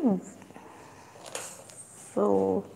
So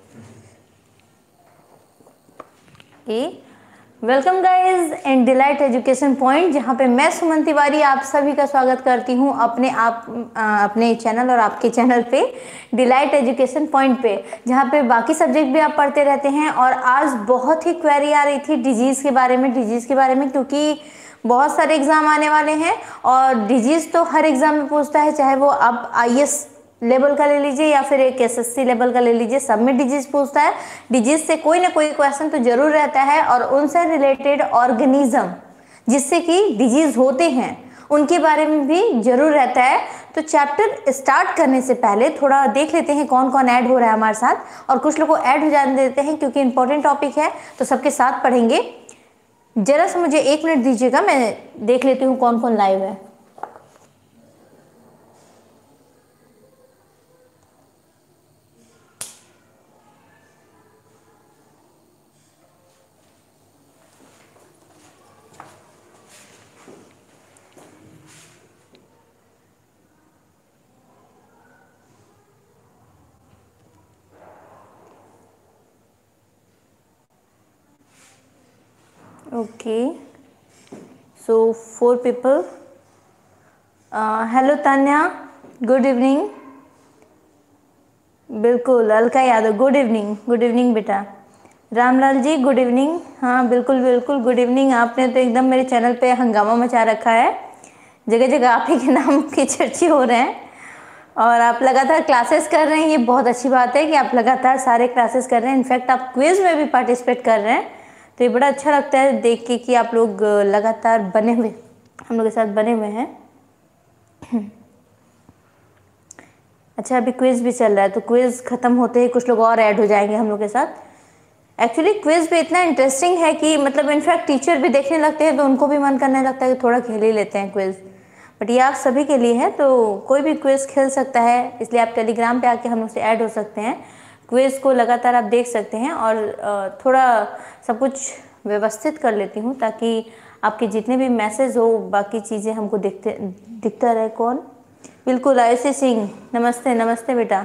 welcome guys in delight education point, जहाँ पे मैं सुमन तिवारी आप सभी का स्वागत करती हूँ अपने चैनल और आपके चैनल पे डिलाइट एजुकेशन पॉइंट पे, जहाँ पे बाकी सब्जेक्ट भी आप पढ़ते रहते हैं। और आज बहुत ही क्वेरी आ रही थी डिजीज़ के बारे में, क्योंकि बहुत सारे एग्जाम आने वाले हैं और डिजीज़ तो हर एग्जाम में पूछता है, चाहे वो आप IAS लेवल का ले लीजिए या फिर एक SSC लेवल का ले लीजिए, सब में डिजीज पूछता है। डिजीज से कोई ना कोई क्वेश्चन तो जरूर रहता है और उनसे रिलेटेड ऑर्गेनिज्म जिससे कि डिजीज होते हैं उनके बारे में भी जरूर रहता है। तो चैप्टर स्टार्ट करने से पहले थोड़ा देख लेते हैं कौन कौन ऐड हो रहा है हमारे साथ, और कुछ लोग को ऐड हो जाने देते हैं क्योंकि इंपॉर्टेंट टॉपिक है तो सबके साथ पढ़ेंगे। जरा सा मुझे 1 मिनट दीजिएगा, मैं देख लेती हूँ कौन कौन लाइव है। Okay, so 4 people. Hello Tanya, good evening. बिल्कुल, अलका यादव, गुड इवनिंग बेटा। Ramlal ji good evening. हाँ बिल्कुल बिल्कुल गुड इवनिंग। आपने तो एकदम मेरे चैनल पे हंगामा मचा रखा है, जगह जगह आप ही के नाम की चर्चे हो रहे हैं और आप लगातार क्लासेस कर रहे हैं। ये बहुत अच्छी बात है कि आप लगातार सारे क्लासेस कर रहे हैं। इनफैक्ट आप क्विज में भी पार्टिसिपेट कर रहे हैं, तो ये बड़ा अच्छा लगता है देख के कि आप लोग लगातार बने हुए हम लोग के साथ बने हुए हैं। अच्छा, अभी क्विज भी चल रहा है, तो क्विज खत्म होते ही कुछ लोग और ऐड हो जाएंगे हम लोग के साथ। एक्चुअली क्विज भी इतना इंटरेस्टिंग है कि मतलब इनफैक्ट टीचर भी देखने लगते हैं तो उनको भी मन करने लगता है कि थोड़ा खेल ही लेते हैं क्विज। बट ये आप सभी के लिए है, तो कोई भी क्विज खेल सकता है, इसलिए आप टेलीग्राम पे आके हम लोग से ऐड हो सकते हैं। क्विज को लगातार आप देख सकते हैं और थोड़ा सब कुछ व्यवस्थित कर लेती हूँ ताकि आपके जितने भी मैसेज हो बाकी चीज़ें हमको दिखता रहे। कौन? बिल्कुल, आयुषी सिंह, नमस्ते नमस्ते बेटा।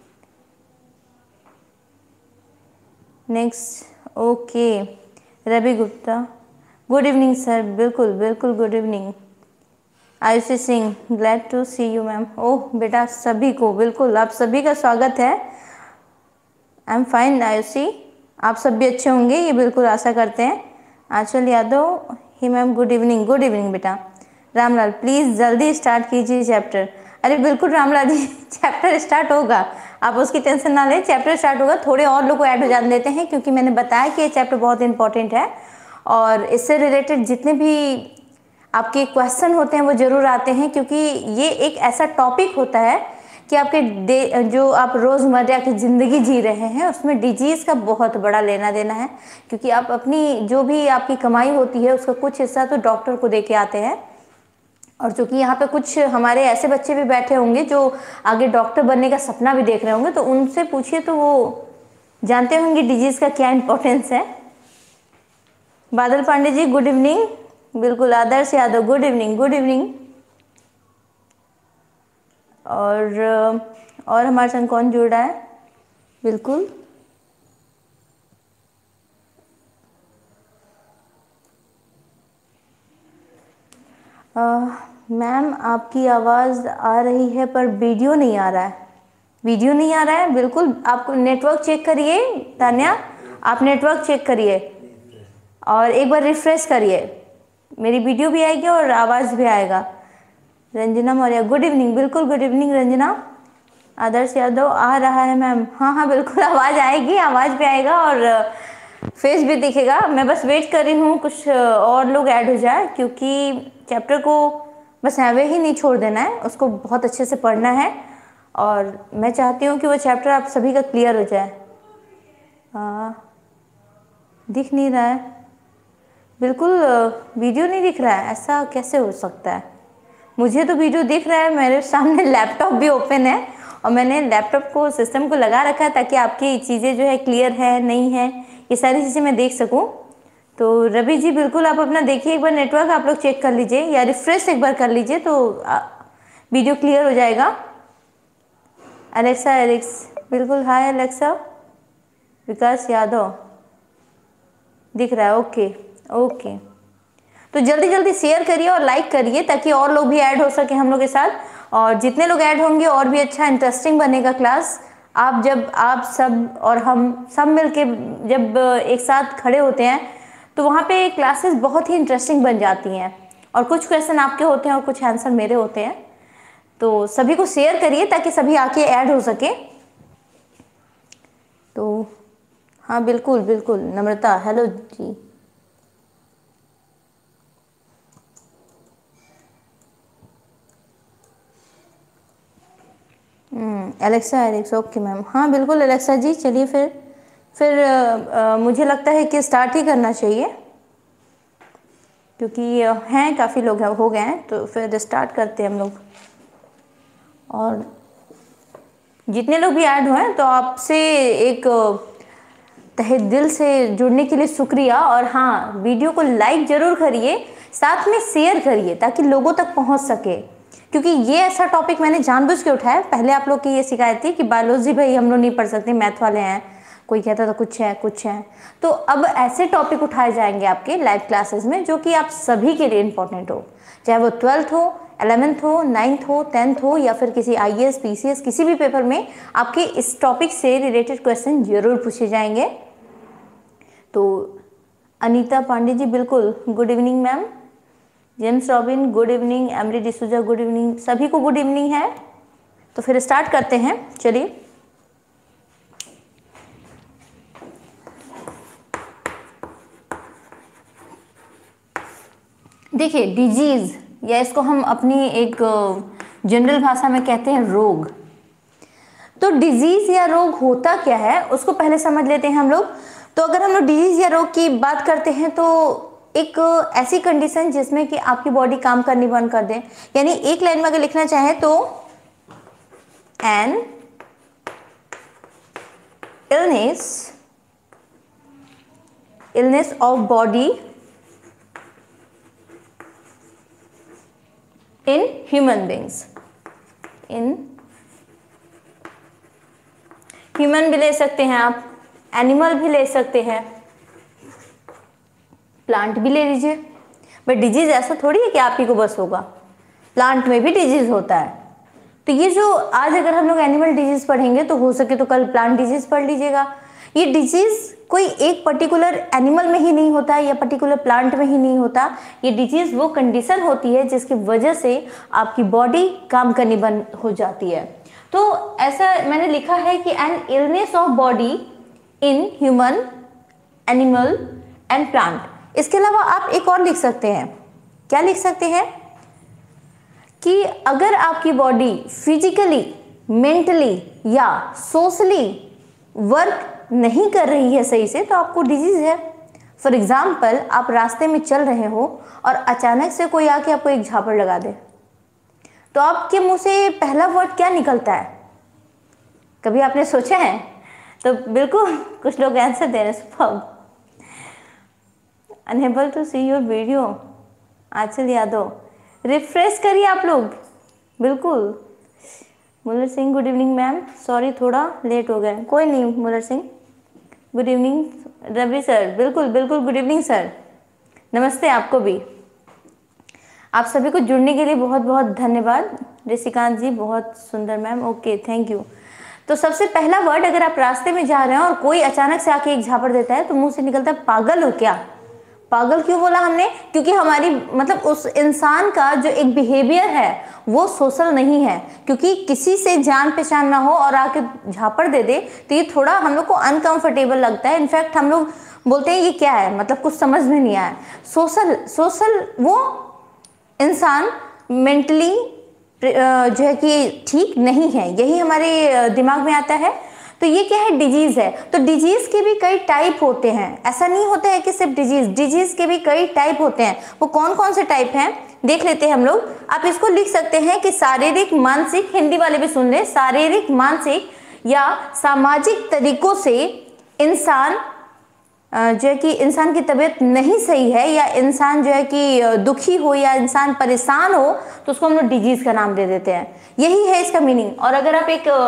Next, okay, Ravi Gupta, good evening sir. बिल्कुल बिल्कुल good evening. Ayushi Singh, glad to see you ma'am. Oh बेटा, सभी को बिल्कुल आप सभी का स्वागत है। आई एम फाइन आयुषी, आप सब भी अच्छे होंगे ये बिल्कुल आशा करते हैं। Anchal Yadav, hi ma'am good evening बेटा। रामलाल, प्लीज़ जल्दी स्टार्ट कीजिए चैप्टर। अरे बिल्कुल रामलाल जी, चैप्टर स्टार्ट होगा, आप उसकी टेंशन ना लें, चैप्टर स्टार्ट होगा। थोड़े और लोग को ऐड हो जाने देते हैं क्योंकि मैंने बताया कि ये चैप्टर बहुत इंपॉर्टेंट है और इससे रिलेटेड जितने भी आपके क्वेश्चन होते हैं वो ज़रूर आते हैं, क्योंकि ये एक ऐसा टॉपिक होता है कि आपके जो आप रोज़मर्रा की ज़िंदगी जी रहे हैं उसमें डिजीज़ का बहुत बड़ा लेना देना है, क्योंकि आप अपनी जो भी आपकी कमाई होती है उसका कुछ हिस्सा तो डॉक्टर को दे के आते हैं। और चूँकि यहाँ पे कुछ हमारे ऐसे बच्चे भी बैठे होंगे जो आगे डॉक्टर बनने का सपना भी देख रहे होंगे, तो उनसे पूछिए तो वो जानते होंगे डिजीज़ का क्या इम्पोर्टेंस है। बादल पांडे जी गुड इवनिंग। बिल्कुल, आदर्श यादव गुड इवनिंग। और हमारे संग कौन जुड़ रहा है? बिल्कुल, मैम आपकी आवाज़ आ रही है पर वीडियो नहीं आ रहा है। बिल्कुल, आप नेटवर्क चेक करिए तान्या, आप नेटवर्क चेक करिए और एक बार रिफ्रेश करिए, मेरी वीडियो भी आएगी और आवाज़ भी आएगा। Ranjana Maurya good evening. बिल्कुल गुड इवनिंग रंजना। आदर्श यादव आ रहा है मैम। हाँ बिल्कुल, आवाज़ आएगी, आवाज़ भी आएगा और फेस भी दिखेगा। मैं बस वेट कर रही हूँ कुछ और लोग ऐड हो जाए, क्योंकि चैप्टर को बस ऐवे ही नहीं छोड़ देना है, उसको बहुत अच्छे से पढ़ना है और मैं चाहती हूँ कि वो चैप्टर आप सभी का क्लियर हो जाए। दिख नहीं रहा है, बिल्कुल वीडियो नहीं दिख रहा है, ऐसा कैसे हो सकता है? मुझे तो वीडियो दिख रहा है, मेरे सामने लैपटॉप भी ओपन है और मैंने लैपटॉप को सिस्टम को लगा रखा है ताकि आपकी चीज़ें जो है क्लियर है नहीं है ये सारी चीज़ें मैं देख सकूं। तो रवि जी बिल्कुल आप अपना देखिए, एक बार नेटवर्क आप लोग चेक कर लीजिए या रिफ्रेश एक बार कर लीजिए तो वीडियो क्लियर हो जाएगा। अलेक्सा एरिक्स, बिल्कुल। हाय अलेक्सा। विकास यादव दिख रहा है, ओके ओके। तो जल्दी जल्दी शेयर करिए और लाइक करिए ताकि और लोग भी ऐड हो सके हम लोग के साथ, और जितने लोग ऐड होंगे और भी अच्छा इंटरेस्टिंग बनेगा क्लास। आप सब और हम सब मिलके जब एक साथ खड़े होते हैं तो वहाँ पे क्लासेस बहुत ही इंटरेस्टिंग बन जाती हैं, और कुछ क्वेश्चन आपके होते हैं और कुछ आंसर मेरे होते हैं। तो सभी को शेयर करिए ताकि सभी आके ऐड हो सके। तो हाँ बिल्कुल बिल्कुल, Namrata hello ji. Alexa Erics, okay ma'am. हाँ बिल्कुल एलेक्सा जी, चलिए फिर मुझे लगता है कि स्टार्ट ही करना चाहिए, क्योंकि हैं काफ़ी लोग हो गए हैं, तो फिर स्टार्ट करते हैं हम लोग। और जितने लोग भी ऐड हुए तो आपसे एक तहे दिल से जुड़ने के लिए शुक्रिया। और हाँ, वीडियो को लाइक जरूर करिए, साथ में शेयर करिए ताकि लोगों तक पहुंच सके, क्योंकि ये ऐसा टॉपिक मैंने जानबूझ के उठाया। पहले आप लोग की ये शिकायत थी कि बायोलॉजी भाई हम लोग नहीं पढ़ सकते, मैथ वाले हैं, कोई कहता था कुछ है। तो अब ऐसे टॉपिक उठाए जाएंगे आपके लाइव क्लासेस में जो कि आप सभी के लिए इंपॉर्टेंट हो, चाहे वो 12th हो, 11th हो, 9th हो, 10th हो, या फिर किसी IAS PCS किसी भी पेपर में आपके इस टॉपिक से रिलेटेड क्वेश्चन जरूर पूछे जाएंगे। तो अनीता पांडे जी बिल्कुल, good evening ma'am. James Robin good evening. Emery D'Souza good evening. सभी को गुड इवनिंग है। तो फिर स्टार्ट करते हैं, चलिए। देखिए, डिजीज, या इसको हम अपनी एक जनरल भाषा में कहते हैं रोग। तो डिजीज या रोग होता क्या है उसको पहले समझ लेते हैं हम लोग। तो अगर हम लोग डिजीज या रोग की बात करते हैं तो एक ऐसी कंडीशन जिसमें कि आपकी बॉडी काम करनी बंद कर दे, यानी एक लाइन में अगर लिखना चाहे तो an illness of body in human beings. In human भी ले सकते हैं आप, एनिमल भी ले सकते हैं, प्लांट भी ले लीजिए। बट डिजीज ऐसा थोड़ी है कि आप ही को बस होगा, प्लांट में भी डिजीज होता है। तो ये जो आज अगर हम लोग एनिमल डिजीज पढ़ेंगे तो हो सके तो कल प्लांट डिजीज पढ़ लीजिएगा। ये डिजीज कोई एक पर्टिकुलर एनिमल में ही नहीं होता है या पर्टिकुलर प्लांट में ही नहीं होता। ये डिजीज वो कंडीशन होती है जिसकी वजह से आपकी बॉडी काम करनी बंद हो जाती है। तो ऐसा मैंने लिखा है कि an illness of body in human, animal and plant. इसके अलावा आप एक और लिख सकते हैं। क्या लिख सकते हैं कि अगर आपकी बॉडी फिजिकली, मेंटली या सोशली वर्क नहीं कर रही है सही से तो आपको डिजीज है। फॉर एग्जाम्पल, आप रास्ते में चल रहे हो और अचानक से कोई आके आपको एक झापड़ लगा दे, तो आपके मुंह से पहला वर्ड क्या निकलता है? कभी आपने सोचा है? तो बिल्कुल कुछ लोग आंसर दे रहे हैं। Superb. Unable to see your video, Anchal Yadav. Refresh करिए आप लोग, बिल्कुल। Muller Singh good evening ma'am, sorry थोड़ा लेट हो गए, कोई नहीं। Muller Singh good evening. Ravi sir बिल्कुल बिल्कुल गुड इवनिंग सर, नमस्ते आपको भी। आप सभी को जुड़ने के लिए बहुत बहुत धन्यवाद। ऋषिकांत जी बहुत सुंदर मैम, ओके थैंक यू। तो सबसे पहला वर्ड, अगर आप रास्ते में जा रहे हैं और कोई अचानक से आके एक झापड़ देता है तो मुंह से निकलता है पागल हो क्या। पागल क्यों बोला हमने? क्योंकि हमारी मतलब उस इंसान का जो एक बिहेवियर है वो सोशल नहीं है, क्योंकि किसी से जान पहचान ना हो और आके झापड़ दे दे तो ये थोड़ा हम लोग को अनकंफर्टेबल लगता है। इनफैक्ट हम लोग बोलते हैं ये क्या है, मतलब कुछ समझ में नहीं आया। सोशल वो इंसान मेंटली जो है कि ठीक नहीं है, यही हमारे दिमाग में आता है। तो ये क्या है? डिजीज है। तो डिजीज के भी कई टाइप होते हैं, ऐसा नहीं होता है कि सिर्फ डिजीज के भी कई टाइप होते हैं। वो कौन कौन से टाइप हैं देख लेते हैं हम लोग। आप इसको लिख सकते हैं कि शारीरिक, मानसिक, हिंदी वाले भी सुन ले, शारीरिक, मानसिक या सामाजिक तरीकों से इंसान जो है कि इंसान की तबीयत नहीं सही है या इंसान जो है कि दुखी हो या इंसान परेशान हो तो उसको हम लोग डिजीज का नाम दे देते हैं। यही है इसका मीनिंग। और अगर आप एक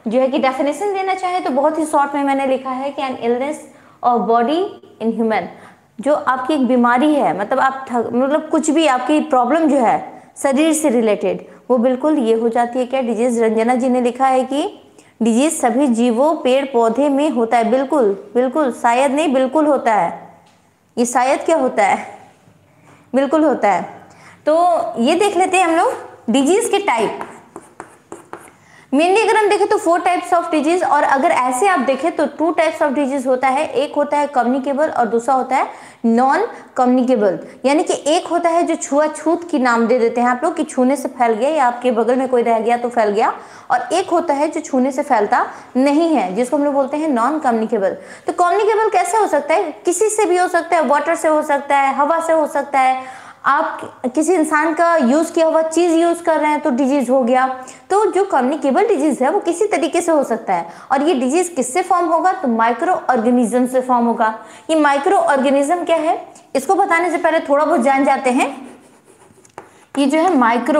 जो है कि डेफिनेशन देना चाहे तो बहुत ही शॉर्ट में मैंने लिखा है कि an illness of body in human, जो आपकी एक बीमारी है, मतलब आप मतलब कुछ भी आपकी प्रॉब्लम जो है शरीर से रिलेटेड, वो बिल्कुल ये हो जाती है क्या डिजीज। रंजना जी ने लिखा है कि डिजीज सभी जीवों पेड़ पौधे में होता है। बिल्कुल बिल्कुल, शायद नहीं बिल्कुल होता है। ये शायद क्या होता है, बिल्कुल होता है। तो ये देख लेते हैं हम लोग डिजीज के टाइप। मेनली अगर हम देखें तो 4 टाइप्स ऑफ डिजीज, और अगर ऐसे आप देखें तो 2 टाइप्स ऑफ डिजीज होता है। एक होता है कम्युनिकेबल और दूसरा होता है नॉन कम्युनिकेबल। यानी कि एक होता है जो छुआछूत की नाम दे देते हैं आप लोग कि छूने से फैल गया या आपके बगल में कोई रह गया तो फैल गया, और एक होता है जो छूने से फैलता नहीं है, जिसको हम लोग बोलते हैं नॉन कम्युनिकेबल। तो कम्युनिकेबल कैसे हो सकता है, किसी से भी हो सकता है, वाटर से हो सकता है, हवा से हो सकता है, आप किसी इंसान का यूज किया हुआ चीज यूज कर रहे हैं तो डिजीज हो गया। तो जो कम्युनिकेबल डिजीज है वो किसी तरीके से हो सकता है, और ये डिजीज किससे फॉर्म होगा, तो माइक्रो ऑर्गेनिज्म से फॉर्म होगा। ये माइक्रो ऑर्गेनिज्म क्या है, इसको बताने से पहले थोड़ा बहुत जान जाते हैं। ये जो है माइक्रो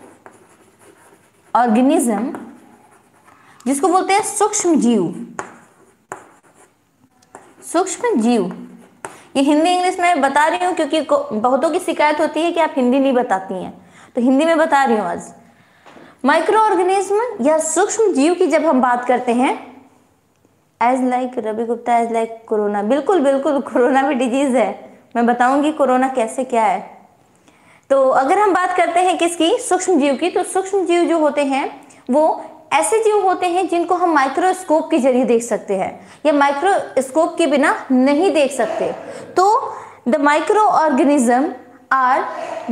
ऑर्गेनिज्म, जिसको बोलते हैं सूक्ष्म जीव। सूक्ष्म जीव, ये हिंदी इंग्लिश में बता रही हूँ क्योंकि बहुतों की शिकायत होती है कि आप हिंदी नहीं बताती हैं, तो हिंदी में बता रही हूँ आज। माइक्रो ऑर्गेनिज्म या सूक्ष्म जीव की जब हम बात करते हैं, as like Ravi Gupta, as like corona, बिल्कुल बिल्कुल कोरोना भी डिजीज है, मैं बताऊंगी कोरोना कैसे क्या है। तो अगर हम बात करते हैं किसकी, सूक्ष्म जीव की, तो सूक्ष्म जीव जो होते हैं वो ऐसे जीव होते हैं जिनको हम माइक्रोस्कोप के जरिए देख सकते हैं या माइक्रोस्कोप के बिना नहीं देख सकते। तो the micro organism are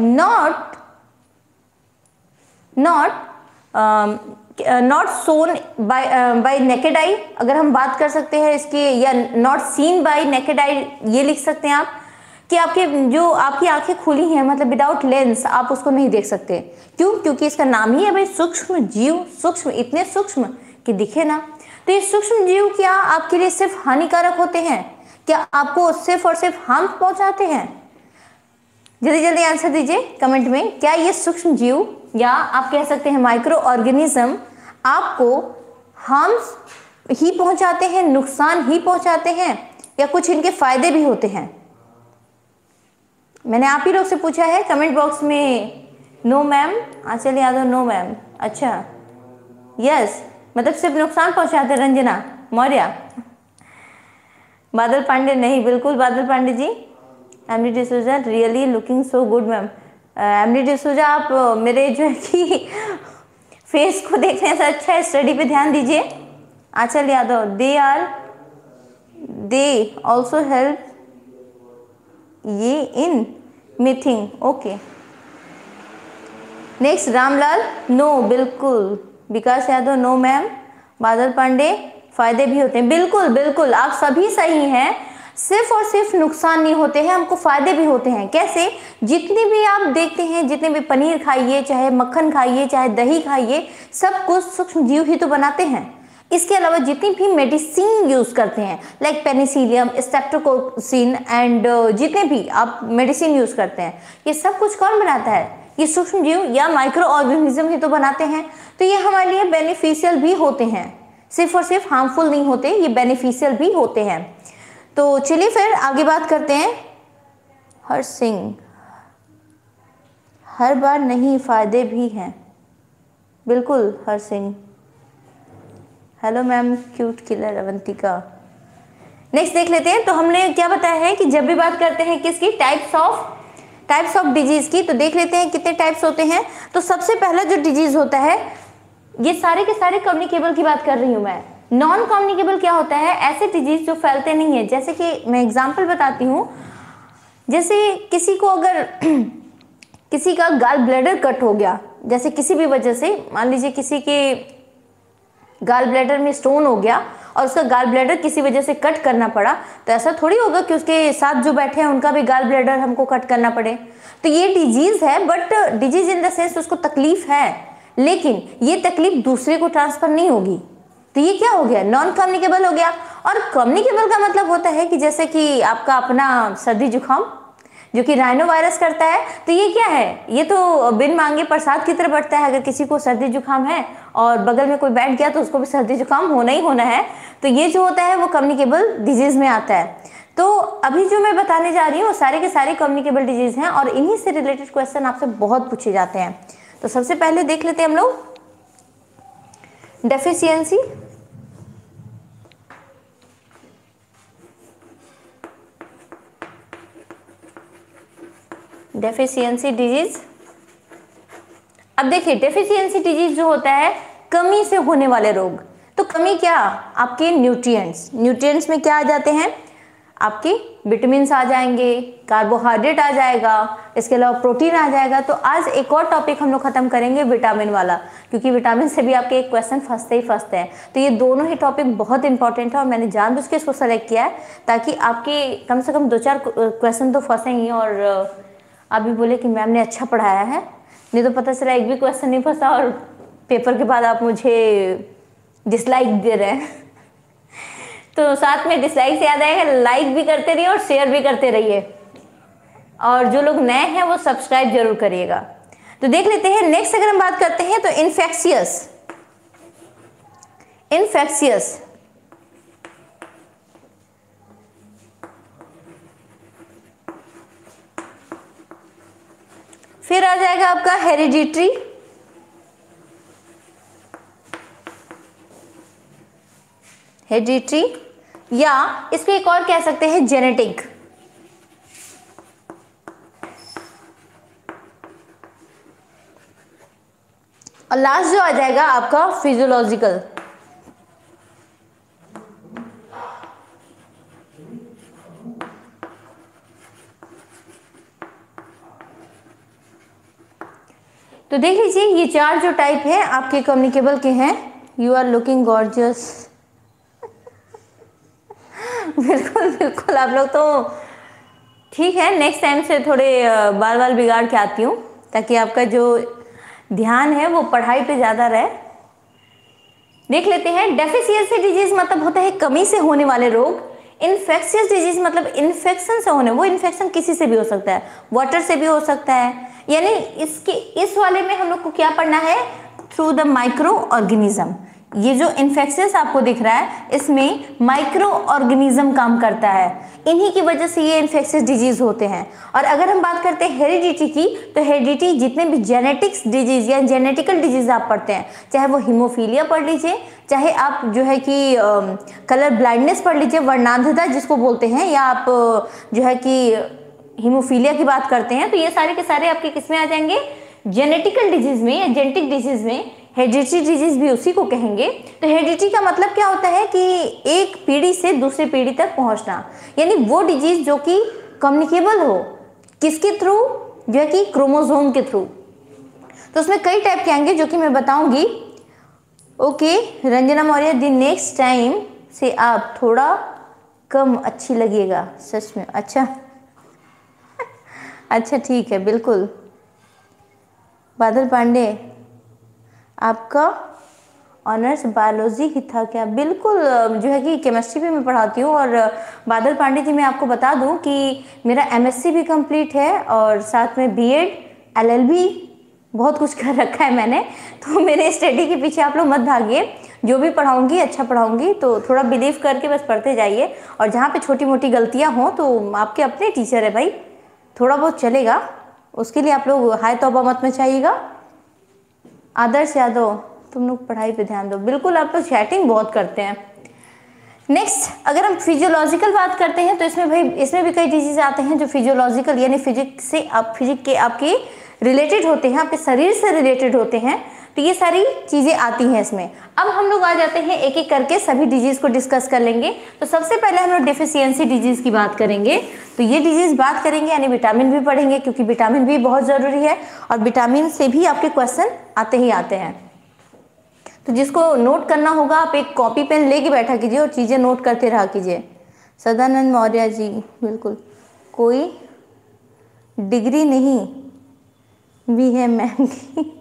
not seen by naked eye, अगर हम बात कर सकते हैं इसकी, या not seen by naked eye, ये लिख सकते हैं आप कि आपकी आंखें खुली हैं, मतलब विदाउट लेंस आप उसको नहीं देख सकते। क्यों, क्योंकि इसका नाम ही है भाई सूक्ष्म जीव। सूक्ष्म, इतने सूक्ष्म कि दिखे ना। तो ये सूक्ष्म जीव क्या आपके लिए सिर्फ हानिकारक होते हैं, क्या आपको सिर्फ और सिर्फ हार्म पहुंचाते हैं? जल्दी जल्दी आंसर दीजिए कमेंट में, क्या ये सूक्ष्म जीव या आप कह सकते हैं माइक्रो ऑर्गेनिज्म आपको हार्म ही पहुंचाते हैं, नुकसान ही पहुंचाते हैं, या कुछ इनके फायदे भी होते हैं? मैंने आप ही लोग से पूछा है कमेंट बॉक्स में। No ma'am, Anchal Yadav, no ma'am, अच्छा यस, मतलब सिर्फ नुकसान पहुंचाते। रंजना मौर्य, बादल पांडे, नहीं बिल्कुल Badal Pandey ji. MD D'Souza, really looking so good ma'am. MD D'Souza, आप मेरे जो है कि फेस को देखने से अच्छा है, स्टडी पे ध्यान दीजिए। Anchal Yadav, they also help ये इन मिथिंग, ओके। नेक्स्ट रामलाल, नो बिल्कुल। Vikas Yadav, no ma'am. बादल पांडे, फायदे भी होते हैं, बिल्कुल बिल्कुल आप सभी सही हैं। सिर्फ और सिर्फ नुकसान नहीं होते हैं, हमको फायदे भी होते हैं। कैसे? जितने भी आप देखते हैं, जितने भी पनीर खाइए, चाहे मक्खन खाइए, चाहे दही खाइए, सब कुछ सूक्ष्म जीव ही तो बनाते हैं। इसके अलावा जितनी भी मेडिसिन यूज करते हैं, लाइक पेनिसिलियम, स्ट्रेप्टोकोसिन एंड जितने भी आप मेडिसिन यूज करते हैं, ये सब कुछ कौन बनाता है? ये सूक्ष्म जीव या माइक्रो ऑर्गेनिज्म ही तो बनाते हैं। तो ये हमारे लिए बेनिफिशियल भी होते हैं, सिर्फ और सिर्फ हार्मफुल नहीं होते, ये बेनिफिशियल भी होते हैं। तो चलिए फिर आगे बात करते हैं। हर सिंह, हर बार नहीं, फायदे भी हैं, बिल्कुल Har Singh. Hello ma'am, cute killer Avantika. Next देख लेते हैं। तो हमने क्या बताया है कि जब भी बात करते हैं किसकी, टाइप्स ऑफ डिजीज की, तो देख लेते हैं कितने टाइप्स होते हैं। तो सबसे पहला जो डिजीज होता है, ये सारे के सारे कम्युनिकेबल की बात कर रही हूं मैं। नॉन कम्युनिकेबल क्या होता है? ऐसे डिजीज जो फैलते नहीं है। जैसे कि मैं एग्जांपल बताती हूँ, जैसे किसी को अगर किसी का गाल ब्लैडर कट हो गया, जैसे किसी भी वजह से, मान लीजिए किसी के गाल ब्लैडर में स्टोन हो गया और उसका गाल ब्लैडर किसी वजह से कट करना पड़ा, तो ऐसा थोड़ी होगा कि उसके साथ जो बैठे हैं उनका भी गाल ब्लैडर हमको कट करना पड़े। तो ये डिजीज है, but disease in the sense उसको तकलीफ है, लेकिन ये तकलीफ दूसरे को ट्रांसफर नहीं होगी। तो ये क्या हो गया? नॉन कम्युनिकेबल हो गया। और कम्युनिकेबल का मतलब होता है कि जैसे कि आपका अपना सर्दी जुकाम, जो कि राइनो वायरस करता है। तो ये क्या है, ये तो बिन मांगे प्रसाद की तरह बढ़ता है। अगर किसी को सर्दी जुकाम है और बगल में कोई बैठ गया तो उसको भी सर्दी जुकाम होना ही होना है। तो ये जो होता है वो कम्युनिकेबल डिजीज में आता है। तो अभी जो मैं बताने जा रही हूँ वो सारे के सारे कम्युनिकेबल डिजीज हैं और इन्हीं से रिलेटेड क्वेश्चन आपसे बहुत पूछे जाते हैं। तो सबसे पहले देख लेते हैं हम लोग डेफिशिएंसी। Deficiency disease. अब देखिए डेफिशिएंसी डिजीज जो होता है कमी से होने वाले रोग। तो कमी क्या, आपके न्यूट्रिएंट्स में क्या आ जाते हैं, आपके विटामिन आ जाएंगे, कार्बोहाइड्रेट आ जाएगा, इसके अलावा प्रोटीन आ जाएगा। तो आज एक और टॉपिक हम लोग खत्म करेंगे विटामिन वाला, क्योंकि विटामिन से भी आपके एक क्वेश्चन फंसते ही फंसते हैं। तो ये दोनों ही टॉपिक बहुत इंपॉर्टेंट है और मैंने जानबूझ के इसको सेलेक्ट किया है ताकि आपके कम से कम 2-4 क्वेश्चन तो फंसे ही और आप भी बोले कि मैम ने अच्छा पढ़ाया है। नहीं तो पता चला एक भी क्वेश्चन नहीं फंसा और पेपर के बाद आप मुझे डिसलाइक दे रहे हैं। तो साथ में डिसलाइक से याद आएगा, लाइक भी करते रहिए और शेयर भी करते रहिए, और जो लोग नए हैं वो सब्सक्राइब जरूर करिएगा। तो देख लेते हैं नेक्स्ट। अगर हम बात करते हैं तो इन्फेक्शियस। फिर आ जाएगा आपका हेरिडिटरी। या इसको एक और कह सकते हैं जेनेटिक। और लास्ट जो आ जाएगा आपका फिजियोलॉजिकल। तो देख लीजिए ये 4 जो टाइप है आपके कम्युनिकेबल के हैं। You are looking gorgeous. बिल्कुल आप लोग तो ठीक है। नेक्स्ट टाइम से थोड़े बाल बिगाड़ के आती हूँ ताकि आपका जो ध्यान है वो पढ़ाई पे ज़्यादा रहे। देख लेते हैं डेफिशिएंसी डिजीज मतलब होता है कमी से होने वाले रोग। इन्फेक्शियस डिजीज मतलब इन्फेक्शन से होने, वो इन्फेक्शन किसी से भी हो सकता है, वाटर से भी हो सकता है। यानी इस वाले में हम लोग को क्या पढ़ना है, थ्रू द माइक्रो ऑर्गेनिज्म। ये जो इन्फेक्शियस आपको दिख रहा है इसमें माइक्रो ऑर्गेनिज्म काम करता है, इन्हीं की वजह से ये इन्फेक्शियस डिजीज होते हैं। और अगर हम बात करते हैं हेरिडिटी की, तो हेरिडिटी जितने भी जेनेटिक्स डिजीज या जेनेटिकल डिजीज आप पढ़ते हैं, चाहे वो हीमोफीलिया पढ़ लीजिए, चाहे आप जो है कि कलर ब्लाइंडनेस पढ़ लीजिए, वर्णांधता जिसको बोलते हैं, या आप जो है कि हीमोफीलिया की बात करते हैं, तो ये सारे के सारे आपके किस में आ जाएंगे, जेनेटिकल डिजीज में या जेनेटिक डिजीज में। हेरिडिटी डिजीज भी उसी को कहेंगे। तो हेरिडिटी का मतलब क्या होता है कि एक पीढ़ी से दूसरी पीढ़ी तक पहुंचना, यानी वो डिजीज जो कि कम्युनिकेबल हो, किसके थ्रू, जो है कि क्रोमोसोम के थ्रू। तो उसमें कई टाइप के आएंगे जो कि मैं बताऊंगी। Okay Ranjana Maurya, the next time से आप थोड़ा कम अच्छी लगिएगा, सच में। अच्छा अच्छा ठीक है, बिल्कुल। बादल पांडे, आपका ऑनर्स बायोलॉजी ही था क्या? बिल्कुल, जो है कि केमिस्ट्री भी मैं पढ़ाती हूँ। और बादल पांडे जी, मैं आपको बता दूँ कि मेरा एमएससी भी कंप्लीट है और साथ में बीएड, एलएलबी, बहुत कुछ कर रखा है मैंने। तो मेरे स्टडी के पीछे आप लोग मत भागिए, जो भी पढ़ाऊँगी अच्छा पढ़ाऊँगी, तो थोड़ा बिलीव करके बस पढ़ते जाइए। और जहाँ पे छोटी मोटी गलतियाँ हों तो आपके अपने टीचर है भाई, थोड़ा बहुत चलेगा, उसके लिए आप लोग हाय तौबा मत मचाइएगा। आदर्श यादव, तुम लोग पढ़ाई पे ध्यान दो। बिल्कुल, आप लोग चैटिंग बहुत करते हैं। नेक्स्ट, अगर हम फिजियोलॉजिकल बात करते हैं तो इसमें भी कई डिजीज आते हैं जो फिजियोलॉजिकल यानी फिजिक्स के आपके रिलेटेड होते हैं, आपके शरीर से रिलेटेड होते हैं। तो ये सारी चीजें आती हैं इसमें। अब हम लोग आ जाते हैं एक एक करके सभी डिजीज को डिस्कस कर लेंगे। तो सबसे पहले हम लोग डेफिशिएंसी डिजीज की बात करेंगे। तो ये डिजीज बात करेंगे यानी विटामिन भी पढ़ेंगे, क्योंकि विटामिन भी बहुत जरूरी है और विटामिन से भी आपके क्वेश्चन आते ही आते हैं। तो जिसको नोट करना होगा आप एक कॉपी पेन लेके बैठा कीजिए और चीजें नोट करते रहा कीजिए। सदानंद मौर्य जी, बिल्कुल, कोई डिग्री नहीं भी है मैम की।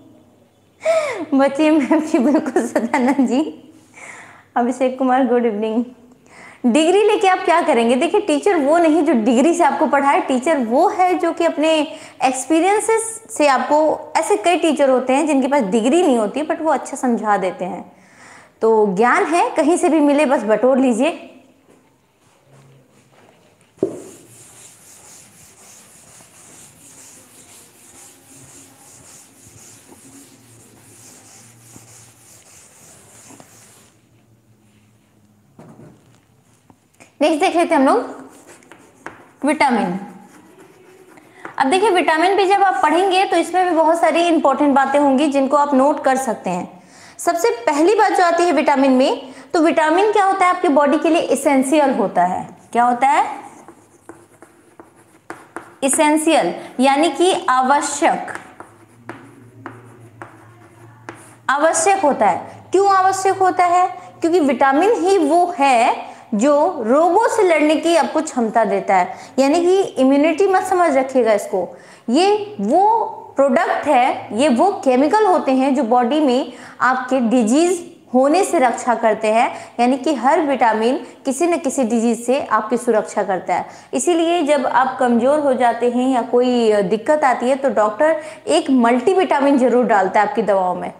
बच्चे मैम की, बिल्कुल Sadanand ji. Abhishek Kumar, good evening. Degree लेके आप क्या करेंगे? देखिए टीचर वो नहीं जो डिग्री से आपको पढ़ाए, टीचर वो है जो कि अपने एक्सपीरियंसेस से आपको, ऐसे कई टीचर होते हैं जिनके पास डिग्री नहीं होती बट वो अच्छा समझा देते हैं। तो ज्ञान है, कहीं से भी मिले बस बटोर लीजिए। नेक्स्ट देख लेते हैं हम लोग विटामिन। अब देखिए विटामिन भी जब आप पढ़ेंगे तो इसमें भी बहुत सारी इंपॉर्टेंट बातें होंगी जिनको आप नोट कर सकते हैं। सबसे पहली बात जो आती है विटामिन में, तो विटामिन क्या होता है आपके बॉडी के लिए? इसेंशियल होता है। क्या होता है? इसेंशियल, यानी कि आवश्यक। आवश्यक होता है। क्यों आवश्यक होता है? क्योंकि विटामिन ही वो है जो रोगों से लड़ने की आपको क्षमता देता है, यानी कि इम्यूनिटी मत समझ रखिएगा इसको। ये वो प्रोडक्ट है, ये वो केमिकल होते हैं जो बॉडी में आपके डिजीज होने से रक्षा करते हैं, यानी कि हर विटामिन किसी न किसी डिजीज से आपकी सुरक्षा करता है। इसीलिए जब आप कमजोर हो जाते हैं या कोई दिक्कत आती है तो डॉक्टर एक मल्टीविटामिन जरूर डालता है आपकी दवाओं में।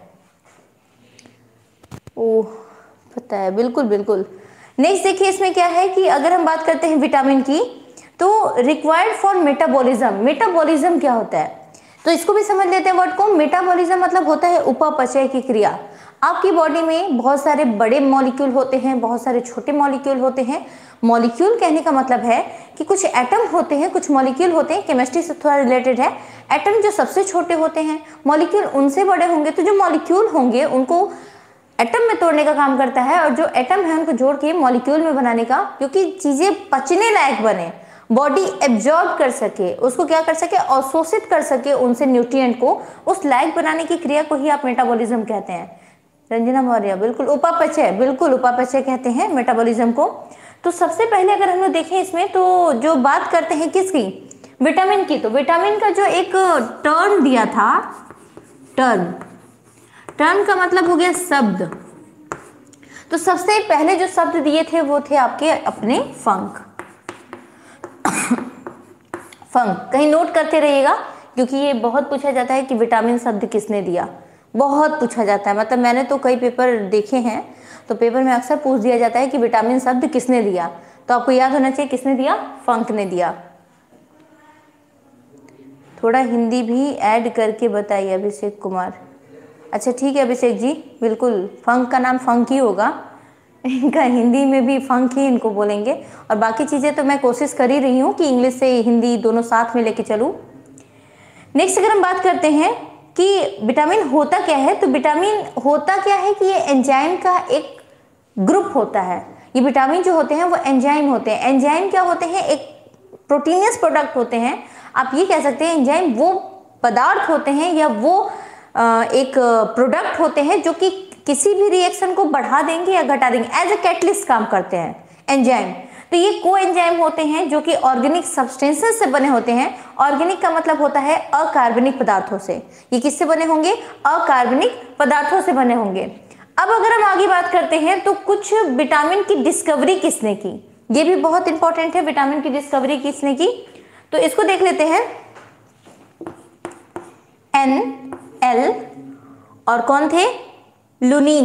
ओह, पता है, बिल्कुल बिल्कुल। नेक्स्ट देखिए इसमें क्या है कि अगर हम बात करते हैं विटामिन की, तो रिक्वायर्ड फॉर मेटाबॉलिज्म। मेटाबॉलिज्म क्या होता है? तो इसको भी समझ लेते हैं वर्ड को। मेटाबॉलिज्म मतलब होता है उपापचय की क्रिया। आपकी बॉडी में बहुत सारे बड़े मॉलिक्यूल होते हैं, बहुत सारे छोटे मॉलिक्यूल होते हैं। मॉलिक्यूल कहने का मतलब है कि कुछ एटम होते हैं, कुछ मॉलिक्यूल होते हैं, केमिस्ट्री से थोड़ा रिलेटेड है। एटम जो सबसे छोटे होते हैं, मॉलिक्यूल उनसे बड़े होंगे, तो जो मॉलिक्यूल होंगे उनको एटम में तोड़ने का काम करता है, और जो एटम है उनको जोड़ के मॉलिक्यूल में बनाने का, क्योंकि चीजें पचने लायक बने, बॉडी एब्जॉर्ब कर सके, उसको क्या कर सके, अवशोषित कर सके उनसे न्यूट्रिएंट को, उस लायक बनाने की क्रिया को ही आप मेटाबॉलिज्म कहते हैं। रंजना मौर्य, बिल्कुल उपापचय, बिल्कुल उपापचय कहते हैं मेटाबॉलिज्म को। तो सबसे पहले अगर हम लोग देखें इसमें, तो जो बात करते हैं किसकी? विटामिन की। तो विटामिन का जो एक टर्म दिया था, टर्म का मतलब हो गया शब्द। तो सबसे पहले जो शब्द दिए थे वो थे आपके अपने फंक। फंक कहीं नोट करते रहिएगा, क्योंकि ये बहुत पूछा जाता है कि विटामिन शब्द किसने दिया, बहुत पूछा जाता है। मतलब मैंने तो कई पेपर देखे हैं, तो पेपर में अक्सर पूछ दिया जाता है कि विटामिन शब्द किसने दिया, तो आपको याद होना चाहिए किसने दिया, फंक ने दिया। थोड़ा हिंदी भी ऐड करके बताइए अभिषेक कुमार। अच्छा ठीक है अभिषेक जी, बिल्कुल। फंक का नाम फंक ही होगा, इनका हिंदी में भी फंक ही इनको बोलेंगे, और बाकी चीज़ें तो मैं कोशिश कर ही रही हूँ कि इंग्लिश से हिंदी दोनों साथ में लेके चलूँ। नेक्स्ट अगर हम बात करते हैं कि विटामिन होता क्या है, तो विटामिन होता क्या है कि ये एंजाइम का एक ग्रुप होता है। ये विटामिन जो होते हैं वो एंजाइम होते हैं। एंजाइम क्या होते हैं? एक प्रोटीनियस प्रोडक्ट होते हैं। आप ये कह सकते हैं एंजाइम वो पदार्थ होते हैं या वो एक प्रोडक्ट होते हैं जो कि किसी भी रिएक्शन को बढ़ा देंगे या घटा देंगे, एज ए कैटलिस्ट काम करते हैं एंजाइम। तो ये को एंजाइम होते हैं जो कि ऑर्गेनिक सब्सटेंसेस से बने होते हैं। ऑर्गेनिक का मतलब होता है अकार्बनिक पदार्थों से। ये किससे बने होंगे? अकार्बनिक पदार्थों से बने होंगे। अब अगर हम आगे बात करते हैं तो कुछ विटामिन की डिस्कवरी किसने की, ये भी बहुत इंपॉर्टेंट है। विटामिन की डिस्कवरी किसने की, तो इसको देख लेते हैं। NL और कौन थे? लुनीन।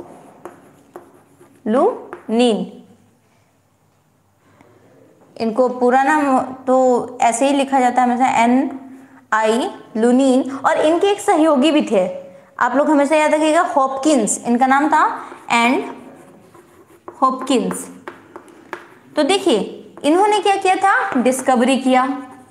इनको पूरा नाम तो ऐसे ही लिखा जाता है हमेशा, NI, लुनीन। और इनके एक सहयोगी भी थे, आप लोग हमेशा याद रखिएगा, हॉपकिंस इनका नाम था, एंड हॉपकिंस। तो देखिए इन्होंने क्या किया था? डिस्कवरी किया।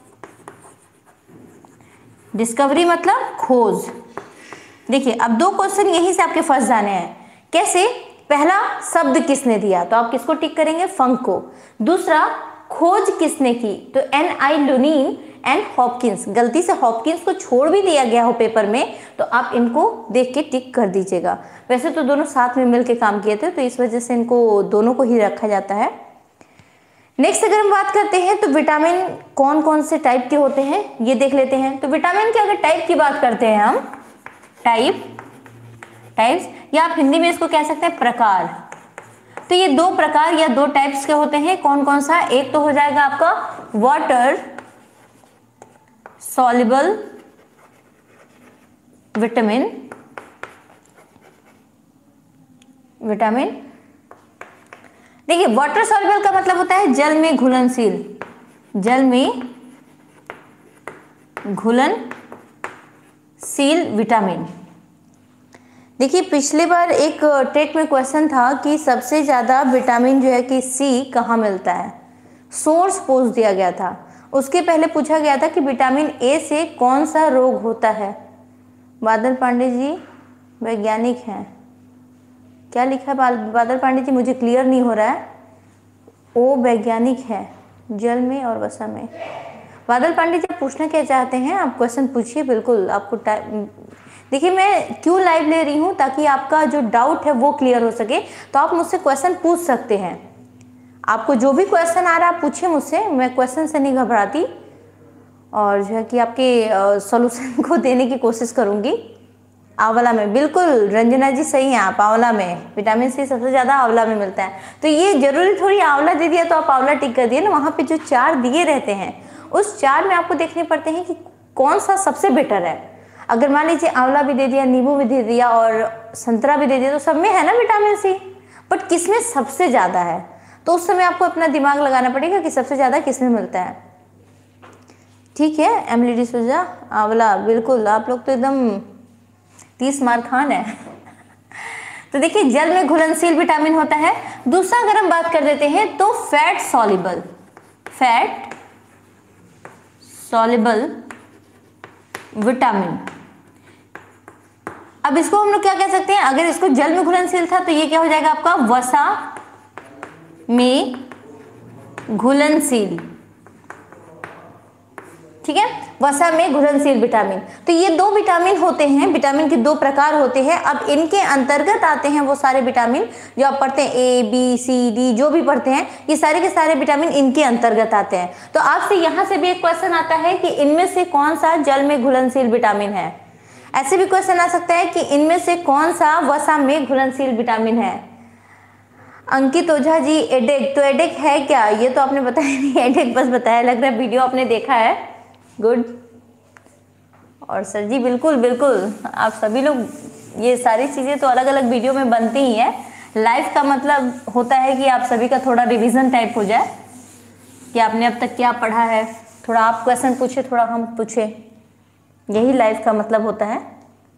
डिस्कवरी मतलब खोज। देखिए अब दो क्वेश्चन यहीं से आपके फंस जाने हैं। कैसे? पहला, शब्द किसने दिया, तो आप किसको टिक करेंगे? फंक को। दूसरा, खोज किसने की, तो NI, लुनीन एंड हॉपकिंस। गलती से हॉपकिंस को छोड़ भी दिया गया हो पेपर में, तो आप इनको देख के टिक कर दीजिएगा। वैसे तो दोनों साथ में मिलकर काम किए थे, तो इस वजह से इनको दोनों को ही रखा जाता है। नेक्स्ट अगर हम बात करते हैं तो विटामिन कौन कौन से टाइप के होते हैं ये देख लेते हैं। तो विटामिन के अगर टाइप की बात करते हैं हम, टाइप्स, या आप हिंदी में इसको कह सकते हैं प्रकार। तो ये दो प्रकार या दो टाइप्स के होते हैं, कौन कौन सा? एक तो हो जाएगा आपका वाटर सॉल्युबल विटामिन, देखिए वाटर सॉल्युबल का मतलब होता है जल में घुलनशील, जल में घुलनशील विटामिन। देखिए पिछली बार एक टेट में क्वेश्चन था कि सबसे ज्यादा विटामिन जो है कि सी कहाँ मिलता है, सोर्स पूछ दिया गया था। उसके पहले पूछा गया था कि विटामिन ए से कौन सा रोग होता है। बादल पांडे जी वैज्ञानिक हैं, क्या लिखा है बादल पांडे जी, मुझे क्लियर नहीं हो रहा है। ओ वैज्ञानिक है जल में और वसा में। बादल पांडे जी पूछना क्या चाहते हैं, आप क्वेश्चन पूछिए, बिल्कुल आपको टाइम। देखिए मैं क्यों लाइव ले रही हूँ, ताकि आपका जो डाउट है वो क्लियर हो सके, तो आप मुझसे क्वेश्चन पूछ सकते हैं। आपको जो भी क्वेश्चन आ रहा है आप पूछिए मुझसे, मैं क्वेश्चन से नहीं घबराती और जो है कि आपके सॉल्यूशन को देने की कोशिश करूँगी। आंवला में, बिल्कुल रंजना जी सही हैं आप, आंवला में विटामिन सी सबसे ज़्यादा आंवला में मिलता है। तो ये जरूरी थोड़ी आंवला दे दिया तो आप आंवला टिक कर दिए ना, वहाँ पे जो 4 दिए रहते हैं उस 4 में आपको देखने पड़ते हैं कि कौन सा सबसे बेटर है। अगर मान लीजिए आंवला भी दे दिया, नींबू भी दे दिया और संतरा भी दे दिया, तो सब में है ना विटामिन सी, बट किसमें सबसे ज़्यादा है, तो उस समय आपको अपना दिमाग लगाना पड़ेगा कि सबसे ज़्यादा किसमें मिलता है। ठीक है एमिली डिसूजा, आंवला, बिल्कुल आप लोग तो एकदम 30 मार खान है। तो देखिए जल में घुलनशील विटामिन होता है। दूसरा अगर हम बात कर देते हैं तो फैट सॉल्युबल विटामिन। अब इसको हम लोग क्या कह सकते हैं, अगर इसको जल में घुलनशील था तो ये क्या हो जाएगा आपका वसा में घुलनशील। ठीक है, वसा में घुलनशील विटामिन। तो ये 2 विटामिन होते हैं, विटामिन के 2 प्रकार होते हैं। अब इनके अंतर्गत आते हैं वो सारे विटामिन जो आप पढ़ते हैं, ए बी सी डी जो भी पढ़ते हैं, ये सारे के सारे विटामिन इनके अंतर्गत आते हैं। तो आपसे यहाँ से भी एक क्वेश्चन आता है कि इनमें से कौन सा जल में घुलनशील विटामिन है। ऐसे भी क्वेश्चन आ सकता है कि इनमें से कौन सा वसा में घुलनशील विटामिन है। अंकित ओझा जी एडेक, तो एडेक है क्या, ये तो आपने बताया नहीं, एडेक बस बताया, लग रहा है वीडियो आपने देखा है। गुड। और सर जी बिल्कुल बिल्कुल, आप सभी लोग, ये सारी चीज़ें तो अलग अलग वीडियो में बनती ही है। लाइव का मतलब होता है कि आप सभी का थोड़ा रिवीजन टाइप हो जाए कि आपने अब तक क्या पढ़ा है, थोड़ा आप क्वेश्चन पूछे, थोड़ा हम पूछे, यही लाइव का मतलब होता है।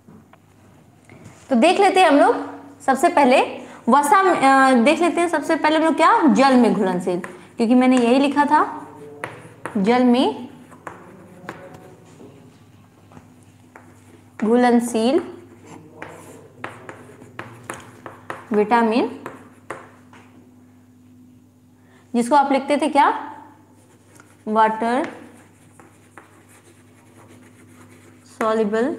तो देख लेते हैं हम लोग सबसे पहले वसा, देख लेते हैं सबसे पहले हम लोग क्या, जल में घुलनशील, क्योंकि मैंने यही लिखा था जल में घुलनशील विटामिन, जिसको आप लिखते थे क्या, वाटर सॉल्युबल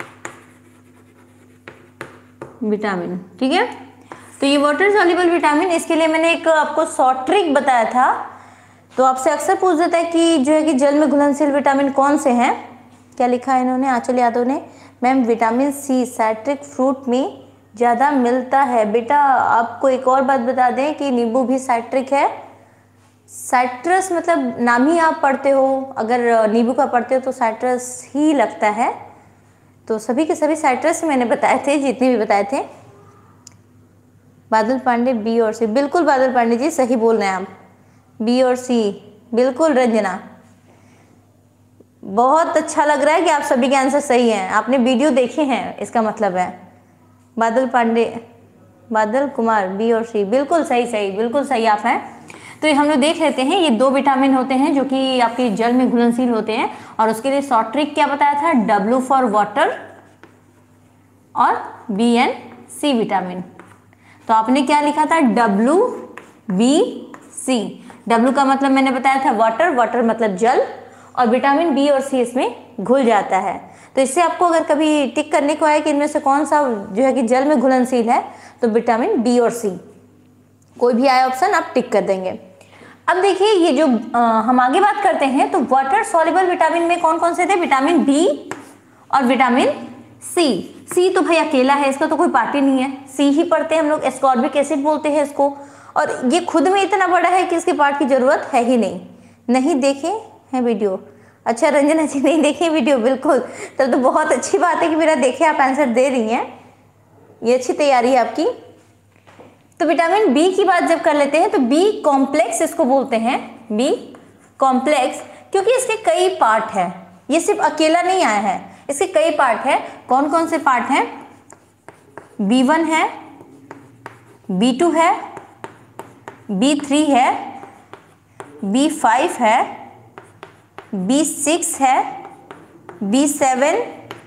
विटामिन। ठीक है, तो ये वाटर सॉल्युबल विटामिन, इसके लिए मैंने एक आपको शॉर्ट ट्रिक बताया था। तो आपसे अक्सर पूछ देता है कि जो है कि जल में घुलनशील विटामिन कौन से हैं। क्या लिखा है इन्होंने, आंचल यादव ने, ma'am vitamin C citric fruit में ज़्यादा मिलता है। बेटा आपको एक और बात बता दें कि नींबू भी साइट्रिक है। साइट्रस मतलब नाम ही आप पढ़ते हो, अगर नींबू का पढ़ते हो तो साइट्रस ही लगता है। तो सभी के सभी साइट्रस मैंने बताए थे, जितने भी बताए थे। बादल पांडे बी और सी, बिल्कुल बादल पांडे जी सही बोल रहे हैं आप, बी और सी, बिल्कुल रंजना, बहुत अच्छा लग रहा है कि आप सभी के आंसर सही हैं, आपने वीडियो देखे हैं, इसका मतलब है। बादल पांडे, बादल कुमार बी और सी, बिल्कुल सही सही, बिल्कुल सही आप हैं। तो हम लोग देख लेते हैं, ये 2 विटामिन होते हैं जो कि आपके जल में घुलनशील होते हैं, और उसके लिए शॉर्ट ट्रिक क्या बताया था, W फॉर वाटर और बी एंड सी विटामिन। तो आपने क्या लिखा था, WBC। W का मतलब मैंने बताया था वाटर, वाटर मतलब जल, और विटामिन बी और सी इसमें घुल जाता है। तो इससे आपको अगर कभी टिक करने को आए कि इनमें से कौन सा जो है कि जल में घुलनशील है, तो विटामिन बी और सी, कोई भी आया ऑप्शन आप टिक कर देंगे। अब देखिए ये जो हम आगे बात करते हैं, तो वाटर सॉल्युबल विटामिन में कौन कौन से थे, विटामिन बी और विटामिन सी। सी तो भाई अकेला है, इसका तो कोई पार्टी नहीं है, सी ही पढ़ते हैं हम लोग, एस्कॉर्बिक एसिड बोलते हैं इसको। और ये खुद में इतना बड़ा है कि इसके पार्ट की ज़रूरत है ही नहीं। नहीं देखे हैं वीडियो? अच्छा रंजना जी नहीं देखे वीडियो, बिल्कुल, तब तो बहुत अच्छी बात है कि मेरा देखे आप आंसर दे रही हैं, ये अच्छी तैयारी है आपकी। तो विटामिन बी की बात जब कर लेते हैं तो बी कॉम्प्लेक्स इसको बोलते हैं, बी कॉम्प्लेक्स, क्योंकि इसके कई पार्ट हैं, ये सिर्फ अकेला नहीं आया है, इसके कई पार्ट है। कौन कौन से पार्ट हैं? B1 है, B2 है, B3 है, B5 है, B6 है, B7,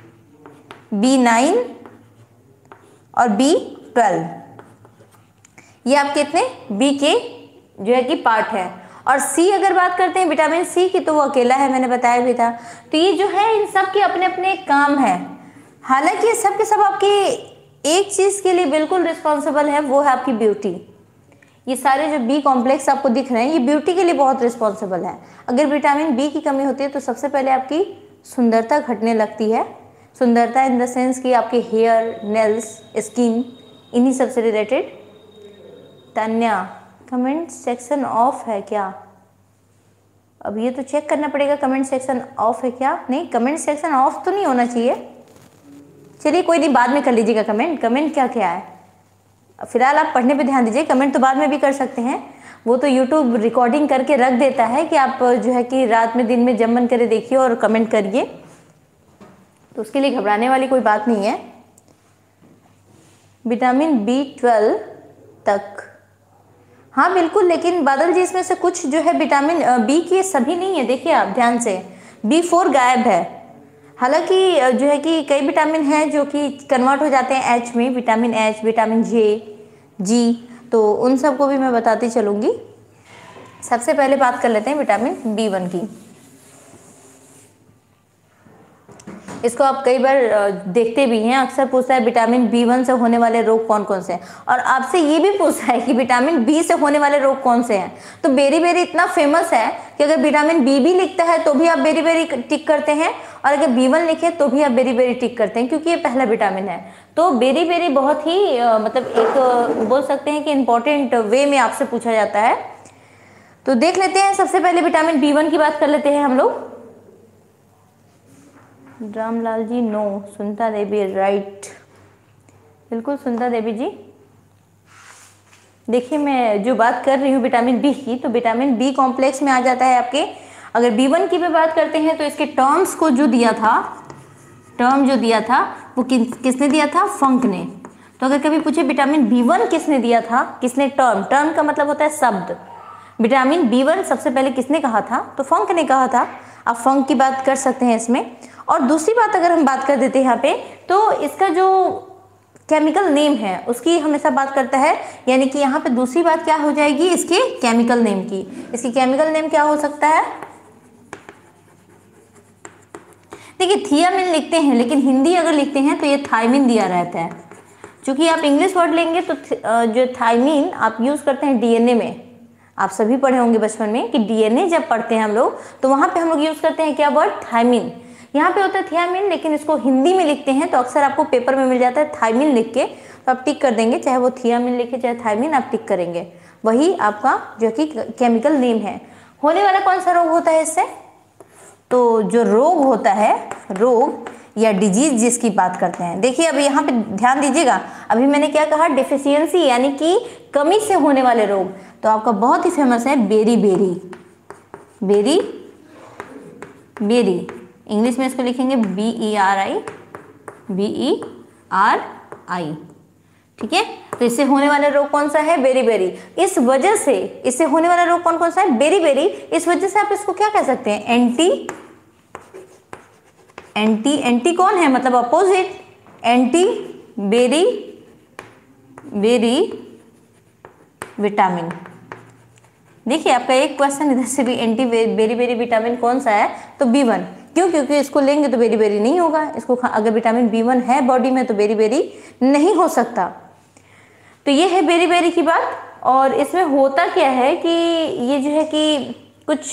B9 और B12। ये आपके इतने बी के जो है कि पार्ट है। और सी अगर बात करते हैं विटामिन सी की तो वो अकेला है, मैंने बताया भी था। तो ये जो है इन सब के अपने अपने काम है। हालांकि ये सब के सब आपके एक चीज़ के लिए बिल्कुल रिस्पॉन्सिबल है, वो है आपकी ब्यूटी। ये सारे जो बी कॉम्प्लेक्स आपको दिख रहे हैं ये ब्यूटी के लिए बहुत रिस्पॉन्सिबल है। अगर विटामिन बी की कमी होती है तो सबसे पहले आपकी सुंदरता घटने लगती है। सुंदरता इन द सेंस कि आपके हेयर, नेल्स, स्किन, इन्हीं सब से related. Tanya, comment section off है क्या? अब ये तो चेक करना पड़ेगा, कमेंट सेक्शन ऑफ है क्या? नहीं, कमेंट सेक्शन ऑफ तो नहीं होना चाहिए। चलिए कोई नहीं, बाद में कर लीजिएगा कमेंट। कमेंट क्या क्या है, फिलहाल आप पढ़ने पे ध्यान दीजिए, कमेंट तो बाद में भी कर सकते हैं। वो तो यूट्यूब रिकॉर्डिंग करके रख देता है कि आप जो है कि रात में दिन में जब मन करे देखिए और कमेंट करिए, तो उसके लिए घबराने वाली कोई बात नहीं है। विटामिन B12 तक, हाँ बिल्कुल, लेकिन बादल जी इसमें से कुछ जो है विटामिन बी की सभी नहीं है, देखिए आप ध्यान से, B4 गायब है। हालांकि जो है कि कई विटामिन हैं जो कि कन्वर्ट हो जाते हैं एच में, विटामिन एच, विटामिन जी, तो उन सब को भी मैं बताती चलूँगी। सबसे पहले बात कर लेते हैं विटामिन B1 की। इसको आप कई बार देखते भी हैं, अक्सर पूछता है विटामिन B1 से होने वाले रोग कौन कौन से हैं, और आपसे ये भी पूछा है कि विटामिन बी से होने वाले रोग कौन से हैं। तो बेरी बेरी इतना फेमस है कि अगर विटामिन बी भी लिखता है तो भी आप बेरी बेरी टिक करते हैं, और अगर B1 लिखे तो भी आप बेरी बेरी टिक करते हैं, क्योंकि ये पहला विटामिन है। तो बेरी बेरी बहुत ही मतलब एक बोल सकते हैं कि इम्पोर्टेंट वे में आपसे पूछा जाता है। तो देख लेते हैं, सबसे पहले विटामिन B1 की बात कर लेते हैं हम लोग। रामलाल जी नो, सुनीता देवी राइट, बिल्कुल सुनीता देवी जी। देखिए मैं जो बात कर रही हूँ विटामिन बी की, तो विटामिन बी कॉम्प्लेक्स में आ जाता है आपके। अगर B1 की भी बात करते हैं तो इसके टर्म्स को जो दिया था, टर्म जो दिया था वो किसने दिया था? फंक ने। तो अगर कभी पूछे विटामिन B1 किसने दिया था, किसने टर्म, टर्म का मतलब होता है शब्द, विटामिन B1 सबसे पहले किसने कहा था? तो फंक ने कहा था। आप फंक की बात कर सकते हैं इसमें। और दूसरी बात अगर हम बात कर देते हैं यहाँ पे, तो इसका जो केमिकल नेम है उसकी हमेशा बात करता है, यानी कि यहाँ पे दूसरी बात क्या हो जाएगी इसके केमिकल नेम की। इसकी केमिकल नेम क्या हो सकता है? देखिए थियामिन लिखते हैं, लेकिन हिंदी अगर लिखते हैं तो ये थायमिन दिया रहता है। चूंकि आप इंग्लिश वर्ड लेंगे तो जो थायमिन आप यूज करते हैं डीएनए में, आप सभी पढ़े होंगे बचपन में कि डीएनए जब पढ़ते हैं हम लोग तो वहां पे हम लोग यूज करते हैं क्या वर्ड? थायमिन। यहाँ पे होता है थियामिन, लेकिन इसको हिंदी में लिखते हैं तो अक्सर आपको पेपर में मिल जाता है थायमिन लिख के, तो आप टिक कर देंगे, चाहे वो थियामिन लिखे चाहे थायमिन, आप टिक करेंगे, वही आपका जो कि केमिकल नेम है। होने वाला कौन सा रोग होता है इससे? तो जो रोग होता है, रोग या डिजीज जिसकी बात करते हैं, देखिए अब यहाँ पे ध्यान दीजिएगा, अभी मैंने क्या कहा? डिफिशियंसी यानी कि कमी से होने वाले रोग। तो आपका बहुत ही फेमस है berry berry, berry berry, English में इसको लिखेंगे BERI, BERI, ठीक है। तो इससे होने वाला रोग कौन सा है? Beriberi. इस वजह से इससे होने वाला रोग कौन कौन सा है? Beriberi. इस वजह से आप इसको क्या कह सकते हैं? एंटी कौन है? मतलब opposite, anti beriberi vitamin. देखिए आपका एक क्वेश्चन इधर से भी, एंटी बेरी बेरी विटामिन कौन सा है? तो B1। क्यों? क्योंकि इसको लेंगे तो बेरी बेरी नहीं होगा, इसको अगर विटामिन B1 है बॉडी में तो बेरी बेरी नहीं हो सकता। तो ये है बेरी बेरी की बात। और इसमें होता क्या है कि ये जो है कि कुछ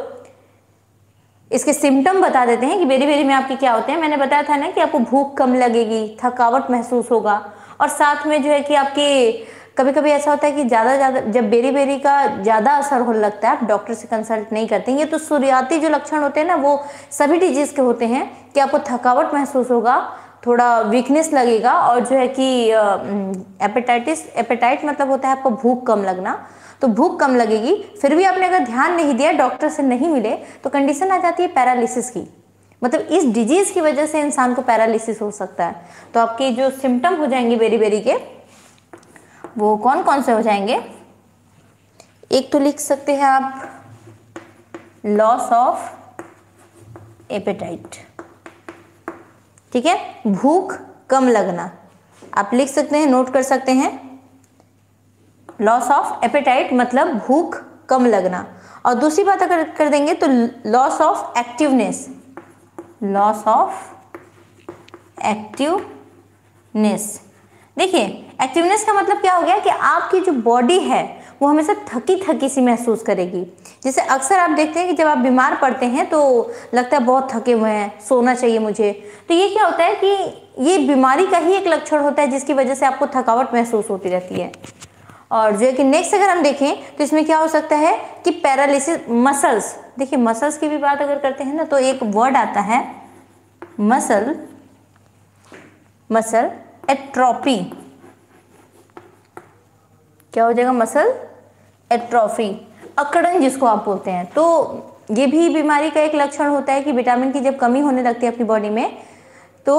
इसके सिम्टम बता देते हैं कि बेरी बेरी में आपके क्या होते हैं। मैंने बताया था ना कि आपको भूख कम लगेगी, थकावट महसूस होगा, और साथ में जो है कि आपके कभी कभी ऐसा होता है कि ज़्यादा जब बेरी बेरी का ज़्यादा असर होने लगता है, आप डॉक्टर से कंसल्ट नहीं करते हैं। ये तो शुरुआती जो लक्षण होते हैं ना, वो सभी डिजीज़ के होते हैं कि आपको थकावट महसूस होगा, थोड़ा वीकनेस लगेगा, और जो है कि एपेटाइट मतलब होता है आपको भूख कम लगना, तो भूख कम लगेगी। फिर भी आपने अगर ध्यान नहीं दिया, डॉक्टर से नहीं मिले, तो कंडीशन आ जाती है पैरालिसिस की। मतलब इस डिजीज़ की वजह से इंसान को पैरालिसिस हो सकता है। तो आपके जो सिम्टम हो जाएंगे बेरी बेरी के, वो कौन कौन से हो जाएंगे? एक तो लिख सकते हैं आप लॉस ऑफ एपेटाइट, ठीक है, भूख कम लगना, आप लिख सकते हैं, नोट कर सकते हैं। लॉस ऑफ एपेटाइट मतलब भूख कम लगना। और दूसरी बात अगर कर देंगे तो loss of activeness, loss of activeness. देखिए एक्टिवनेस का मतलब क्या हो गया कि आपकी जो बॉडी है वो हमेशा थकी थकी सी महसूस करेगी। जैसे अक्सर आप देखते हैं कि जब आप बीमार पड़ते हैं तो लगता है बहुत थके हुए हैं, सोना चाहिए मुझे। तो ये क्या होता है कि ये बीमारी का ही एक लक्षण होता है जिसकी वजह से आपको थकावट महसूस होती रहती है। और जो है कि नेक्स्ट अगर हम देखें तो इसमें क्या हो सकता है कि पैरालिसिस मसल्स। देखिए मसल्स की भी बात अगर करते हैं ना, तो एक वर्ड आता है मसल एट्रोफी। क्या हो जाएगा? मसल एट्रोफी, अकड़न जिसको आप बोलते हैं। तो ये भी बीमारी का एक लक्षण होता है कि विटामिन की जब कमी होने लगती है अपनी बॉडी में। तो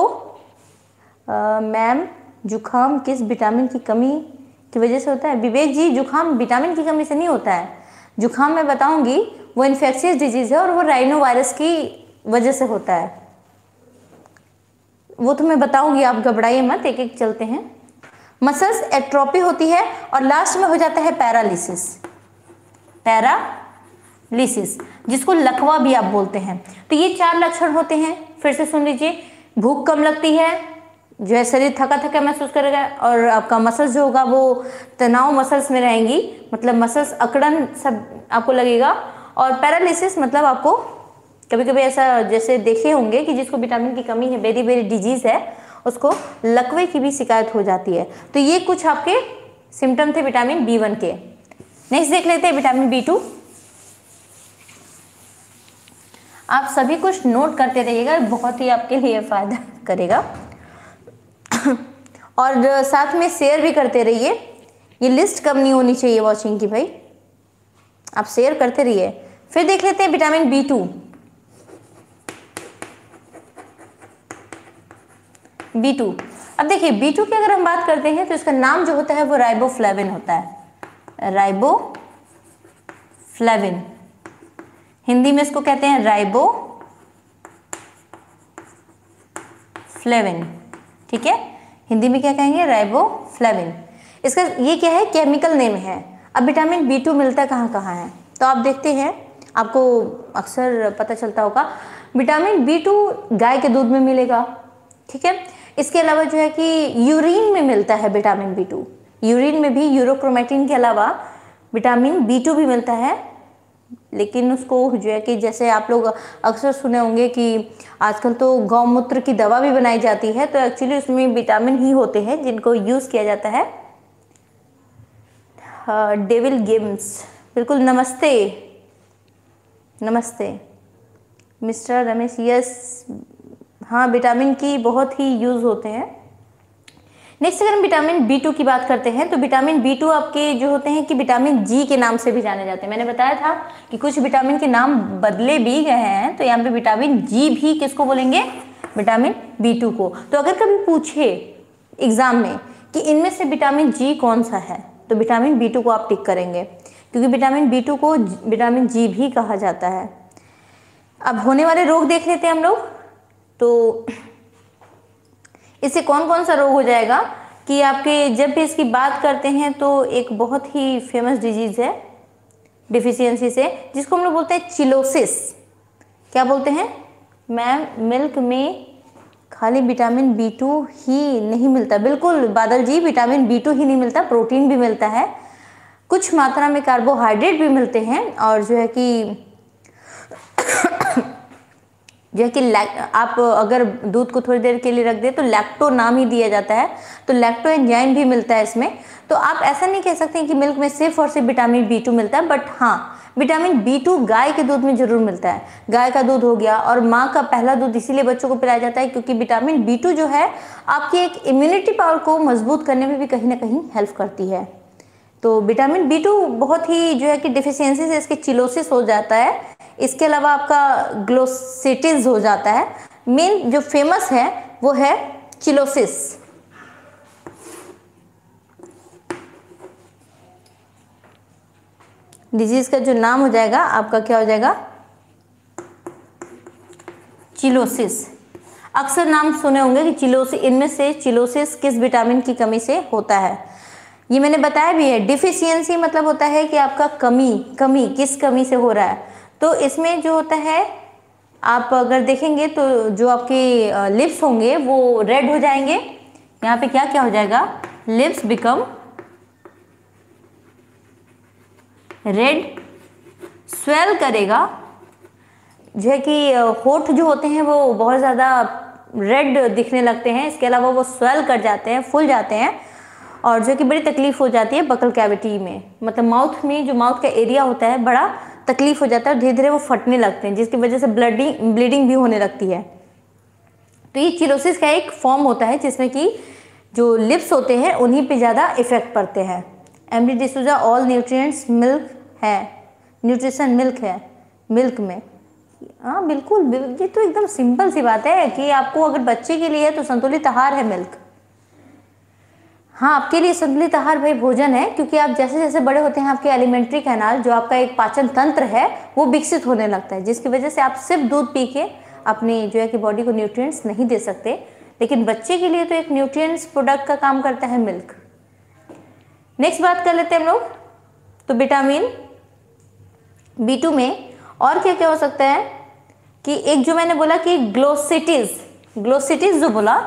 मैम जुखाम किस विटामिन की कमी की वजह से होता है? विवेक जी, जुखाम विटामिन की कमी से नहीं होता है। जुखाम मैं बताऊंगी वो इन्फेक्शियस डिजीज है और वो राइनो वायरस की वजह से होता है। वो तो मैं बताऊंगी, आप घबराइए मत, एक एक चलते हैं। मसल्स एट्रोफी होती है और लास्ट में हो जाता है पैरालिसिस, पैरालिसिस जिसको लकवा भी आप बोलते हैं। तो ये 4 लक्षण होते हैं, फिर से सुन लीजिए। भूख कम लगती है, जो है शरीर थका थका महसूस करेगा, और आपका मसल्स जो होगा वो तनाव मसल्स में रहेंगी, मतलब मसल्स अकड़न सब आपको लगेगा। और पैरालिसिस मतलब आपको कभी कभी ऐसा जैसे देखे होंगे कि जिसको विटामिन की कमी है, बेरी बेरी डिजीज है, उसको लकवे की भी शिकायत हो जाती है। तो ये कुछ आपके सिम्टम थे विटामिन B1 के। नेक्स्ट देख लेते हैं विटामिन B2। आप सभी कुछ नोट करते रहिएगा, बहुत ही आपके लिए फायदा करेगा। और साथ में शेयर भी करते रहिए, ये लिस्ट कम नहीं होनी चाहिए वॉचिंग की भाई, आप शेयर करते रहिए। फिर देख लेते हैं विटामिन B2। अब देखिए B2 की अगर हम बात करते हैं तो इसका नाम जो होता है वो राइबोफ्लेविन होता है, राइबोफ्लेविन। हिंदी में इसको कहते हैं राइबोफ्लेविन, ठीक है, हिंदी में क्या कहेंगे? राइबोफ्लेविन। इसका ये क्या है? केमिकल नेम है। अब विटामिन B2 मिलता कहाँ कहाँ है? तो आप देखते हैं, आपको अक्सर पता चलता होगा विटामिन B2 गाय के दूध में मिलेगा, ठीक है। इसके अलावा जो है कि यूरिन में मिलता है विटामिन B2। यूरिन में भी यूरोक्रोमेटिन के अलावा विटामिन B2 भी मिलता है, लेकिन उसको जो है कि जैसे आप लोग अक्सर सुने होंगे कि आजकल तो गौमूत्र की दवा भी बनाई जाती है, तो एक्चुअली उसमें विटामिन ही होते हैं जिनको यूज़ किया जाता है। डेविल गेम्स, बिल्कुल, नमस्ते मिस्टर रमेश। यस, हाँ, विटामिन की बहुत ही यूज़ होते हैं। नेक्स्ट अगर हम विटामिन B2 की बात करते हैं तो विटामिन B2 आपके जो होते हैं कि विटामिन G के नाम से भी जाने जाते हैं। मैंने बताया था कि कुछ विटामिन के नाम बदले भी गए हैं, तो यहाँ पे विटामिन G भी किसको बोलेंगे? विटामिन B2 को। तो अगर कभी पूछे एग्जाम में कि इनमें से विटामिन G कौन सा है, तो विटामिन B2 को आप टिक करेंगे, क्योंकि विटामिन B2 को विटामिन G भी कहा जाता है। अब होने वाले रोग देख लेते हैं हम लोग। तो इससे कौन कौन सा रोग हो जाएगा कि आपके जब भी इसकी बात करते हैं तो एक बहुत ही फेमस डिजीज है डिफिशियंसी से, जिसको हम लोग बोलते हैं चिलोसिस। क्या बोलते हैं मैम? मिल्क में खाली विटामिन B2 ही नहीं मिलता। बिल्कुल बादल जी, विटामिन B2 ही नहीं मिलता, प्रोटीन भी मिलता है, कुछ मात्रा में कार्बोहाइड्रेट भी मिलते हैं, और जो है कि जो है कि आप अगर दूध को थोड़ी देर के लिए रख दे तो लैक्टो नाम ही दिया जाता है, तो लैक्टो एंजाइम भी मिलता है इसमें। तो आप ऐसा नहीं कह सकते कि मिल्क में सिर्फ और सिर्फ विटामिन B2 मिलता है, बट हाँ विटामिन B2 गाय के दूध में जरूर मिलता है। गाय का दूध हो गया, और माँ का पहला दूध इसीलिए बच्चों को पिलाया जाता है क्योंकि विटामिन B2 जो है आपकी एक इम्यूनिटी पावर को मजबूत करने में भी कहीं ना कहीं हेल्प करती है। तो विटामिन B2 बहुत ही जो है कि डिफिशियंसी से इसके चिलोसिस हो जाता है, इसके अलावा आपका ग्लोसिटिस हो जाता है। मेन जो फेमस है वो है चिलोसिस। डिजीज का जो नाम हो जाएगा आपका क्या हो जाएगा, चिलोसिस। अक्सर नाम सुने होंगे कि चिलोसिस, इनमें से चिलोसिस किस विटामिन की कमी से होता है, ये मैंने बताया भी है। डिफिशियंसी मतलब होता है कि आपका कमी किस कमी से हो रहा है। तो इसमें जो होता है आप अगर देखेंगे तो जो आपके लिप्स होंगे वो रेड हो जाएंगे। यहाँ पे क्या क्या हो जाएगा, लिप्स बिकम रेड, स्वेल करेगा, जो है कि होठ जो होते हैं वो बहुत ज़्यादा रेड दिखने लगते हैं, इसके अलावा वो स्वेल कर जाते हैं, फूल जाते हैं, और जो कि बड़ी तकलीफ हो जाती है बकल कैविटी में, मतलब माउथ में जो माउथ का एरिया होता है बड़ा तकलीफ हो जाता है, धीरे धीरे वो फटने लगते हैं जिसकी वजह से ब्लीडिंग भी होने लगती है। तो ये चिलोसिस का एक फॉर्म होता है जिसमें कि जो लिप्स होते हैं उन्हीं पे ज़्यादा इफेक्ट पड़ते हैं। MD D'Souza all nutrients milk है, न्यूट्रिशन मिल्क है, मिल्क में। हाँ बिल्कुल, ये तो एकदम सिंपल सी बात है कि आपको अगर बच्चे के लिए है तो संतुलित आहार है मिल्क। हाँ आपके लिए संतुलित आहार भाई भोजन है, क्योंकि आप जैसे जैसे बड़े होते हैं आपके एलिमेंट्री कैनाल जो आपका एक पाचन तंत्र है वो विकसित होने लगता है, जिसकी वजह से आप सिर्फ दूध पी के अपनी जो है कि बॉडी को न्यूट्रिएंट्स नहीं दे सकते। लेकिन बच्चे के लिए तो एक न्यूट्रिएंट्स प्रोडक्ट का काम करता है मिल्क। नेक्स्ट बात कर लेते हैं हम लोग, तो विटामिन B2 में और क्या क्या हो सकता है कि एक जो मैंने बोला कि ग्लोसिटिस जो बोला,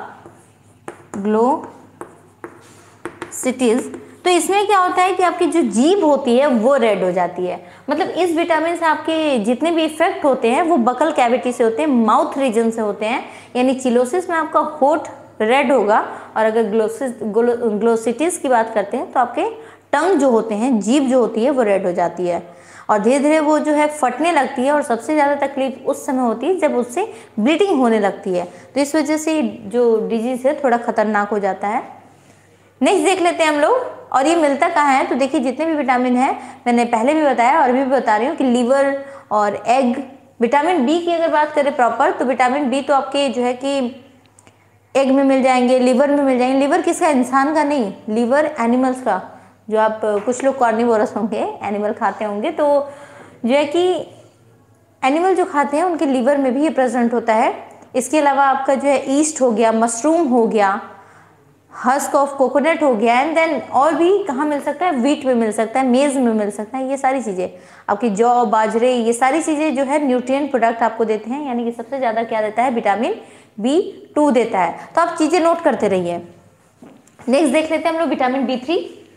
ग्लोसिटिस, तो इसमें क्या होता है कि आपकी जो जीभ होती है वो रेड हो जाती है। मतलब इस विटामिन से आपके जितने भी इफेक्ट होते हैं वो बकल कैविटी से होते हैं, माउथ रीजन से होते हैं। यानी चिलोसिस में आपका होठ रेड होगा, और अगर ग्लोसिटिस की बात करते हैं तो आपके टंग जो होते हैं, जीभ जो होती है वो रेड हो जाती है, और धीरे धीरे वो जो है फटने लगती है, और सबसे ज़्यादा तकलीफ उस समय होती है जब उससे ब्लीडिंग होने लगती है। तो इस वजह से जो डिजीज़ है थोड़ा खतरनाक हो जाता है। नेक्स्ट देख लेते हैं हम लोग, और ये मिलता कहाँ है, तो देखिए जितने भी विटामिन है मैंने पहले भी बताया और अभी भी बता रही हूँ कि लीवर और एग। विटामिन B की अगर बात करें प्रॉपर, तो विटामिन B तो आपके जो है कि एग में मिल जाएंगे, लिवर में मिल जाएंगे। लिवर किसका, इंसान का नहीं, लिवर एनिमल्स का। जो आप कुछ लोग कार्निवोरस होंगे, एनिमल खाते होंगे, तो जो है कि एनिमल जो खाते हैं उनके लिवर में भी ये प्रेजेंट होता है। इसके अलावा आपका जो है ईस्ट हो गया, मशरूम हो गया, हस्क ऑफ कोकोनट हो गया, एंड देन और भी कहाँ मिल सकता है, व्हीट में मिल सकता है, मेज में मिल सकता है। ये सारी चीज़ें आपकी जौ, बाजरे, ये सारी चीज़ें जो है न्यूट्रिएंट प्रोडक्ट आपको देते हैं। यानी कि सबसे ज़्यादा क्या देता है, विटामिन B2 देता है। तो आप चीज़ें नोट करते रहिए। नेक्स्ट देख लेते हैं हम लोग विटामिन B3।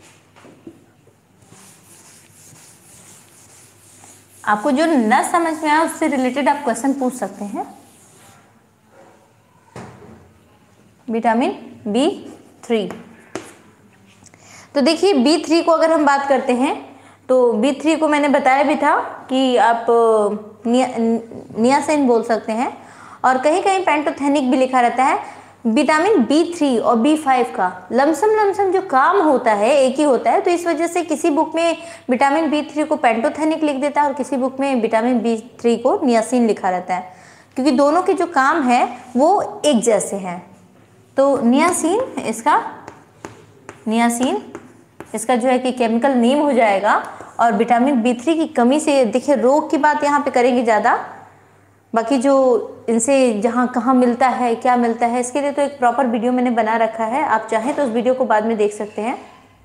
आपको जो न समझ में आया उससे रिलेटेड आप क्वेश्चन पूछ सकते हैं। विटामिन B3, तो देखिए B3 को अगर हम बात करते हैं तो B3 को मैंने बताया भी था कि आप नियासिन बोल सकते हैं, और कहीं कहीं पेंटोथेनिक भी लिखा रहता है। विटामिन B3 और B5 का लमसम जो काम होता है एक ही होता है, तो इस वजह से किसी बुक में विटामिन B3 को पेंटोथेनिक लिख देता है और किसी बुक में विटामिन B3 को नियासिन लिखा रहता है, क्योंकि दोनों के जो काम है वो एक जैसे हैं। तो नियासिन इसका जो है कि केमिकल नेम हो जाएगा। और विटामिन B3 की कमी से, देखिए रोग की बात यहाँ पे करेंगे ज़्यादा, बाकी जो इनसे जहाँ कहाँ मिलता है, क्या मिलता है, इसके लिए तो एक प्रॉपर वीडियो मैंने बना रखा है, आप चाहें तो उस वीडियो को बाद में देख सकते हैं।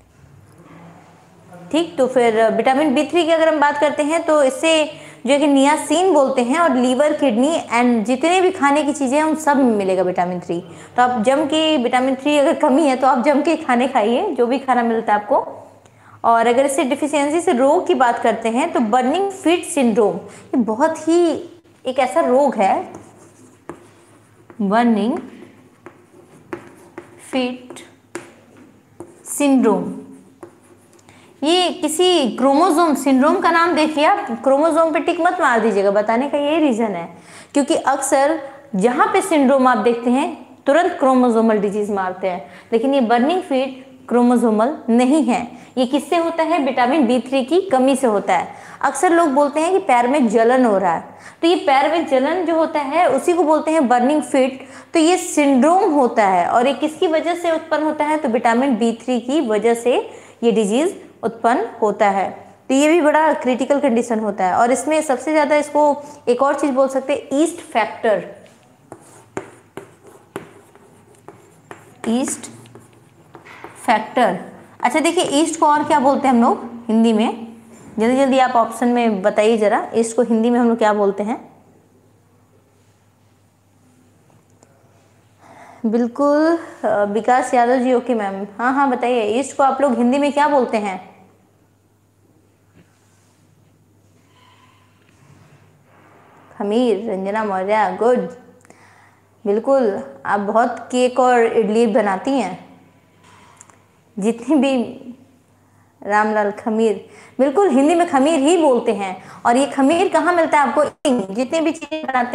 ठीक, तो फिर विटामिन B3 की अगर हम बात करते हैं तो इससे जो है कि नियासिन बोलते हैं, और लीवर, किडनी एंड जितने भी खाने की चीज़ें हैं उन सब में मिलेगा विटामिन 3। तो आप जम के, विटामिन 3 अगर कमी है तो आप जम के खाने खाइए, जो भी खाना मिलता है आपको। और अगर इससे डिफिशियंसी से रोग की बात करते हैं तो बर्निंग फीट सिंड्रोम, ये बहुत ही एक ऐसा रोग है बर्निंग फीट सिंड्रोम। ये किसी क्रोमोसोम सिंड्रोम का नाम देखिए आप, क्रोमोसोम पे टिक मत मार दीजिएगा, बताने का यही रीजन है क्योंकि अक्सर जहां पे सिंड्रोम आप देखते हैं तुरंत क्रोमोसोमल डिजीज मारते हैं, लेकिन ये बर्निंग फीट क्रोमोसोमल नहीं है। ये किससे होता है? विटामिन B3 की कमी से होता है। अक्सर लोग बोलते हैं कि पैर में जलन हो रहा है, तो ये पैर में जलन जो होता है उसी को बोलते हैं बर्निंग फीट। तो ये सिंड्रोम होता है और ये किसकी वजह से उत्पन्न होता है? तो विटामिन B3 की वजह से ये डिजीज उत्पन्न होता है। तो ये भी बड़ा क्रिटिकल कंडीशन होता है और इसमें सबसे ज़्यादा इसको एक और चीज़ बोल सकते हैं, ईस्ट फैक्टर। East factor. अच्छा देखिए, ईस्ट को और क्या बोलते हैं हम लोग हिंदी में? जल्दी जल्दी आप ऑप्शन में बताइए जरा, ईस्ट को हिंदी में हम लोग क्या बोलते हैं? बिल्कुल विकास यादव जी, ओके मैम, हाँ हाँ बताइए, ईस्ट को आप लोग हिंदी में क्या बोलते हैं? खमीर। रंजना मौर्य, गुड, बिल्कुल आप बहुत केक और इडली बनाती हैं जितनी भी। रामलाल, खमीर, बिल्कुल हिंदी में खमीर ही बोलते हैं। और ये खमीर कहाँ मिलता है आपको? जितनी भी चीजें बनाते हैं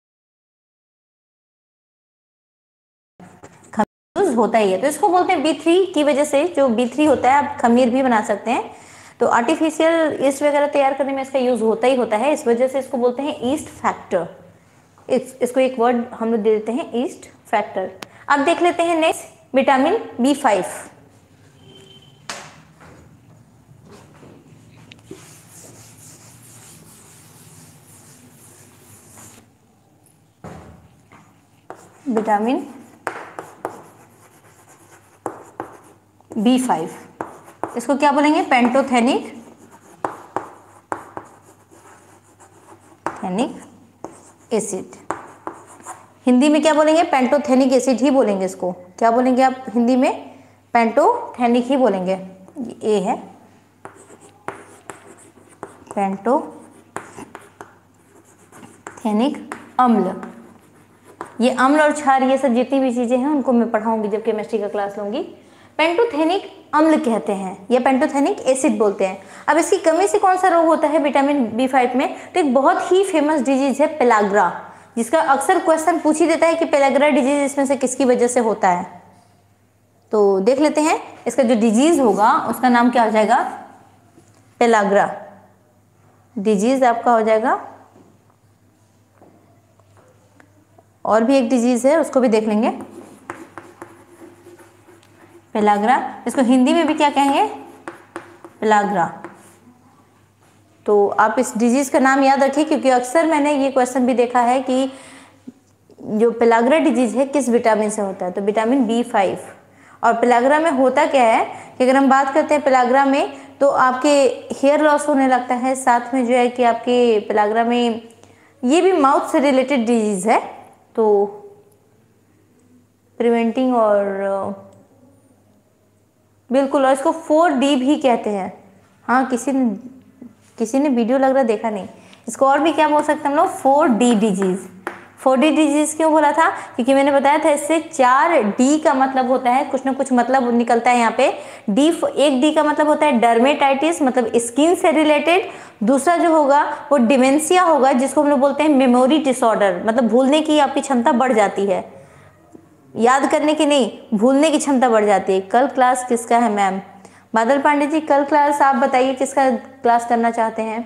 खमीर होता ही है, तो इसको बोलते हैं B3 की वजह से, जो B3 होता है आप खमीर भी बना सकते हैं। तो आर्टिफिशियल ईस्ट वगैरह तैयार करने में इसका यूज होता ही होता है, इस वजह से इसको बोलते हैं ईस्ट फैक्टर। इसको एक वर्ड हम लोग दे देते हैं, ईस्ट फैक्टर। अब देख लेते हैं next, vitamin B5। Vitamin B5, इसको क्या बोलेंगे? Pantothenic acid. हिंदी में क्या बोलेंगे? पेंटोथेनिक एसिड ही बोलेंगे इसको। क्या बोलेंगे आप हिंदी में? पेंटोथेनिक ही बोलेंगे। ये है पेंटोथेनिक अम्ल। ये अम्ल और क्षार, ये सब जितनी भी चीजें हैं उनको मैं पढ़ाऊंगी जब केमिस्ट्री का क्लास लूंगी। पेंटोथेनिक अम्ल कहते हैं या पेंटोथेनिक एसिड बोलते हैं। अब इसकी कमी से कौन सा रोग होता है विटामिन B5 में? तो एक बहुत ही फेमस डिजीज है पेलाग्रा, जिसका अक्सर क्वेश्चन पूछ ही देता है कि पेलाग्रा डिजीज इसमें से किसकी वजह से होता है। तो देख लेते हैं इसका जो डिजीज होगा उसका नाम क्या हो जाएगा? पेलाग्रा डिजीज आपका हो जाएगा। और भी एक डिजीज है उसको भी देख लेंगे, पेलाग्रा। इसको हिंदी में भी क्या कहेंगे? पेलाग्रा। तो आप इस डिजीज का नाम याद रखिए क्योंकि अक्सर मैंने ये क्वेश्चन भी देखा है कि जो पेलाग्रा डिजीज है किस विटामिन से होता है? तो विटामिन B5। और पेलाग्रा में होता क्या है कि अगर हम बात करते हैं पेलाग्रा में, तो आपके हेयर लॉस होने लगता है, साथ में जो है कि आपके पेलाग्रा में ये भी माउथ से रिलेटेड डिजीज है। तो प्रिवेंटिंग और बिल्कुल, और इसको 4D भी कहते हैं। हाँ, किसी ने वीडियो लग रहा देखा नहीं। इसको और भी क्या बोल सकते हैं हम लोग? 4D disease. 4D डिजीज क्यों बोला था? क्योंकि मैंने बताया था इससे 4D का मतलब होता है, कुछ ना कुछ मतलब निकलता है यहाँ पे। एक D का मतलब होता है डर्मेटाइटिस, मतलब स्किन से रिलेटेड। दूसरा जो होगा वो डिमेंशिया होगा, जिसको हम लोग बोलते हैं मेमोरी डिसऑर्डर, मतलब भूलने की आपकी क्षमता बढ़ जाती है, याद करने की नहीं, भूलने की क्षमता बढ़ जाती है। कल क्लास किसका है मैम? बादल पांडे जी, कल क्लास आप बताइए किसका क्लास करना चाहते हैं?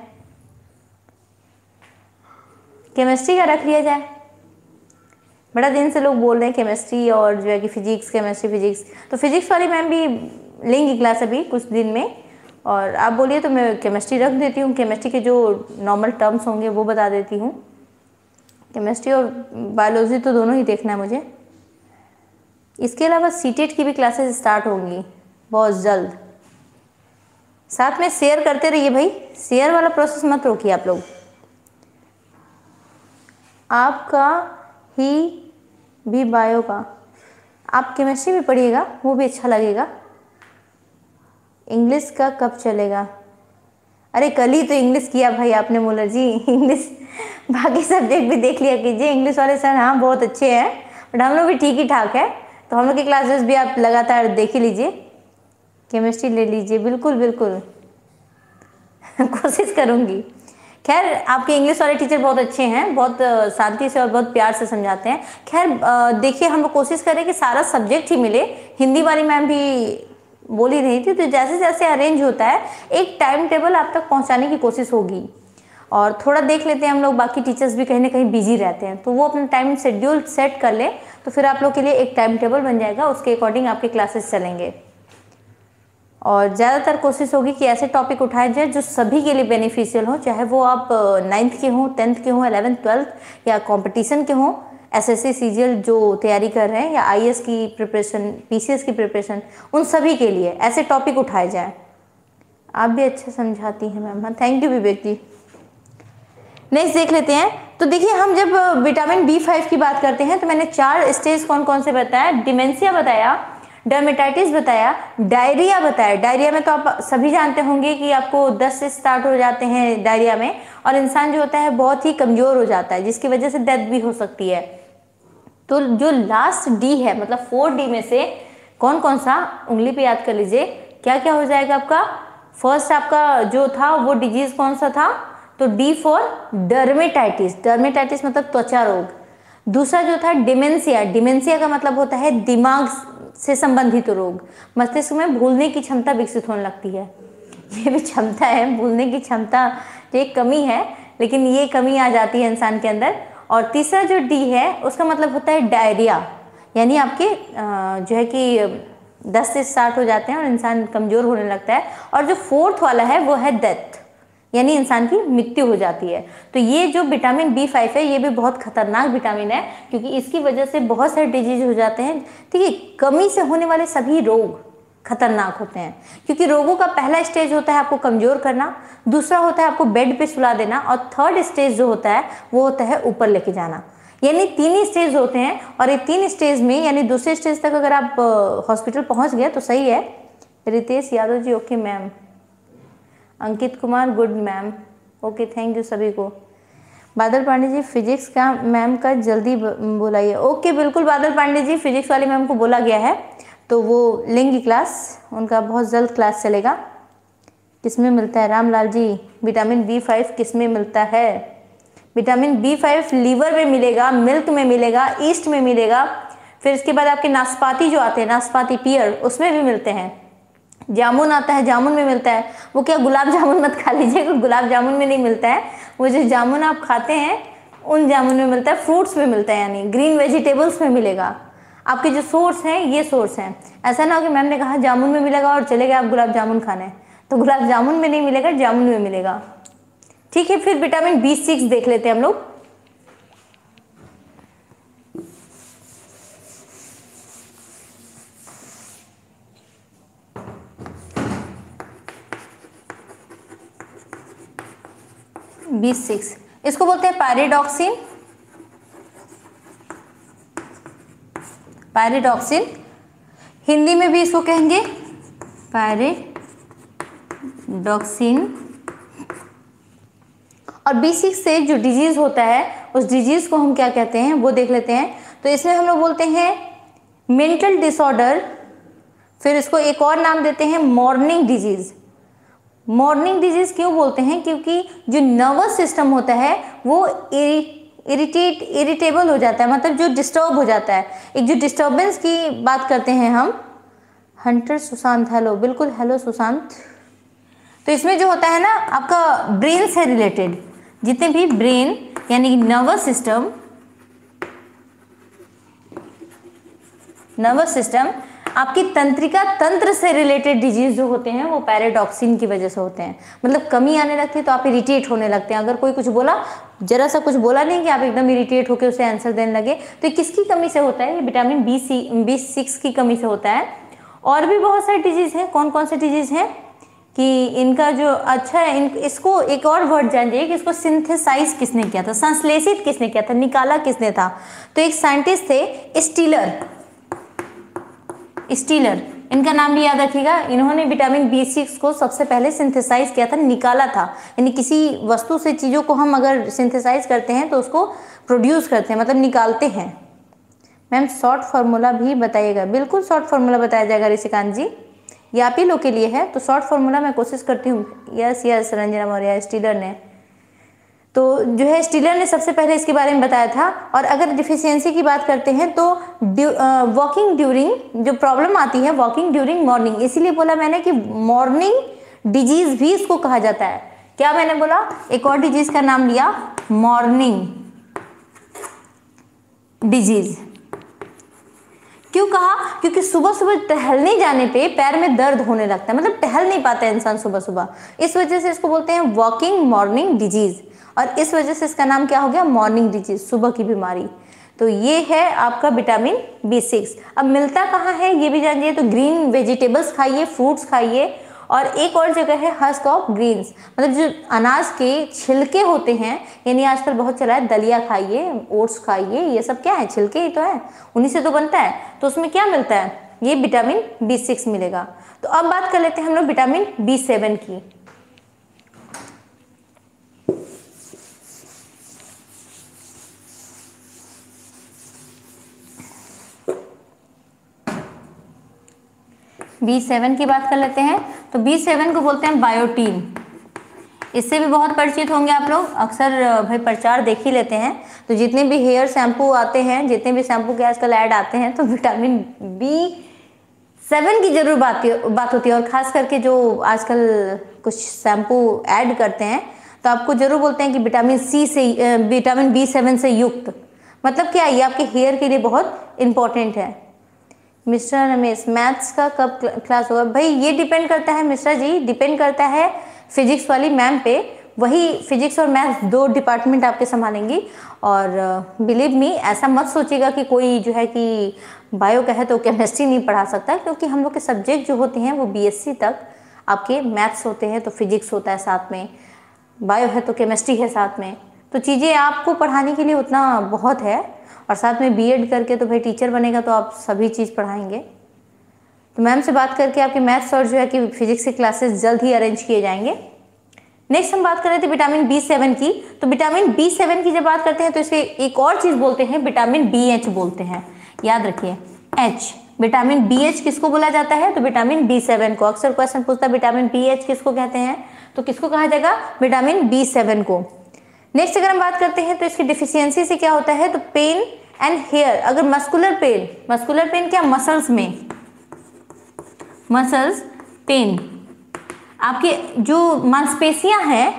केमिस्ट्री का रख लिया जाए। बड़ा दिन से लोग बोल रहे हैं केमिस्ट्री और जो है कि फिजिक्स, केमिस्ट्री फिजिक्स, तो फिजिक्स वाली मैम भी लेंगी क्लास अभी कुछ दिन में। और आप बोलिए तो मैं केमिस्ट्री रख देती हूँ। केमिस्ट्री के जो नॉर्मल टर्म्स होंगे वो बता देती हूँ। केमिस्ट्री और बायोलॉजी तो दोनों ही देखना है मुझे। इसके अलावा सीटेट की भी क्लासेस स्टार्ट होंगी बहुत जल्द। साथ में शेयर करते रहिए भाई, शेयर वाला प्रोसेस मत रोकिए आप लोग। आपका ही भी बायो का, आप केमिस्ट्री भी पढ़िएगा, वो भी अच्छा लगेगा। इंग्लिश का कब चलेगा? अरे कल ही तो इंग्लिश किया भाई आपने मुलर जी, इंग्लिश बाकी सब्जेक्ट भी देख लिया कीजिए। इंग्लिश वाले सर हाँ बहुत अच्छे हैं, बट हम लोग भी ठीक ही ठाक है, तो हम लोग की क्लासेस भी आप लगातार देख ही लीजिए, केमिस्ट्री ले लीजिए, बिल्कुल बिल्कुल कोशिश करूँगी। खैर आपके इंग्लिश वाले टीचर बहुत अच्छे हैं, बहुत शांति से और बहुत प्यार से समझाते हैं। खैर देखिए हम लोग कोशिश करें कि सारा सब्जेक्ट ही मिले। हिंदी वाली मैम भी बोल ही रही थी, तो जैसे जैसे अरेंज होता है एक टाइम टेबल आप तक पहुंचाने की कोशिश होगी। और थोड़ा देख लेते हैं हम लोग, बाकी टीचर्स भी कहीं ना कहीं बिजी रहते हैं, तो वो अपना टाइम शेड्यूल सेट कर ले, तो फिर आप लोग के लिए एक टाइम टेबल बन जाएगा, उसके अकॉर्डिंग आपके क्लासेस चलेंगे। और ज़्यादातर कोशिश होगी कि ऐसे टॉपिक उठाए जाए जो सभी के लिए बेनिफिशियल हो, चाहे वो आप 9th के हों, 10th के हों, 11th 12th या कंपटीशन के हों, एसएससी सीजीएल जो तैयारी कर रहे हैं, या आईएएस की प्रिपरेशन, पीसीएस की प्रिपरेशन, उन सभी के लिए ऐसे टॉपिक उठाए जाएँ। आप भी अच्छा समझाती हैं मैम, हाँ thank you Vivek ji. Next देख लेते हैं। तो देखिए हम जब विटामिन B5 की बात करते हैं तो मैंने 4 स्टेज कौन कौन से बताया, डिमेंशिया बताया, डर्मेटाइटिस बताया, डायरिया बताया। डायरिया में तो आप सभी जानते होंगे कि आपको 10 से स्टार्ट हो जाते हैं डायरिया में, और इंसान जो होता है बहुत ही कमजोर हो जाता है, जिसकी वजह से डेथ भी हो सकती है। तो जो लास्ट डी है, मतलब 4D में से कौन कौन सा, उंगली पे याद कर लीजिए, क्या क्या हो जाएगा आपका। फर्स्ट आपका जो था वो डिजीज कौन सा था, तो D फॉर डर्मेटाइटिस, डर्मेटाइटिस मतलब त्वचा रोग। दूसरा जो था डिमेंशिया, डिमेंशिया का मतलब होता है दिमाग से संबंधित रोग, मस्तिष्क में भूलने की क्षमता विकसित होने लगती है। ये भी क्षमता है, भूलने की क्षमता जो एक कमी है, लेकिन ये कमी आ जाती है इंसान के अंदर। और तीसरा जो डी है उसका मतलब होता है डायरिया, यानी आपके जो है कि 10 से स्टार्ट हो जाते हैं और इंसान कमजोर होने लगता है। और जो फोर्थ वाला है वो है डेथ, यानी इंसान की मृत्यु हो जाती है। तो ये जो विटामिन B5 है ये भी बहुत खतरनाक विटामिन है, क्योंकि इसकी वजह से बहुत सारे डिजीज हो जाते हैं। ठीक है, कमी से होने वाले सभी रोग खतरनाक होते हैं, क्योंकि रोगों का पहला स्टेज होता है आपको कमजोर करना, दूसरा होता है आपको बेड पे सुला देना, और थर्ड स्टेज जो होता है वो होता है ऊपर लेके जाना। यानी 3 ही स्टेज होते हैं, और ये 3 स्टेज में यानी दूसरे स्टेज तक अगर आप हॉस्पिटल पहुंच गए तो सही है। Ritesh Yadav ji okay ma'am, Ankit Kumar good ma'am, okay thank you सभी को। बादल पांडे जी फिजिक्स का मैम का जल्दी बुलाइए। ओके बिल्कुल बादल पांडे जी, फिजिक्स वाली मैम को बोला गया है, तो वो लेंगी क्लास, उनका बहुत जल्द क्लास चलेगा। किसमें मिलता है रामलाल जी विटामिन B5, किसमें मिलता है? विटामिन B5 लीवर में मिलेगा, मिल्क में मिलेगा, ईस्ट में मिलेगा, फिर इसके बाद आपके नाशपाती जो आते हैं, नाशपाती पियर, उसमें भी मिलते हैं। जामुन आता है, जामुन में मिलता है। वो क्या गुलाब जामुन मत खा लीजिएगा, गुलाब जामुन में नहीं मिलता है, वो जो जामुन आप खाते हैं उन जामुन में मिलता है, फ्रूट्स में मिलता है, यानी ग्रीन वेजिटेबल्स में मिलेगा। आपके जो सोर्स हैं ये सोर्स हैं। ऐसा ना हो कि मैम ने कहा जामुन में मिलेगा और चले गए आप गुलाब जामुन खाने, तो गुलाब जामुन में नहीं मिलेगा, जामुन में मिलेगा। ठीक है, फिर विटामिन B6 देख लेते हैं हम लोग। B6 इसको बोलते हैं पायरिडॉक्सिन, पायरिडॉक्सिन हिंदी में भी इसको कहेंगे पायरिडॉक्सिन। और B6 से जो डिजीज होता है उस डिजीज को हम क्या कहते हैं वो देख लेते हैं। तो इसमें हम लोग बोलते हैं मेंटल डिसऑर्डर, फिर इसको एक और नाम देते हैं मॉर्निंग डिजीज। मॉर्निंग डिजीज क्यों बोलते हैं? क्योंकि जो नर्वस सिस्टम होता है वो इरिटेबल हो जाता है, मतलब जो डिस्टर्ब हो जाता है। एक जो डिस्टर्बेंस की बात करते हैं हम। हंटर सुशांत हेलो, बिल्कुल हेलो सुशांत। तो इसमें जो होता है ना आपका ब्रेन से रिलेटेड जितने भी ब्रेन यानी नर्वस सिस्टम आपकी तंत्रिका तंत्र से रिलेटेड डिजीज जो होते हैं वो पैराडॉक्सिन की वजह से होते हैं। मतलब कमी आने लगती है तो आप इरिटेट होने लगते हैं। अगर कोई कुछ बोला, जरा सा कुछ बोला नहीं कि आप एकदम इरिटेट होकर उसे आंसर देने लगे, तो किसकी कमी से होता है? ये विटामिन B6 की कमी से होता है। और भी बहुत सारे डिजीज हैं। कौन कौन से डिजीज हैं कि इनका जो अच्छा है, इसको एक और वर्ड जान जाइए कि इसको सिंथेसाइज किसने किया था, संश्लेषित किसने किया था, निकाला किसने था? तो एक साइंटिस्ट थे स्टीलर, इनका नाम भी याद रखिएगा। इन्होंने विटामिन B6 को सबसे पहले सिंथेसाइज किया था, निकाला था। यानी किसी वस्तु से चीज़ों को हम अगर सिंथेसाइज करते हैं तो उसको प्रोड्यूस करते हैं, मतलब निकालते हैं। मैम शॉर्ट फार्मूला भी बताइएगा। बिल्कुल शॉर्ट फार्मूला बताया जाएगा ऋषिकांत जी, ये आप ही लोग के लिए है, तो शॉर्ट फार्मूला मैं कोशिश करती हूँ। Yes yes Ranjana Maurya, stealer ने, तो जो है स्टीलर ने सबसे पहले इसके बारे में बताया था। और अगर डिफिशियंसी की बात करते हैं तो वॉकिंग ड्यूरिंग जो प्रॉब्लम आती है, वॉकिंग ड्यूरिंग मॉर्निंग, इसीलिए बोला मैंने कि मॉर्निंग डिजीज भी इसको कहा जाता है। क्या मैंने बोला? एक और डिजीज का नाम लिया, मॉर्निंग डिजीज। क्यों कहा? क्योंकि सुबह सुबह टहलने जाने पे पैर में दर्द होने लगता है, मतलब टहल नहीं पाता है इंसान सुबह सुबह, इस वजह से इसको बोलते हैं वॉकिंग मॉर्निंग डिजीज, और इस वजह से इसका नाम क्या हो गया? मॉर्निंग डिजीज, सुबह की बीमारी। तो ये है आपका विटामिन B6। अब मिलता कहाँ है ये भी जानिए, तो ग्रीन वेजिटेबल्स खाइए, फ्रूट्स खाइए, और एक और जगह है हस्क ऑफ ग्रीन्स, मतलब जो अनाज के छिलके होते हैं, यानी आजकल बहुत चला है दलिया खाइए, ओट्स खाइए, ये सब क्या है? छिलके ही तो है, उन्हीं से तो बनता है। तो उसमें क्या मिलता है? ये विटामिन B6 मिलेगा। तो अब बात कर लेते हैं हम लोग विटामिन B7 की। B7 की बात कर लेते हैं, तो B7 को बोलते हैं बायोटीन। इससे भी बहुत परिचित होंगे आप लोग, अक्सर भाई प्रचार देख ही लेते हैं। तो जितने भी हेयर शैम्पू आते हैं, जितने भी शैम्पू के आजकल ऐड आते हैं, तो विटामिन B7 की जरूर बात होती है। और खास करके जो आजकल कुछ शैम्पू ऐड करते हैं, तो आपको जरूर बोलते हैं कि विटामिन B7 से युक्त। मतलब क्या, ये आपके हेयर के लिए बहुत इंपॉर्टेंट है। मिस्टर रमेश, मैथ्स का कब क्लास होगा? भाई ये डिपेंड करता है मिश्रा जी, डिपेंड करता है फिजिक्स वाली मैम पे, वही फिजिक्स और मैथ्स दो डिपार्टमेंट आपके संभालेंगी। और बिलीव मी, ऐसा मत सोचिएगा कि कोई जो है कि बायो का है तो केमिस्ट्री नहीं पढ़ा सकता, क्योंकि हम लोग के सब्जेक्ट जो होते हैं वो BSc तक आपके मैथ्स होते हैं, तो फिजिक्स होता है साथ में, बायो है तो केमिस्ट्री है साथ में, तो चीज़ें आपको पढ़ाने के लिए उतना बहुत है। और साथ में B.Ed करके तो भाई टीचर बनेगा तो आप सभी चीज़ पढ़ाएंगे। तो मैम से बात करके आपके मैथ्स और जो है कि फिजिक्स की क्लासेस जल्द ही अरेंज किए जाएंगे। नेक्स्ट हम बात कर रहे थे विटामिन B7 की। तो विटामिन B7 की जब बात करते हैं तो इसे एक और चीज़ बोलते हैं, विटामिन BH बोलते हैं। याद रखिए, H, विटामिन BH किसको बोला जाता है? तो विटामिन B7 को। अक्सर क्वेश्चन पूछता है विटामिन BH किसको कहते हैं, तो किसको कहा जाएगा? विटामिन B7 को। नेक्स्ट अगर हम बात करते हैं तो इसकी डिफिशियंसी से क्या होता है, तो पेन एंड हेयर। अगर मस्कुलर पेन क्या? मसल्स पेन, आपके जो मांसपेशियां हैं,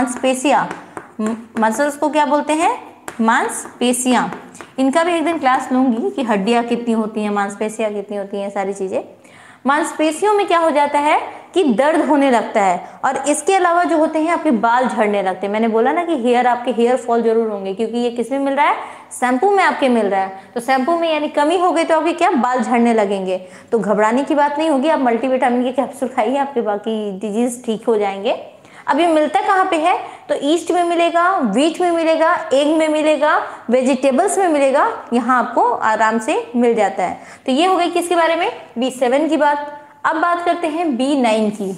मसल्स को क्या बोलते हैं? मांसपेशियां। इनका भी एक दिन क्लास लूंगी कि हड्डियां कितनी होती हैं, मांसपेशियां कितनी होती हैं, सारी चीजें। मांसपेशियों में क्या हो जाता है कि दर्द होने लगता है, और इसके अलावा जो होते हैं आपके बाल झड़ने लगते हैं। मैंने बोला ना कि आपके हेयर फॉल जरूर होंगे, क्योंकि ये किसमें मिल रहा है? शैम्पू में आपके मिल रहा है। तो शैम्पू में यानी कमी हो गई तो आपके क्या? बाल झड़ने लगेंगे। तो घबराने की बात नहीं होगी, आप मल्टीविटामिन के कैप्सूल खाइए, आपके बाकी डिजीज ठीक हो जाएंगे। अब ये मिलता कहाँ पे है? तो ईस्ट में मिलेगा, व्हीट में मिलेगा, एग में मिलेगा, वेजिटेबल्स में मिलेगा, यहाँ आपको आराम से मिल जाता है। तो ये हो गई किसके बारे में? B7 की बात। अब बात करते हैं B9 की।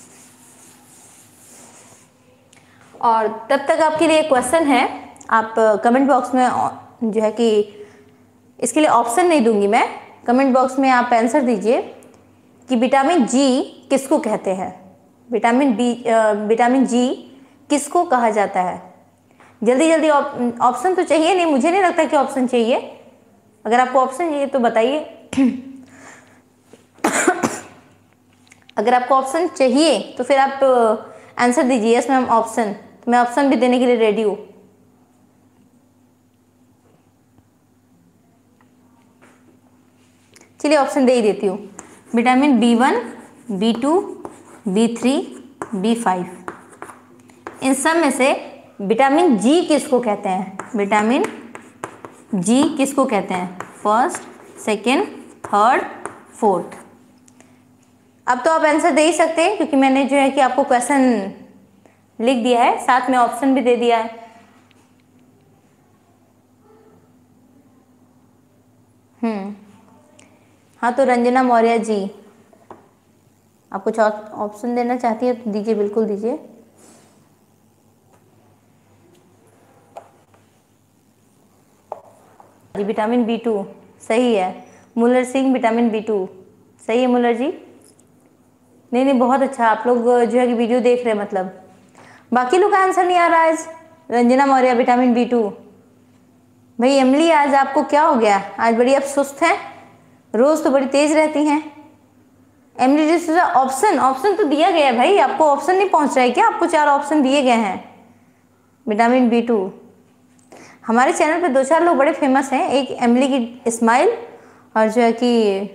और तब तक आपके लिए क्वेश्चन है, आप कमेंट बॉक्स में जो है कि इसके लिए ऑप्शन नहीं दूंगी मैं, कमेंट बॉक्स में आप आंसर दीजिए कि विटामिन G किसको कहते हैं? विटामिन G किसको कहा जाता है? जल्दी जल्दी ऑप्शन तो चाहिए नहीं, मुझे नहीं लगता कि ऑप्शन चाहिए। अगर आपको ऑप्शन चाहिए तो बताइए। अगर आपको ऑप्शन चाहिए तो फिर आप आंसर दीजिए, यस मैम ऑप्शन। तो मैं ऑप्शन भी देने के लिए रेडी हूँ। चलिए ऑप्शन दे ही देती हूँ। Vitamin B1, B2, B3, B5, इन सब में से विटामिन G किसको कहते हैं? विटामिन G किसको कहते हैं? First, second, third, fourth. अब तो आप आंसर दे ही सकते हैं, क्योंकि मैंने जो है कि आपको क्वेश्चन लिख दिया है, साथ में ऑप्शन भी दे दिया है। हाँ, तो रंजना मौर्य जी, आप कुछ ऑप्शन देना चाहती है तो दीजिए, बिल्कुल दीजिए। जी विटामिन B2, सही है। मुलर सिंह विटामिन B2, सही है मुलर जी। नहीं नहीं, बहुत अच्छा, आप लोग जो है कि वीडियो देख रहे हैं मतलब। बाकी लोग का आंसर नहीं आ रहा है आज। Ranjana Maurya vitamin B2। भाई एमली, आज आपको क्या हो गया? आज बड़ी आप सुस्त हैं, रोज तो बड़ी तेज रहती हैं। एमली डिसूजा, ऑप्शन तो दिया गया है भाई, आपको ऑप्शन नहीं पहुंच रहा है क्या? आपको 4 ऑप्शन दिए गए हैं। विटामिन B2, हमारे चैनल पे 2-4 लोग बड़े फेमस हैं, एक एमली की स्माइल और जो है कि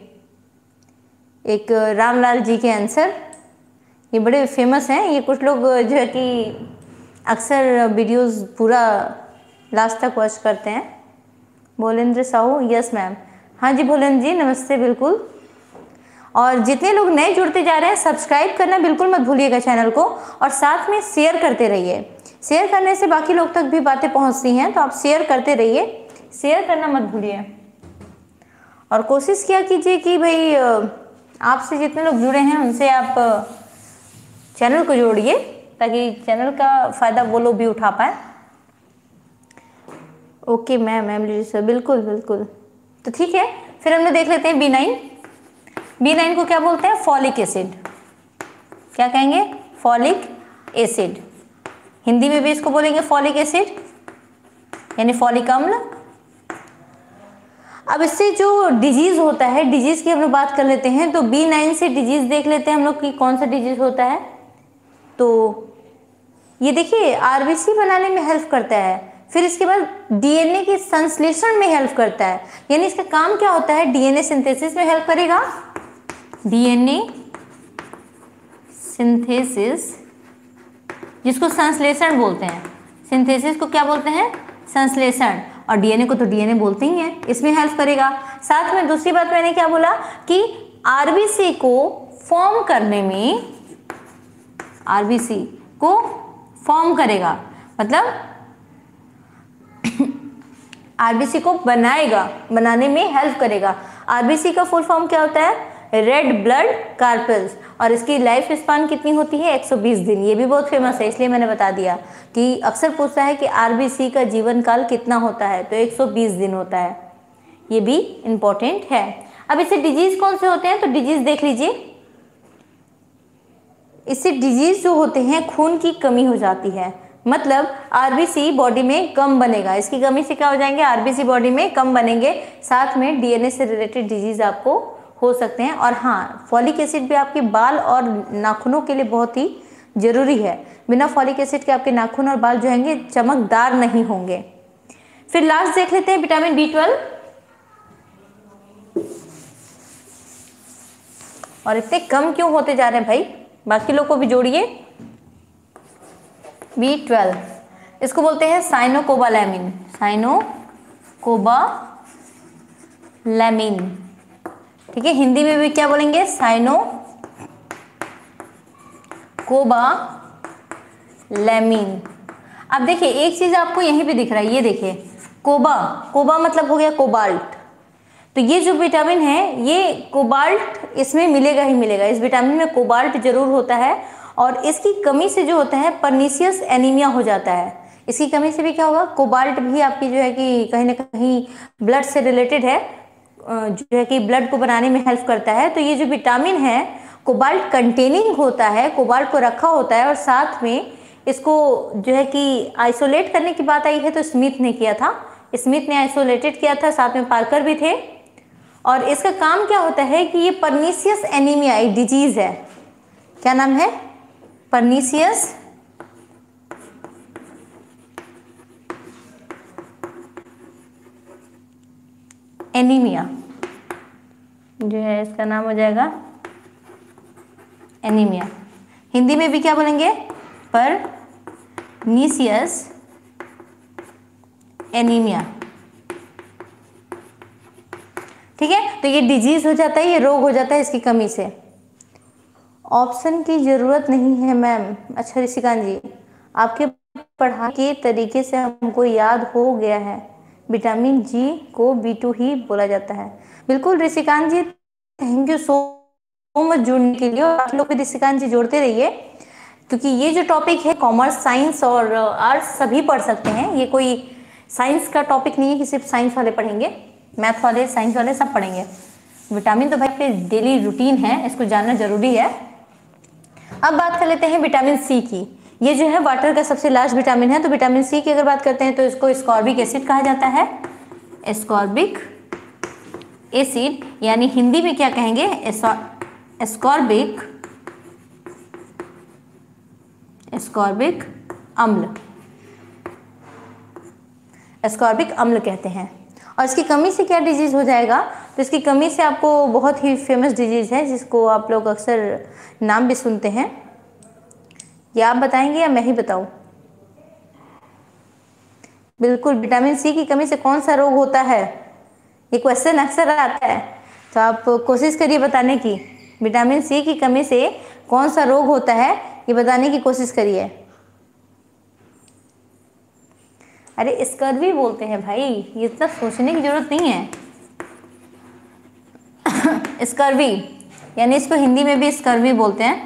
एक रामलाल जी के आंसर, ये बड़े फेमस हैं। ये कुछ लोग जो है कि अक्सर वीडियोस पूरा लास्ट तक वॉच करते हैं। Bholendra Sahu, yes ma'am. हाँ जी भोलेंद्र जी नमस्ते, बिल्कुल। और जितने लोग नए जुड़ते जा रहे हैं, सब्सक्राइब करना बिल्कुल मत भूलिएगा चैनल को, और साथ में शेयर करते रहिए। शेयर करने से बाकी लोग तक भी बातें पहुंचती हैं, तो आप शेयर करते रहिए, शेयर करना मत भूलिए। और कोशिश किया कीजिए कि भाई आपसे जितने लोग जुड़े हैं उनसे आप चैनल को जोड़िए, ताकि चैनल का फ़ायदा वो लोग भी उठा पाए। ओके मैम सर, बिल्कुल बिल्कुल। तो ठीक है, फिर हम लोग देख लेते हैं B9। B9 को क्या बोलते हैं? Folic acid. क्या कहेंगे? Folic acid. हिंदी में भी इसको बोलेंगे फॉलिक एसिड, यानी फॉलिक अम्ल। अब इससे जो डिजीज होता है, डिजीज की हम लोग बात कर लेते हैं। तो B9 से डिजीज देख लेते हैं हम लोग कि कौन सा डिजीज होता है। तो ये देखिए, आरबीसी बनाने में हेल्प करता है, फिर इसके बाद डीएनए के संश्लेषण में हेल्प करता है। यानी इसका काम क्या होता है? डीएनए सिंथेसिस में हेल्प करेगा। डीएनए सिंथेसिस, जिसको संश्लेषण बोलते हैं। सिंथेसिस को क्या बोलते हैं? संश्लेषण। और डीएनए को तो डीएनए बोलते ही हैं, इसमें हेल्प करेगा। साथ में दूसरी बात मैंने क्या बोला कि आरबीसी को फॉर्म करने में, आरबीसी को फॉर्म करेगा, मतलब आरबीसी को बनाएगा, बनाने में हेल्प करेगा। आरबीसी का फुल फॉर्म क्या होता है? Red blood corpuscles. और इसकी लाइफ स्पान कितनी होती है? 120 दिन। ये भी बहुत फेमस है, इसलिए मैंने बता दिया कि अक्सर पूछता है कि आरबीसी का जीवन काल कितना होता है, तो 120 दिन होता है। ये भी इंपॉर्टेंट है। अब इससे डिजीज कौन से होते हैं? तो डिजीज देख लीजिए। इससे डिजीज जो होते हैं, खून की कमी हो जाती है, मतलब आरबीसी बॉडी में कम बनेगा। इसकी कमी से क्या हो जाएंगे? आरबीसी बॉडी में कम बनेंगे। साथ में डीएनए से रिलेटेड डिजीज आपको हो सकते हैं। और हाँ, फॉलिक एसिड भी आपके बाल और नाखूनों के लिए बहुत ही जरूरी है। बिना फॉलिक एसिड के आपके नाखून और बाल जो होंगे चमकदार नहीं होंगे। फिर लास्ट देख लेते हैं विटामिन B12। और इतने कम क्यों होते जा रहे हैं भाई? बाकी लोग को भी जोड़िए। B12, इसको बोलते हैं साइनोकोबालैमिन। साइनोकोबालैमिन, ठीक है। हिंदी में भी क्या बोलेंगे? साइनोकोबालैमिन। अब देखिए, एक चीज आपको यहीं पे दिख रहा है, ये देखिए, कोबा मतलब हो गया कोबाल्ट। तो ये जो विटामिन है, ये कोबाल्ट इसमें मिलेगा ही मिलेगा। इस विटामिन में कोबाल्ट जरूर होता है, और इसकी कमी से जो होता है पर्नीशियस एनीमिया हो जाता है। इसकी कमी से भी क्या होगा? कोबाल्ट भी आपकी जो है कि कहीं ना कहीं ब्लड से रिलेटेड है, जो है कि ब्लड को बनाने में हेल्प करता है। तो ये जो विटामिन है कोबाल्ट कंटेनिंग होता है, कोबाल्ट को रखा होता है। और साथ में इसको जो है कि आइसोलेट करने की बात आई है तो स्मिथ ने किया था, स्मिथ ने आइसोलेटेड किया था, साथ में पार्कर भी थे। और इसका काम क्या होता है कि ये पर्नीशियस एनीमिया एक डिजीज है। क्या नाम है? पर्नीशियस एनीमिया, जो है इसका नाम हो जाएगा एनीमिया। हिंदी में भी क्या बोलेंगे? पर्नीशियस एनीमिया, ठीक है। तो ये डिजीज हो जाता है, ये रोग हो जाता है इसकी कमी से। ऑप्शन की जरूरत नहीं है मैम। अच्छा ऋषिकांत जी, आपके पढ़ाई के तरीके से हमको याद हो गया है, विटामिन जी को B2 ही बोला जाता है। बिल्कुल Rishikant ji, thank you so much जुड़ने के लिए। और आप लोग भी ऋषिकांत जी जोड़ते रहिए, क्योंकि ये जो टॉपिक है कॉमर्स, साइंस और आर्ट्स सभी पढ़ सकते हैं। ये कोई साइंस का टॉपिक नहीं है कि सिर्फ साइंस वाले पढ़ेंगे। मैथ वाले, साइंस वाले सब पढ़ेंगे। विटामिन तो भाई पे डेली रूटीन है, इसको जानना जरूरी है। अब बात कर लेते हैं विटामिन सी की। ये जो है वाटर का सबसे लास्ट विटामिन है। तो विटामिन सी की अगर बात करते हैं तो इसको एस्कॉर्बिक एसिड कहा जाता है। एस्कॉर्बिक एसिड यानी हिंदी में क्या कहेंगे, एस्कॉर्बिक अम्ल, एस्कॉर्बिक अम्ल कहते हैं। और इसकी कमी से क्या डिजीज हो जाएगा, तो इसकी कमी से आपको बहुत ही फेमस डिजीज है जिसको आप लोग अक्सर नाम भी सुनते हैं। या आप बताएंगे या मैं ही बताऊं? बिल्कुल, विटामिन सी की कमी से कौन सा रोग होता है, ये क्वेश्चन अक्सर आता है, तो आप कोशिश करिए बताने की। विटामिन सी की कमी से कौन सा रोग होता है ये बताने की कोशिश करिए। अरे स्कर्वी बोलते हैं भाई, ये इतना सोचने की जरूरत नहीं है। स्कर्वी यानी इसको हिंदी में भी स्कर्वी बोलते हैं।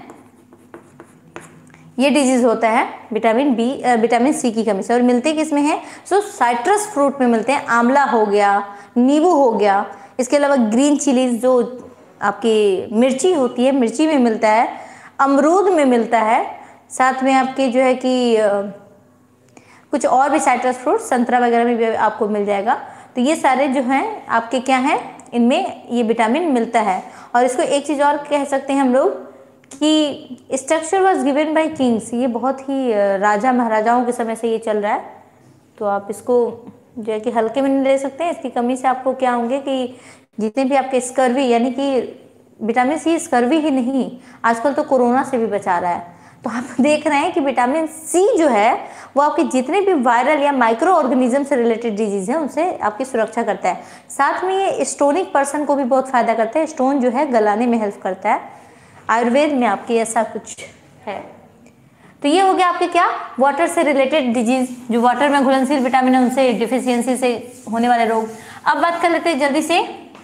ये डिजीज होता है विटामिन सी की कमी से। और मिलते किस में है, सो साइट्रस फ्रूट में मिलते हैं। आंवला हो गया, नींबू हो गया, इसके अलावा ग्रीन चिलीज जो आपकी मिर्ची होती है, मिर्ची में मिलता है, अमरूद में मिलता है, साथ में आपके जो है कि कुछ और भी साइट्रस फ्रूट, संतरा वगैरह में भी आपको मिल जाएगा। तो ये सारे जो हैं आपके क्या हैं, इनमें ये विटामिन मिलता है। और इसको एक चीज़ और कह सकते हैं हम लोग कि structure was given by kings. ये बहुत ही राजा महाराजाओं के समय से ये चल रहा है, तो आप इसको जो है कि हल्के में नहीं ले सकते हैं। इसकी कमी से आपको क्या होंगे कि जितने भी आपके स्कर्वी, यानी कि विटामिन सी स्कर्वी ही नहीं, आजकल तो कोरोना से भी बचा रहा है। तो आप देख रहे हैं कि विटामिन सी जो है वो आपके जितने भी वायरल या माइक्रो ऑर्गेनिज्म से रिलेटेड डिजीज है उनसे आपकी सुरक्षा करता है। साथ में ये स्टोनिक पर्सन को भी बहुत फायदा करता है, स्टोन जो है गलाने में हेल्प करता है। आयुर्वेद में आपके ऐसा कुछ है। तो ये हो गया आपके क्या, वाटर से रिलेटेड डिजीज, जो वाटर में घुलनशील विटामिन है उनसे डिफिशियंसी से होने वाले रोग। अब बात कर लेते हैं जल्दी से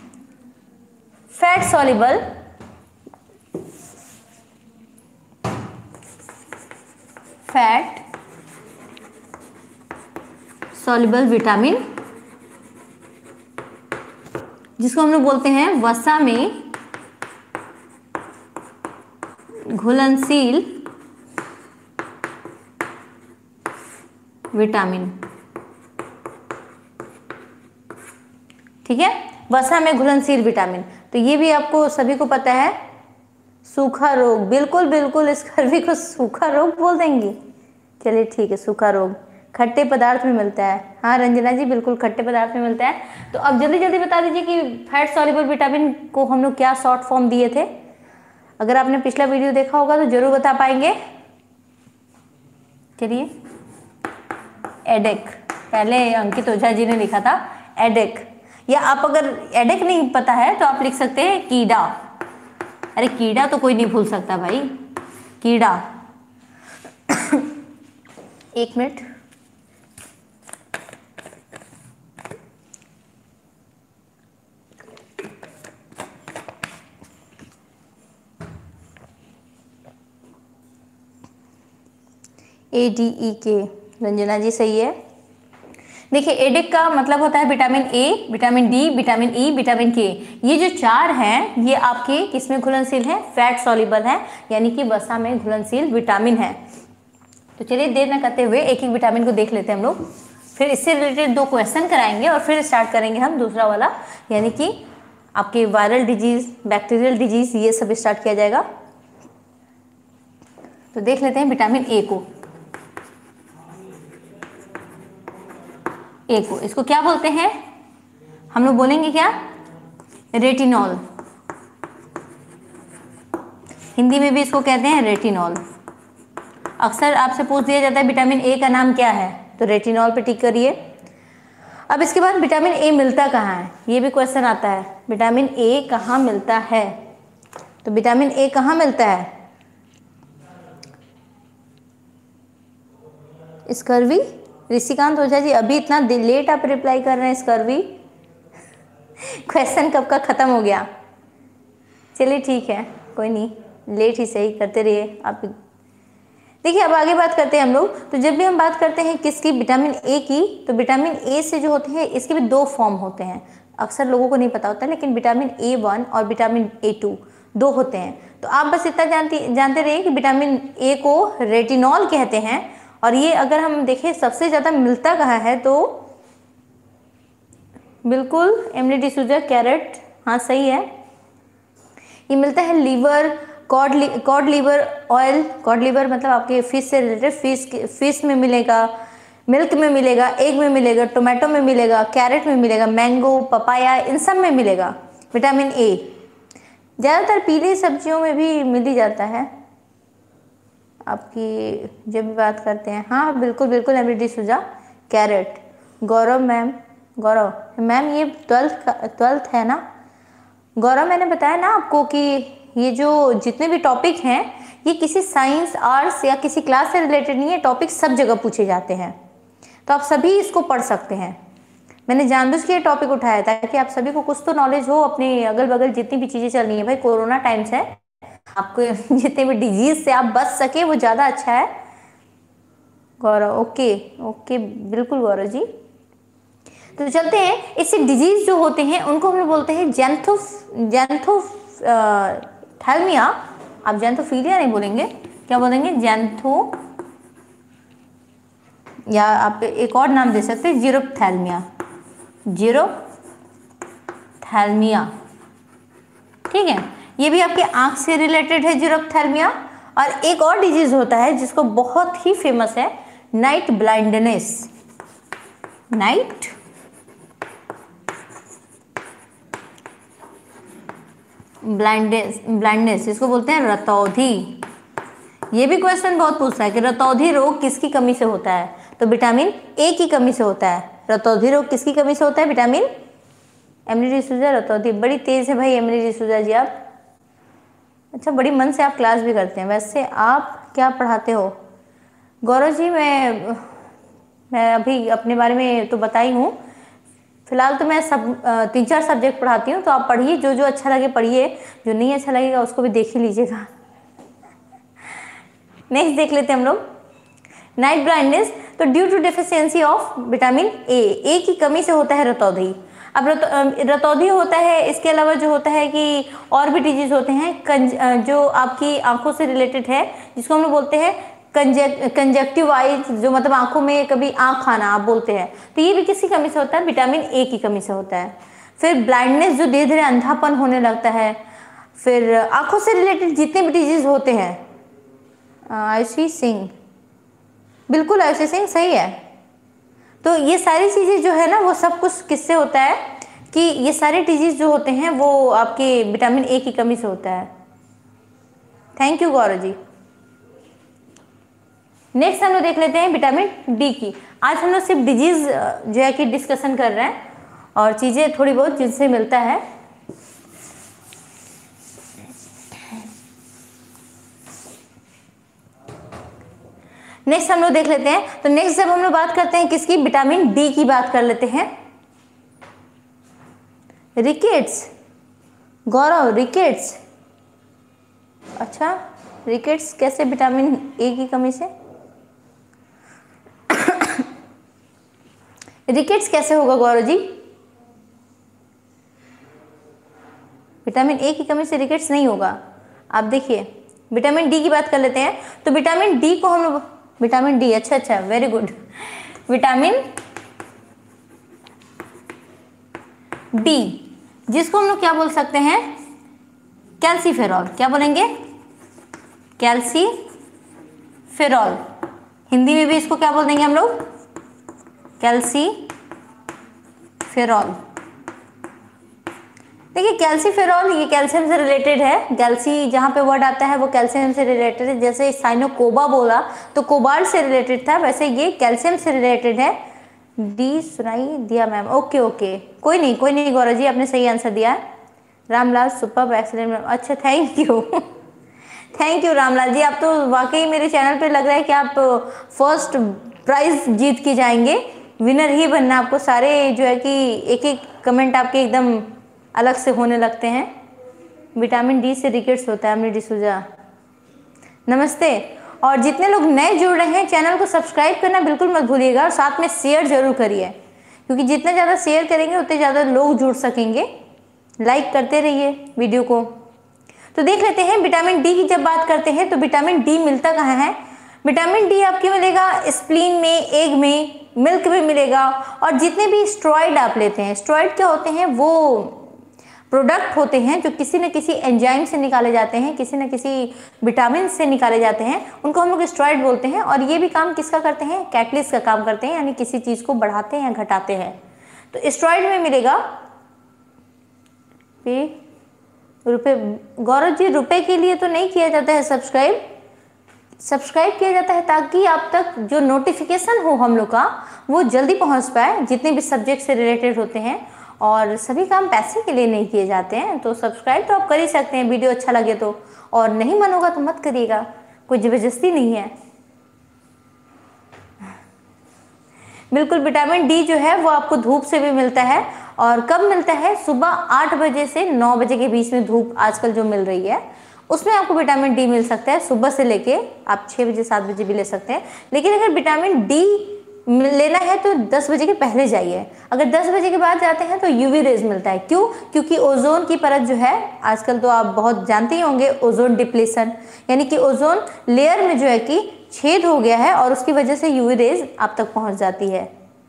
फैट सॉल्युबल विटामिन, जिसको हम लोग बोलते हैं वसा में घुलनशील विटामिन। ठीक है, वसा में घुलनशील विटामिन। तो ये भी आपको सभी को पता है। सूखा रोग, बिल्कुल बिल्कुल, स्कर्वी को सूखा रोग बोल देंगी। चलिए ठीक है, सूखा रोग खट्टे पदार्थ में मिलता है। हाँ रंजना जी, बिल्कुल खट्टे पदार्थ में मिलता है। तो अब जल्दी जल्दी बता दीजिए कि फैट सॉल्युबल विटामिन को हम लोग क्या शॉर्ट फॉर्म दिए थे। अगर आपने पिछला वीडियो देखा होगा तो जरूर बता पाएंगे। चलिए, एडेक, पहले अंकित ओझा जी ने लिखा था एडेक, या आप अगर एडेक नहीं पता है तो आप लिख सकते हैं कीड़ा। अरे कीड़ा तो कोई नहीं भूल सकता भाई, कीड़ा। एक मिनट, ADEK, रंजना जी सही है। देखिए एडिक का मतलब होता है vitamin A, vitamin D, vitamin E, vitamin K. ये जो चार हैं ये आपके किसमें घुलनशील हैं, फैट सॉल्युबल है, यानी कि वसा में घुलनशील विटामिन है। तो चलिए देर न करते हुए एक एक विटामिन को देख लेते हैं हम लोग, फिर इससे रिलेटेड 2 क्वेश्चन कराएंगे और फिर स्टार्ट करेंगे हम दूसरा वाला, यानी कि आपके वायरल डिजीज, बैक्टीरियल डिजीज, ये सब स्टार्ट किया जाएगा। तो देख लेते हैं विटामिन ए को। ए को, इसको क्या बोलते हैं हम लोग, बोलेंगे क्या, रेटिनॉल। हिंदी में भी इसको कहते हैं रेटिनॉल। अक्सर आपसे पूछ दिया जाता है विटामिन ए का नाम क्या है, तो रेटिनॉल पे टिक करिए। अब इसके बाद विटामिन ए मिलता कहाँ है, ये भी क्वेश्चन आता है, विटामिन ए कहाँ मिलता है। तो विटामिन ए कहाँ मिलता है, स्कर्वी। ऋषिकांत ओझा जी अभी इतना लेट आप रिप्लाई कर रहे हैं, स्कर्वी क्वेश्चन कब का खत्म हो गया। चलिए ठीक है, कोई नहीं, लेट ही सही, करते रहिए आप। देखिए अब आगे बात करते हैं हम लोग। तो जब भी हम बात करते हैं किसकी, विटामिन ए की, तो विटामिन ए से जो होते हैं इसके भी दो फॉर्म होते हैं, अक्सर लोगों को नहीं पता होता, लेकिन विटामिन A1 और विटामिन A2 दो होते हैं। तो आप बस इतना जानते रहिए कि विटामिन ए को रेटिनॉल कहते हैं, और ये अगर हम देखें सबसे ज़्यादा मिलता कहाँ है, तो बिल्कुल एमिली डिसूजा, कैरेट, हाँ सही है। ये मिलता है liver, cod liver oil, cod liver मतलब आपके फिश से रिलेटेड, फिश में मिलेगा, मिल्क में मिलेगा, एग में मिलेगा, टोमेटो में मिलेगा, कैरेट में मिलेगा, मैंगो, पपाया, इन सब में मिलेगा विटामिन ए। ज़्यादातर पीली सब्जियों में भी मिल ही जाता है आपकी, जब भी बात करते हैं। हाँ बिल्कुल बिल्कुल Emily D'Souza, carrot. Gaurav ma'am, Gaurav ma'am ये 12th है ना गौरव? मैंने बताया ना आपको कि ये जो जितने भी टॉपिक हैं ये किसी साइंस, आर्ट्स या किसी क्लास से रिलेटेड नहीं है, टॉपिक सब जगह पूछे जाते हैं, तो आप सभी इसको पढ़ सकते हैं। मैंने जानबूझ के ये टॉपिक उठाया था कि आप सभी को कुछ तो नॉलेज हो, अपने अगल बगल जितनी भी चीज़ें चल रही हैं। भाई कोरोना टाइम्स है, आपको जितने भी डिजीज से आप बच सके वो ज़्यादा अच्छा है। गौरव ओके ओके, बिल्कुल गौरव जी। तो चलते हैं, इससे डिजीज जो होते हैं उनको हम लोग बोलते हैं जेंथोथैल्मिया। आप जेंथोफीलिया नहीं बोलेंगे, क्या बोलेंगे? जेंथो, या आप एक और नाम दे सकते हैं जीरोपथैल्मिया, जीरोपथैल्मिया, ठीक है। ये भी आपके आंख से रिलेटेड है जीरोपथैल्मिया। और एक और डिजीज होता है जिसको बहुत ही फेमस है, नाइट ब्लाइंडनेस, नाइट ब्लाइंडनेस, इसको बोलते हैं रतौंधी। ये भी क्वेश्चन बहुत पूछता है कि रतौंधी रोग किसकी कमी से होता है, तो विटामिन ए की कमी से होता है। रतौंधी रोग किसकी कमी से होता है? विटामिन, एमिली डिसूजा रतौंधी, बड़ी तेज है भाई एमिली डिसूजा जी आप। अच्छा, बड़ी मन से आप क्लास भी करते हैं। वैसे आप क्या पढ़ाते हो? गौरव जी मैं अभी अपने बारे में तो बताई हूँ, फिलहाल तो मैं 3-4 सब्जेक्ट पढ़ाती हूँ, तो आप पढ़िए, जो जो अच्छा लगे पढ़िए, जो नहीं अच्छा लगेगा उसको भी देख ही लीजिएगा। नेक्स्ट देख लेते हैं हम लोग, नाइट ब्लाइंडनेस। तो due to deficiency of vitamin A की कमी से होता है रतौंधी। अब रतौंधी होता है, इसके अलावा जो होता है कि और भी डिजीज होते हैं जो आपकी आंखों से रिलेटेड है, जिसको हम लोग बोलते हैं कंजक्टिवाइज, जो मतलब आंखों में कभी आंख खाना आप बोलते हैं, तो ये भी किसकी कमी से होता है? विटामिन ए की कमी से होता है। फिर ब्लाइंडनेस, जो धीरे धीरे अंधापन होने लगता है। फिर आंखों से रिलेटेड जितने भी डिजीज होते हैं, आयुषी सिंह, बिल्कुल आयुषी सिंह सही है। तो ये सारी चीज़ें जो है ना, वो सब कुछ किससे होता है कि ये सारे डिजीज जो होते हैं वो आपके विटामिन ए की कमी से होता है। Thank you Gaurav ji. Next हम लोग देख लेते हैं विटामिन डी की। आज हम लोग सिर्फ डिजीज जो है कि डिस्कशन कर रहे हैं, और चीज़ें थोड़ी बहुत जिनसे मिलता है। नेक्स्ट हम लोग देख लेते हैं। तो नेक्स्ट जब हम लोग बात करते हैं किसकी, विटामिन डी की बात कर लेते हैं। रिकेट्स, गौरव रिकेट्स, अच्छा रिकेट्स कैसे विटामिन ए की कमी से? रिकेट्स कैसे होगा गौरव जी? विटामिन ए की कमी से रिकेट्स नहीं होगा। आप देखिए, विटामिन डी की बात कर लेते हैं। तो विटामिन डी को हम लोग, विटामिन डी, अच्छा वेरी गुड, विटामिन डी, जिसको हम लोग क्या बोल सकते हैं? कैल्सीफेरॉल। क्या बोलेंगे? कैल्सीफेरॉल। हिंदी में भी इसको क्या बोल देंगे हम लोग? कैल्सीफेरॉल। देखिए कैल्सीफेरॉल ये कैल्शियम से रिलेटेड है। कैल्सी जहाँ पे वर्ड आता है वो कैल्शियम से रिलेटेड है। जैसे साइनोकोबा बोला तो कोबाल्ट से रिलेटेड था, वैसे ये कैल्शियम से रिलेटेड है। डी सुनाई दिया मैम, ओके ओके, कोई नहीं गौरव जी, आपने सही आंसर दिया। रामलाल सुपर एक्सीलेंट मैम, अच्छा thank you thank you Ramlal ji, आप तो वाकई मेरे चैनल पे लग रहा है कि आप फर्स्ट प्राइज जीत के जाएंगे, विनर ही बनना आपको। सारे जो है कि एक एक कमेंट आपके एकदम अलग से होने लगते हैं। विटामिन डी से रिकेट्स होता है, एमिली डिसूजा नमस्ते। और जितने लोग नए जुड़ रहे हैं चैनल को सब्सक्राइब करना बिल्कुल मत भूलिएगा और साथ में शेयर जरूर करिए, क्योंकि जितना ज़्यादा शेयर करेंगे उतने ज़्यादा लोग जुड़ सकेंगे। लाइक करते रहिए वीडियो को। तो देख लेते हैं विटामिन डी की जब बात करते हैं तो विटामिन डी मिलता कहाँ है। विटामिन डी आपके मिलेगा स्प्लीन में, एग में, मिल्क में मिलेगा। और जितने भी स्टेरॉइड आप लेते हैं, स्टेरॉइड क्या होते हैं, वो प्रोडक्ट होते हैं जो किसी न किसी एंजाइम से निकाले जाते हैं, किसी न किसी विटामिन से निकाले जाते हैं, उनको हम लोग स्टेरॉइड बोलते हैं। और ये भी काम किसका करते हैं, कैटलिस्ट का काम करते हैं, यानी किसी चीज़ को बढ़ाते हैं या घटाते हैं। तो स्टेरॉइड में मिलेगा रुपये। गौरव जी रुपए के लिए तो नहीं किया जाता है सब्सक्राइब किया जाता है ताकि आप तक जो नोटिफिकेशन हो हम लोग का वो जल्दी पहुंच पाए, जितने भी सब्जेक्ट से रिलेटेड होते हैं। और सभी काम पैसे के लिए नहीं किए जाते हैं, तो सब्सक्राइब तो आप कर ही सकते हैं वीडियो अच्छा लगे तो, और नहीं मन होगा तो मत करिएगा, कोई ज़बरदस्ती नहीं है। बिल्कुल विटामिन डी जो है वो आपको धूप से भी मिलता है। और कब मिलता है, सुबह 8 बजे से 9 बजे के बीच में धूप आजकल जो मिल रही है उसमें आपको विटामिन डी मिल सकता है। सुबह से लेके आप 6 बजे 7 बजे भी ले सकते हैं, लेकिन अगर विटामिन डी लेना है तो 10 बजे के पहले जाइए। अगर 10 बजे के बाद जाते हैं तो यूवी रेज मिलता है। क्यों? क्योंकि ओजोन की परत जो है आजकल तो आप बहुत जानते ही होंगे, ओजोन डिप्लीशन, यानी कि ओजोन लेयर में जो है कि छेद हो गया है और उसकी वजह से यूवी रेज आप तक पहुंच जाती है।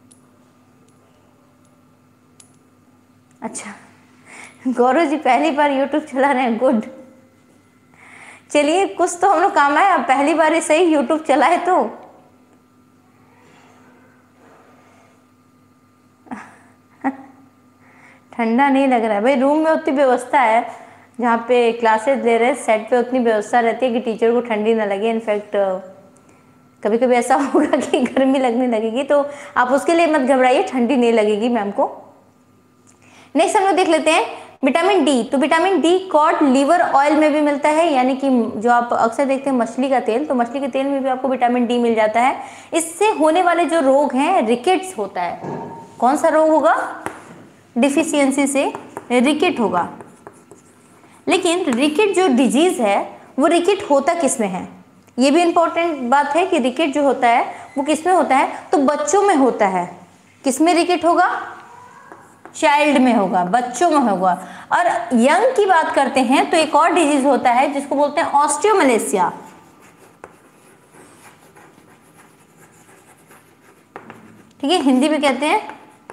अच्छा, गौरव जी पहली बार यूट्यूब चला रहे हैं, गुड। चलिए कुछ तो हम लोग काम आए, अब पहली बार ही सही यूट्यूब चलाए तो। ठंडा नहीं लग रहा है भाई, रूम में उतनी व्यवस्था है जहाँ पे क्लासेस ले रहे हैं, सेट पे उतनी व्यवस्था रहती है कि टीचर को ठंडी ना लगे। इनफैक्ट कभी कभी ऐसा होगा कि गर्मी लगने लगेगी, तो आप उसके लिए मत घबराइए, ठंडी नहीं लगेगी मैम को। नेक्स्ट हम लोग देख लेते हैं विटामिन डी। तो vitamin D cod liver oil में भी मिलता है, यानी कि जो आप अक्सर देखते हैं मछली का तेल, तो मछली के तेल में भी आपको विटामिन डी मिल जाता है। इससे होने वाले जो रोग हैं, रिकेट्स होता है। कौन सा रोग होगा? डिफिशियंसी से रिकेट होगा। लेकिन रिकेट जो डिजीज है वो रिकेट होता किस में है, ये भी इंपॉर्टेंट बात है कि रिकेट जो होता है वो किस में होता है, तो बच्चों में होता है। किस में रिकेट होगा? चाइल्ड में होगा, बच्चों में होगा। और यंग की बात करते हैं तो एक और डिजीज होता है जिसको बोलते हैं ऑस्टियोमलेशिया। ठीक है, हिंदी में कहते हैं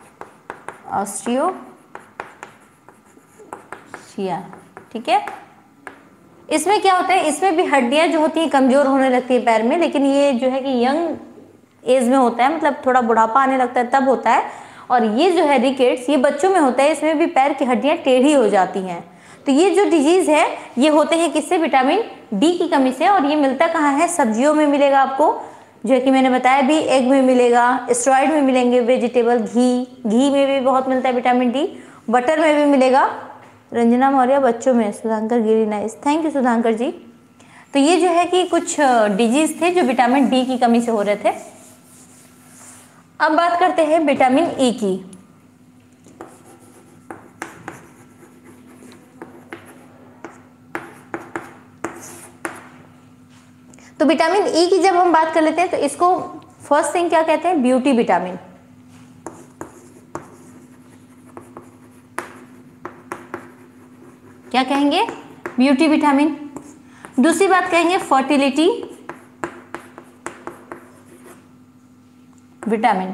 ऑस्टियोमलेशिया। ठीक है, इसमें क्या होता है, इसमें भी हड्डियां जो होती हैं कमजोर होने लगती है पैर में, लेकिन ये जो है कि यंग एज में होता है, मतलब थोड़ा बुढ़ापा आने लगता है तब होता है। और ये जो है रिकेट्स, ये बच्चों में होता है, इसमें भी पैर की हड्डियां टेढ़ी हो जाती हैं। तो ये जो डिजीज है ये होते हैं किससे? विटामिन डी की कमी से। और ये मिलता कहाँ है? सब्जियों में मिलेगा आपको, जो कि मैंने बताया भी, एग में मिलेगा, स्टेरॉइड में मिलेंगे, वेजिटेबल, घी में भी बहुत मिलता है विटामिन डी, बटर में भी मिलेगा। रंजना मौर्य बच्चों में, Sudhankar Giri, nice, thank you Sudhankar ji. तो ये जो है कि कुछ डिजीज थे जो विटामिन डी की कमी से हो रहे थे। अब बात करते हैं विटामिन ई की। तो विटामिन ई की जब हम बात कर लेते हैं तो इसको फर्स्ट थिंग क्या कहते हैं? Beauty vitamin. क्या कहेंगे? Beauty vitamin. दूसरी बात कहेंगे फर्टिलिटी विटामिन।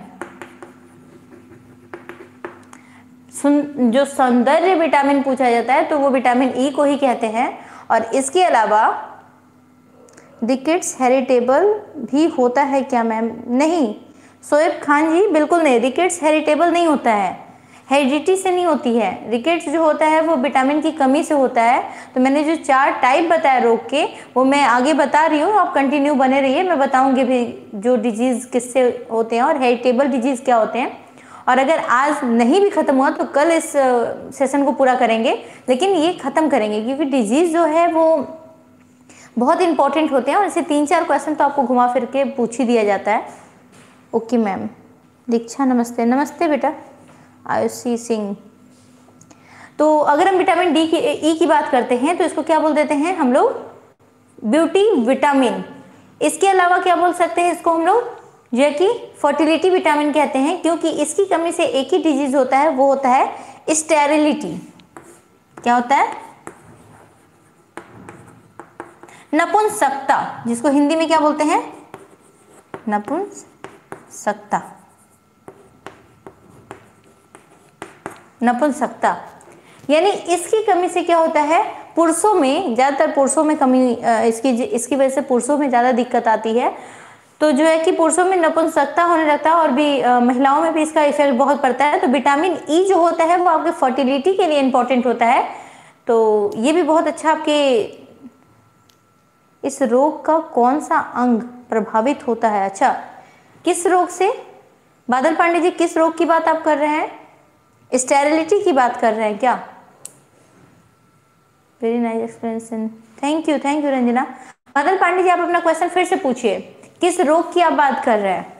जो सौंदर्य विटामिन पूछा जाता है तो वो विटामिन ई को ही कहते हैं। और इसके अलावा रिकेट्स हेरिटेबल भी होता है क्या मैम? नहीं, शोएब खान जी बिल्कुल नहीं, रिकेट्स हेरिटेबल नहीं होता है, हेरिडिटी से नहीं होती है। रिकेट्स जो होता है वो विटामिन की कमी से होता है। तो मैंने जो 4 टाइप बताया रोग के, वो मैं आगे बता रही हूँ, आप कंटिन्यू बने रहिए, मैं बताऊंगी भी जो डिजीज किससे होते हैं और हेरिटेबल डिजीज क्या होते हैं। और अगर आज नहीं भी खत्म हुआ तो कल इस सेशन को पूरा करेंगे, लेकिन ये खत्म करेंगे क्योंकि डिजीज जो है वो बहुत इंपॉर्टेंट होते हैं और इसे 3-4 क्वेश्चन तो आपको घुमा फिर के पूछ ही दिया जाता है। Okay ma'am. दीक्षा नमस्ते। नमस्ते बेटा। आयुषी सिंह। तो अगर हम विटामिन डी की ई की बात करते हैं तो इसको क्या बोल देते हैं हम लोग? Beauty vitamin. इसके अलावा क्या बोल सकते हैं इसको हम लोग, जो कि फर्टिलिटी विटामिन कहते हैं, क्योंकि इसकी कमी से एक ही डिजीज होता है, वो होता है स्टेरिलिटी। क्या होता है? नपुंसकता, जिसको हिंदी में क्या बोलते हैं? नपुंसकता। नपुंसकता यानी इसकी कमी से क्या होता है, पुरुषों में, ज्यादातर पुरुषों में कमी, इसकी वजह से पुरुषों में ज्यादा दिक्कत आती है। तो जो है कि पुरुषों में नपुंसकता होने लगता है और भी महिलाओं में भी इसका इफेक्ट बहुत पड़ता है। तो विटामिन ई जो होता है वो आपके फर्टिलिटी के लिए इंपॉर्टेंट होता है। तो ये भी बहुत अच्छा आपके, इस रोग का कौन सा अंग प्रभावित होता है? अच्छा, किस रोग से? बादल पांडे जी, किस रोग की बात आप कर रहे हैं? स्टेरिलिटी की बात कर रहे हैं क्या? Very nice explanation, thank you Ranjana. Badal Pandey जी, आप अपना क्वेश्चन फिर से पूछिए, किस रोग की आप बात कर रहे हैं?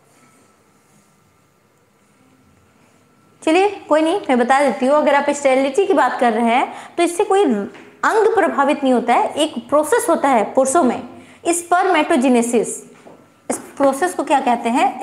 चलिए कोई नहीं, मैं बता देती हूँ। अगर आप स्टेरिलिटी की बात कर रहे हैं तो इससे कोई अंग प्रभावित नहीं होता है, एक प्रोसेस होता है पुरुषों में, स्पर्मेटोजेनेसिस। इस प्रोसेस को क्या कहते हैं?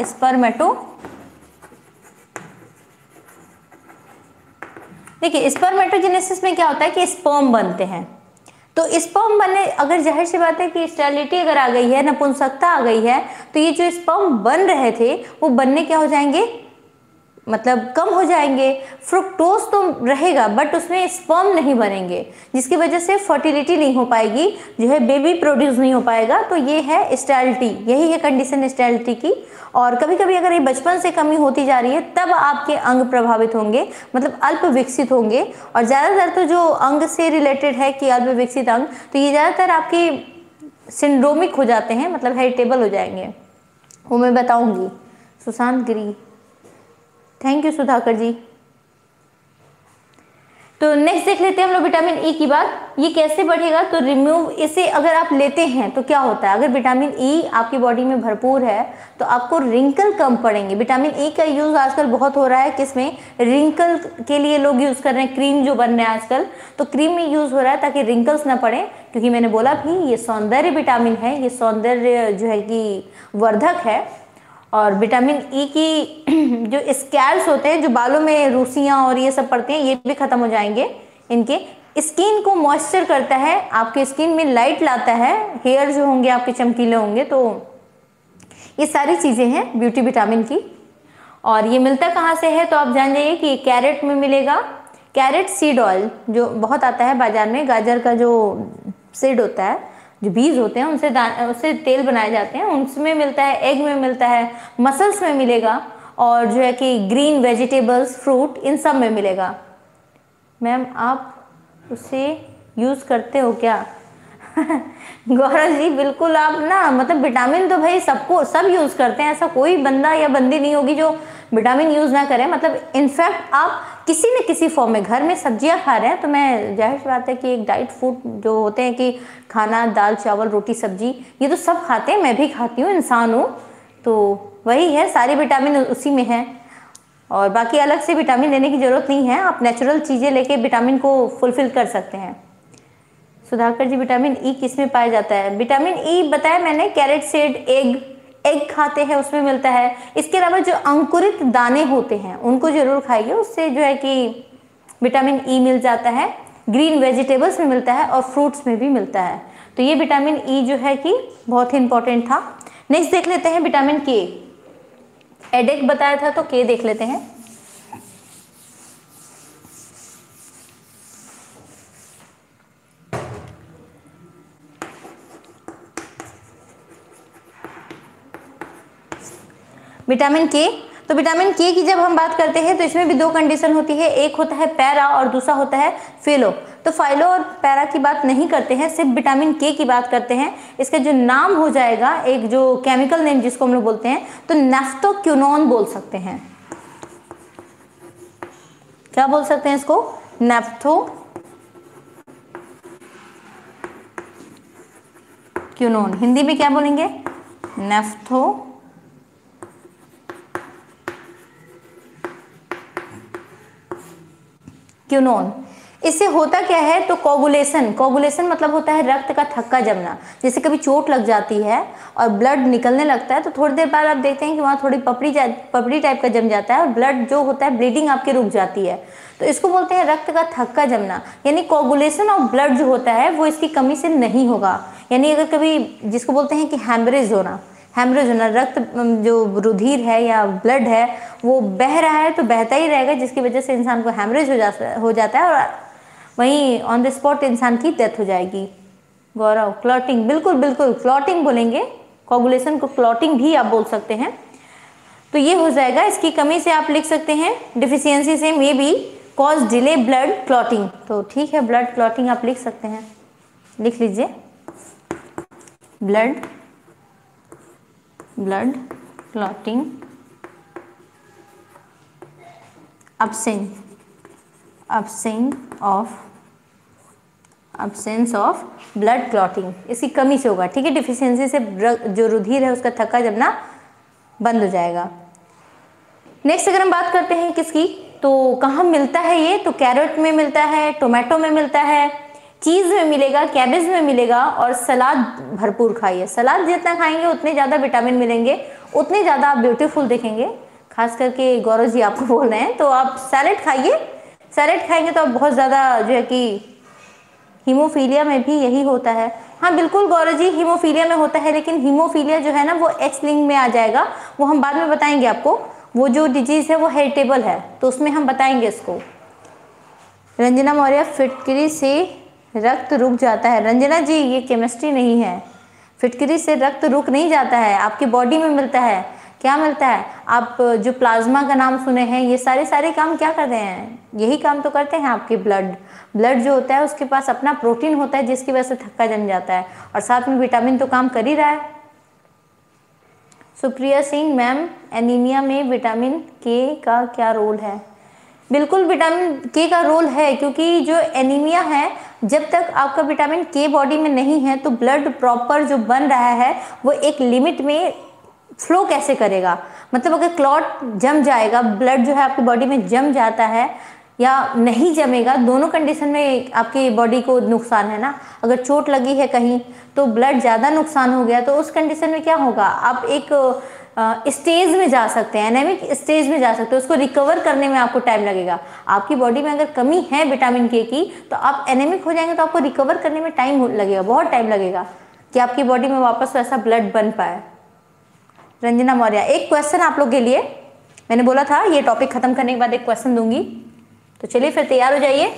देखिए, स्पर्मेटोजेनेसिस में क्या होता है कि स्पर्म बनते हैं। तो स्पर्म बनने, अगर जाहिर सी बात है कि स्टेरिलिटी अगर आ गई है, नपुंसकता आ गई है, तो ये जो स्पर्म बन रहे थे वो बनने क्या हो जाएंगे, मतलब कम हो जाएंगे। फ्रुक्टोज तो रहेगा बट उसमें स्पर्म नहीं बनेंगे, जिसकी वजह से फर्टिलिटी नहीं हो पाएगी, जो है बेबी प्रोड्यूस नहीं हो पाएगा। तो ये है स्टेरिलिटी, यही है कंडीशन स्टेरिलिटी की। और कभी कभी अगर ये बचपन से कमी होती जा रही है तब आपके अंग प्रभावित होंगे, मतलब अल्प विकसित होंगे। और ज़्यादातर तो जो अंग से रिलेटेड है कि अल्प विकसित अंग, तो ये ज़्यादातर आपके सिंड्रोमिक हो जाते हैं, मतलब हेरिटेबल हो जाएंगे, वो मैं बताऊंगी। Sushant Giri, thank you Sudhakar ji. तो नेक्स्ट देख लेते हैं हम लोग विटामिन ई की बात। ये कैसे बढ़ेगा? तो रिमूव, इसे अगर आप लेते हैं तो क्या होता है, अगर विटामिन ई आपकी बॉडी में भरपूर है तो आपको रिंकल कम पड़ेंगे। विटामिन ई का यूज आजकल बहुत हो रहा है, किसमें? रिंकल के लिए लोग यूज कर रहे हैं, क्रीम जो बन रहे हैं आजकल, तो क्रीम में यूज हो रहा है ताकि रिंकल्स ना पड़े। क्योंकि मैंने बोला भी ये सौंदर्य विटामिन है, ये सौंदर्य जो है कि वर्धक है। और विटामिन ई की जो स्कैल्स होते हैं, जो बालों में रूसियां और ये सब पड़ते हैं, ये भी खत्म हो जाएंगे। इनके स्किन को मॉइस्चर करता है, आपके स्किन में लाइट लाता है, हेयर जो होंगे आपके चमकीले होंगे। तो ये सारी चीजें हैं ब्यूटी विटामिन की। और ये मिलता कहाँ से है? तो आप जान जाइए कि कैरेट में मिलेगा। कैरेट सीड ऑयल जो बहुत आता है बाजार में, गाजर का जो सीड होता है, जो बीज होते हैं, उससे तेल बनाए जाते हैं, उनमें मिलता है, एग में मिलता है, मसल्स में मिलेगा, और जो है कि ग्रीन वेजिटेबल्स, फ्रूट, इन सब में मिलेगा। मैम आप उसे यूज करते हो क्या? गौरव जी बिल्कुल, आप ना, मतलब विटामिन तो भाई सबको, सब यूज करते हैं, ऐसा कोई बंदा या बंदी नहीं होगी जो विटामिन यूज ना करें। मतलब इनफैक्ट आप किसी न किसी फॉर्म में घर में सब्जियां खा रहे हैं, तो मैं, जाहिर सी बात है कि एक डाइट फूड जो होते हैं कि खाना, दाल चावल रोटी सब्जी, ये तो सब खाते हैं, मैं भी खाती हूँ, इंसान हूँ, तो वही है, सारे विटामिन उसी में है। और बाकी अलग से विटामिन लेने की जरूरत नहीं है, आप नेचुरल चीजें लेके विटामिन को फुलफिल कर सकते हैं। सुधाकर जी, विटामिन ई किस में पाया जाता है? विटामिन ई बताया मैंने, कैरेट सीड, एग खाते हैं उसमें मिलता है। इसके अलावा जो अंकुरित दाने होते हैं उनको जरूर खाइए, उससे जो है कि विटामिन ई मिल जाता है। ग्रीन वेजिटेबल्स में मिलता है और फ्रूट्स में भी मिलता है। तो ये विटामिन ई जो है कि बहुत ही इंपॉर्टेंट था। नेक्स्ट देख लेते हैं विटामिन के। एडेक बताया था तो के देख लेते हैं। विटामिन के, तो विटामिन के की जब हम बात करते हैं तो इसमें भी दो कंडीशन होती है, एक होता है पैरा और दूसरा होता है फेलो। तो फाइलो और पैरा की बात नहीं करते हैं, सिर्फ विटामिन के की बात करते हैं। इसका जो नाम हो जाएगा, एक जो केमिकल नेम जिसको हम लोग बोलते हैं, तो नेफ्थोक्विनोन बोल सकते हैं। क्या बोल सकते हैं इसको? नेफ्थोक्विनोन। हिंदी में क्या बोलेंगे? नेफ्थोक्विनोन। इससे होता क्या है, तो कोगुलेशन, कोगुलेशन मतलब होता है रक्त का थक्का जमना। जैसे कभी चोट लग जाती है और ब्लड निकलने लगता है तो थोड़ी देर बाद आप देखते हैं कि वहाँ थोड़ी पपड़ी टाइप का जम जाता है और ब्लड जो होता है ब्लीडिंग आपकी रुक जाती है, तो इसको बोलते हैं रक्त का थक्का जमना। यानी कोगुलेशन ऑफ ब्लड जो होता है वो इसकी कमी से नहीं होगा। यानी अगर कभी, जिसको बोलते हैं कि हैमरेज होना, हेमरेज होना, रक्त जो रुधिर है या ब्लड है वो बह रहा है तो बहता ही रहेगा, जिसकी वजह से इंसान को हेमरेज हो जाता है और वहीं ऑन द स्पॉट इंसान की डेथ हो जाएगी। गौरव, क्लॉटिंग, बिल्कुल बिल्कुल क्लॉटिंग बोलेंगे, कोगुलेशन को क्लॉटिंग भी आप बोल सकते हैं। तो ये हो जाएगा, इसकी कमी से आप लिख सकते हैं डिफिशियंसी से may be cause delay blood clotting. तो ठीक है, ब्लड क्लॉटिंग आप लिख सकते हैं, लिख लीजिए blood clotting absence of blood clotting, इसकी कमी से होगा। ठीक है, डिफिशियंसी से जो रुधिर है उसका थक्का जमना बंद हो जाएगा। नेक्स्ट अगर हम बात करते हैं किसकी, तो कहाँ मिलता है ये, तो कैरेट में मिलता है, टोमेटो में मिलता है, चीज़ में मिलेगा, कैबेज में मिलेगा और सलाद भरपूर खाइए। सलाद जितना खाएंगे उतने ज़्यादा विटामिन मिलेंगे, उतने ज़्यादा आप ब्यूटीफुल दिखेंगे। खास करके गौरव जी आपको बोल रहे हैं, तो आप सैलेड खाइए, सैलेड खाएंगे तो आप बहुत ज़्यादा जो है कि हीमोफीलिया में भी यही होता है। हाँ बिल्कुल गौरव जी, हीमोफीलिया में होता है, लेकिन हीमोफीलिया जो है ना वो एक्स लिंक में आ जाएगा, वो हम बाद में बताएंगे आपको। वो जो डिजीज़ है वो हेरिटेबल है, तो उसमें हम बताएंगे इसको। रंजना मौर्य, फिटकरी से रक्त रुक जाता है। रंजना जी ये केमिस्ट्री नहीं है, फिटकरी से रक्त रुक नहीं जाता है, आपकी बॉडी में मिलता है। क्या मिलता है, आप जो प्लाज्मा का नाम सुने हैं, ये सारे काम क्या करते हैं, यही काम तो करते हैं आपके ब्लड जो होता है उसके पास अपना प्रोटीन होता है जिसकी वजह से थक्का जम जाता है, और साथ में विटामिन तो काम कर ही रहा है। सुप्रिया सिंह मैम, एनीमिया में विटामिन के का क्या रोल है। बिल्कुल विटामिन के का रोल है, क्योंकि जो एनीमिया है, जब तक आपका विटामिन के बॉडी में नहीं है तो ब्लड प्रॉपर जो बन रहा है वो एक लिमिट में फ्लो कैसे करेगा। मतलब अगर क्लॉट जम जाएगा, ब्लड जो है आपकी बॉडी में जम जाता है या नहीं जमेगा, दोनों कंडीशन में आपकी बॉडी को नुकसान है ना। अगर चोट लगी है कहीं तो ब्लड ज़्यादा नुकसान हो गया, तो उस कंडीशन में क्या होगा, आप एक स्टेज में जा सकते हैं, एनेमिक स्टेज में जा सकते हैं, उसको रिकवर करने में आपको टाइम लगेगा। आपकी बॉडी में अगर कमी है विटामिन के की तो आप एनेमिक हो जाएंगे, तो आपको रिकवर करने में टाइम लगेगा, बहुत टाइम लगेगा कि आपकी बॉडी में वापस वैसा ब्लड बन पाए। रंजना मौर्य, एक क्वेश्चन आप लोग के लिए, मैंने बोला था ये टॉपिक खत्म करने के बाद एक क्वेश्चन दूंगी, तो चलिए फिर तैयार हो जाइए।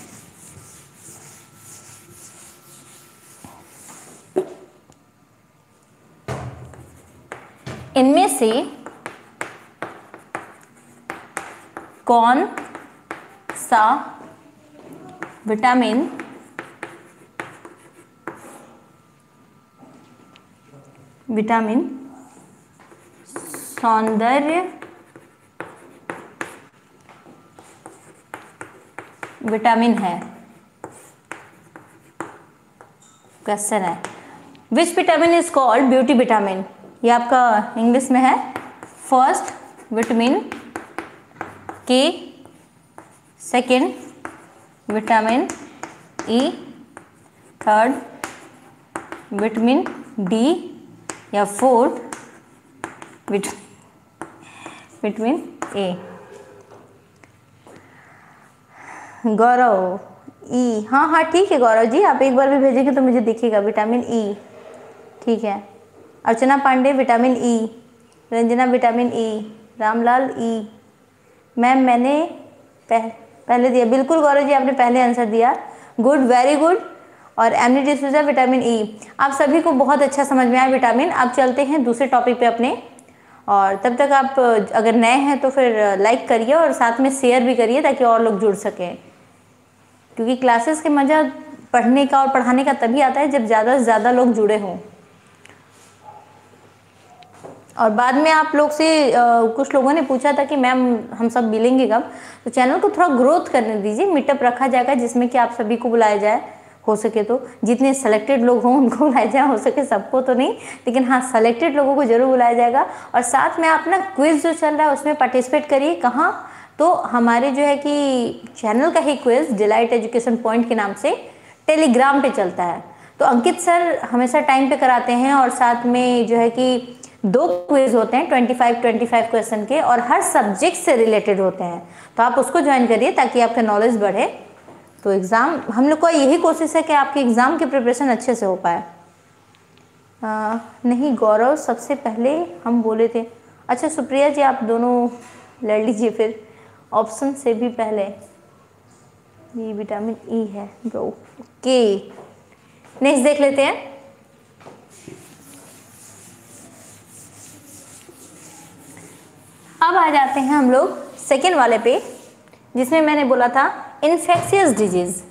इनमें से कौन सा विटामिन सौंदर्य विटामिन है। क्वेश्चन है which vitamin is called beauty vitamin. ये आपका इंग्लिश में है। First vitamin K, second vitamin E, third vitamin D या fourth vitamin A. Gaurav E, हाँ ठीक है गौरव जी, आप एक बार भी भेजेंगे तो मुझे दिखेगा विटामिन ई। ठीक है। Archana Pandey vitamin E, Ranjana vitamin E, Ramlal E. Ma'am मैंने पहले दिया, बिल्कुल गौरव जी आपने पहले आंसर दिया, गुड, वेरी गुड। और एमनी डिसूजा विटामिन ई। आप सभी को बहुत अच्छा समझ में आया विटामिन। अब चलते हैं दूसरे टॉपिक पे अपने, और तब तक आप अगर नए हैं तो फिर लाइक करिए और साथ में शेयर भी करिए ताकि और लोग जुड़ सकें, क्योंकि क्लासेस के मज़ा पढ़ने का और पढ़ाने का तभी आता है जब ज़्यादा से ज़्यादा लोग जुड़े हों। और बाद में आप लोग से कुछ लोगों ने पूछा था कि मैम हम सब मिलेंगे कब, तो चैनल को थोड़ा ग्रोथ करने दीजिए। मीटअप रखा जाएगा जिसमें कि आप सभी को बुलाया जाए, हो सके तो जितने सेलेक्टेड लोग हों उनको बुलाया जाए, हो सके सबको तो नहीं, लेकिन हाँ सेलेक्टेड लोगों को जरूर बुलाया जाएगा। और साथ में आप ना क्विज जो चल रहा है उसमें पार्टिसिपेट करिए। कहाँ, तो हमारे जो है कि चैनल का ही क्विज डिलाइट एजुकेशन पॉइंट के नाम से टेलीग्राम पे चलता है। तो अंकित सर हमेशा टाइम पे कराते हैं और साथ में जो है कि 2 क्विज होते हैं 25 क्वेश्चन के, और हर सब्जेक्ट से रिलेटेड होते हैं। तो आप उसको ज्वाइन करिए ताकि आपका नॉलेज बढ़े। तो एग्ज़ाम हम लोग का यही कोशिश है कि आपके एग्ज़ाम की प्रिपरेशन अच्छे से हो पाए। नहीं गौरव, सबसे पहले हम बोले थे। अच्छा सुप्रिया जी, आप दोनों लड़ लीजिए फिर। ऑप्शन से भी पहले ये विटामिन ई है ब्रो। ओके, नेक्स्ट देख लेते हैं। अब आ जाते हैं हम लोग सेकेंड वाले पे, जिसमें मैंने बोला था इन्फेक्शियस डिजीज।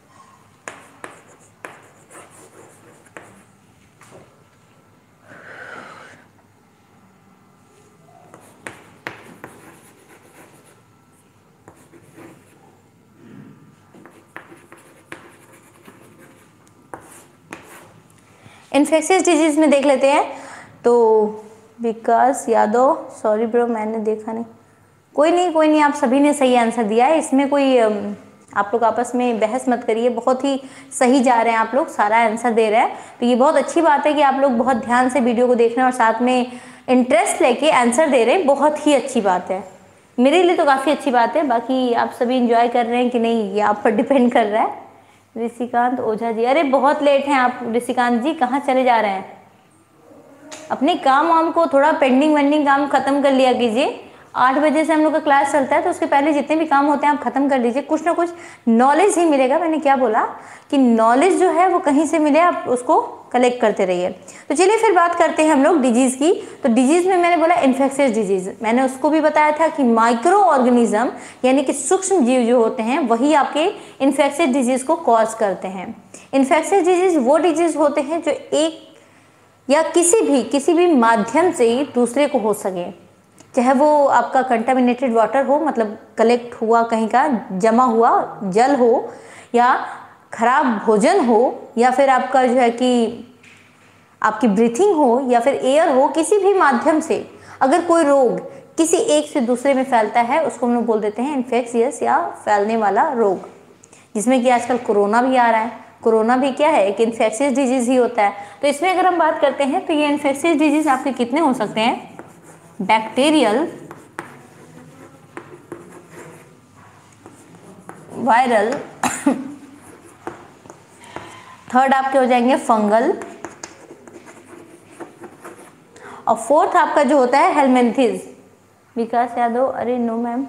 इन्फेक्शियस डिजीज में देख लेते हैं। तो विकास यादव, सॉरी ब्रो मैंने देखा नहीं। कोई नहीं, आप सभी ने सही आंसर दिया है। इसमें कोई आप लोग आपस में बहस मत करिए, बहुत ही सही जा रहे हैं आप लोग, सारा आंसर दे रहे हैं। तो ये बहुत अच्छी बात है कि आप लोग बहुत ध्यान से वीडियो को देख रहे हैं और साथ में इंटरेस्ट लेके आंसर दे रहे हैं, बहुत ही अच्छी बात है। मेरे लिए तो काफ़ी अच्छी बात है। बाकी आप सभी इंजॉय कर रहे हैं कि नहीं, ये आप पर डिपेंड कर रहा है। ऋषिकांत ओझा जी, अरे बहुत लेट हैं आप ऋषिकांत जी, कहाँ चले जा रहे हैं? अपने काम वाम को थोड़ा पेंडिंग काम खत्म कर लिया कीजिए। 8 बजे से हम लोग का क्लास चलता है, तो उसके पहले जितने भी काम होते हैं आप खत्म कर लीजिए। कुछ ना कुछ नॉलेज ही मिलेगा। मैंने क्या बोला कि नॉलेज जो है वो कहीं से मिले, आप उसको कलेक्ट करते रहिए। तो चलिए फिर बात करते हैं हम लोग डिजीज़ की। तो डिजीज़ में मैंने बोला इन्फेक्शियस डिजीज़, मैंने उसको भी बताया था कि माइक्रो ऑर्गेनिज्म यानी कि सूक्ष्म जीव जो होते हैं वही आपके इन्फेक्शियस डिजीज़ को कॉज करते हैं। इन्फेक्शियस डिजीज़ वो डिजीज़ होते हैं जो एक या किसी भी माध्यम से दूसरे को हो सके, चाहे वो आपका कंटामिनेटेड वाटर हो, मतलब कलेक्ट हुआ कहीं का जमा हुआ जल हो, या खराब भोजन हो, या फिर आपका जो है कि आपकी ब्रीथिंग हो, या फिर एयर हो, किसी भी माध्यम से अगर कोई रोग किसी एक से दूसरे में फैलता है उसको हम लोग बोल देते हैं इन्फेक्शियस या फैलने वाला रोग। जिसमें कि आजकल कोरोना भी आ रहा है। कोरोना भी क्या है, एक इन्फेक्शियस डिजीज़ ही होता है। तो इसमें अगर हम बात करते हैं तो ये इन्फेक्शियस डिजीज़ आपके कितने हो सकते हैं? बैक्टीरियल, वायरल, थर्ड आपके हो जाएंगे फंगल, और फोर्थ आपका जो होता है हेलमिंथिस। विकास यादव, अरे नो मैम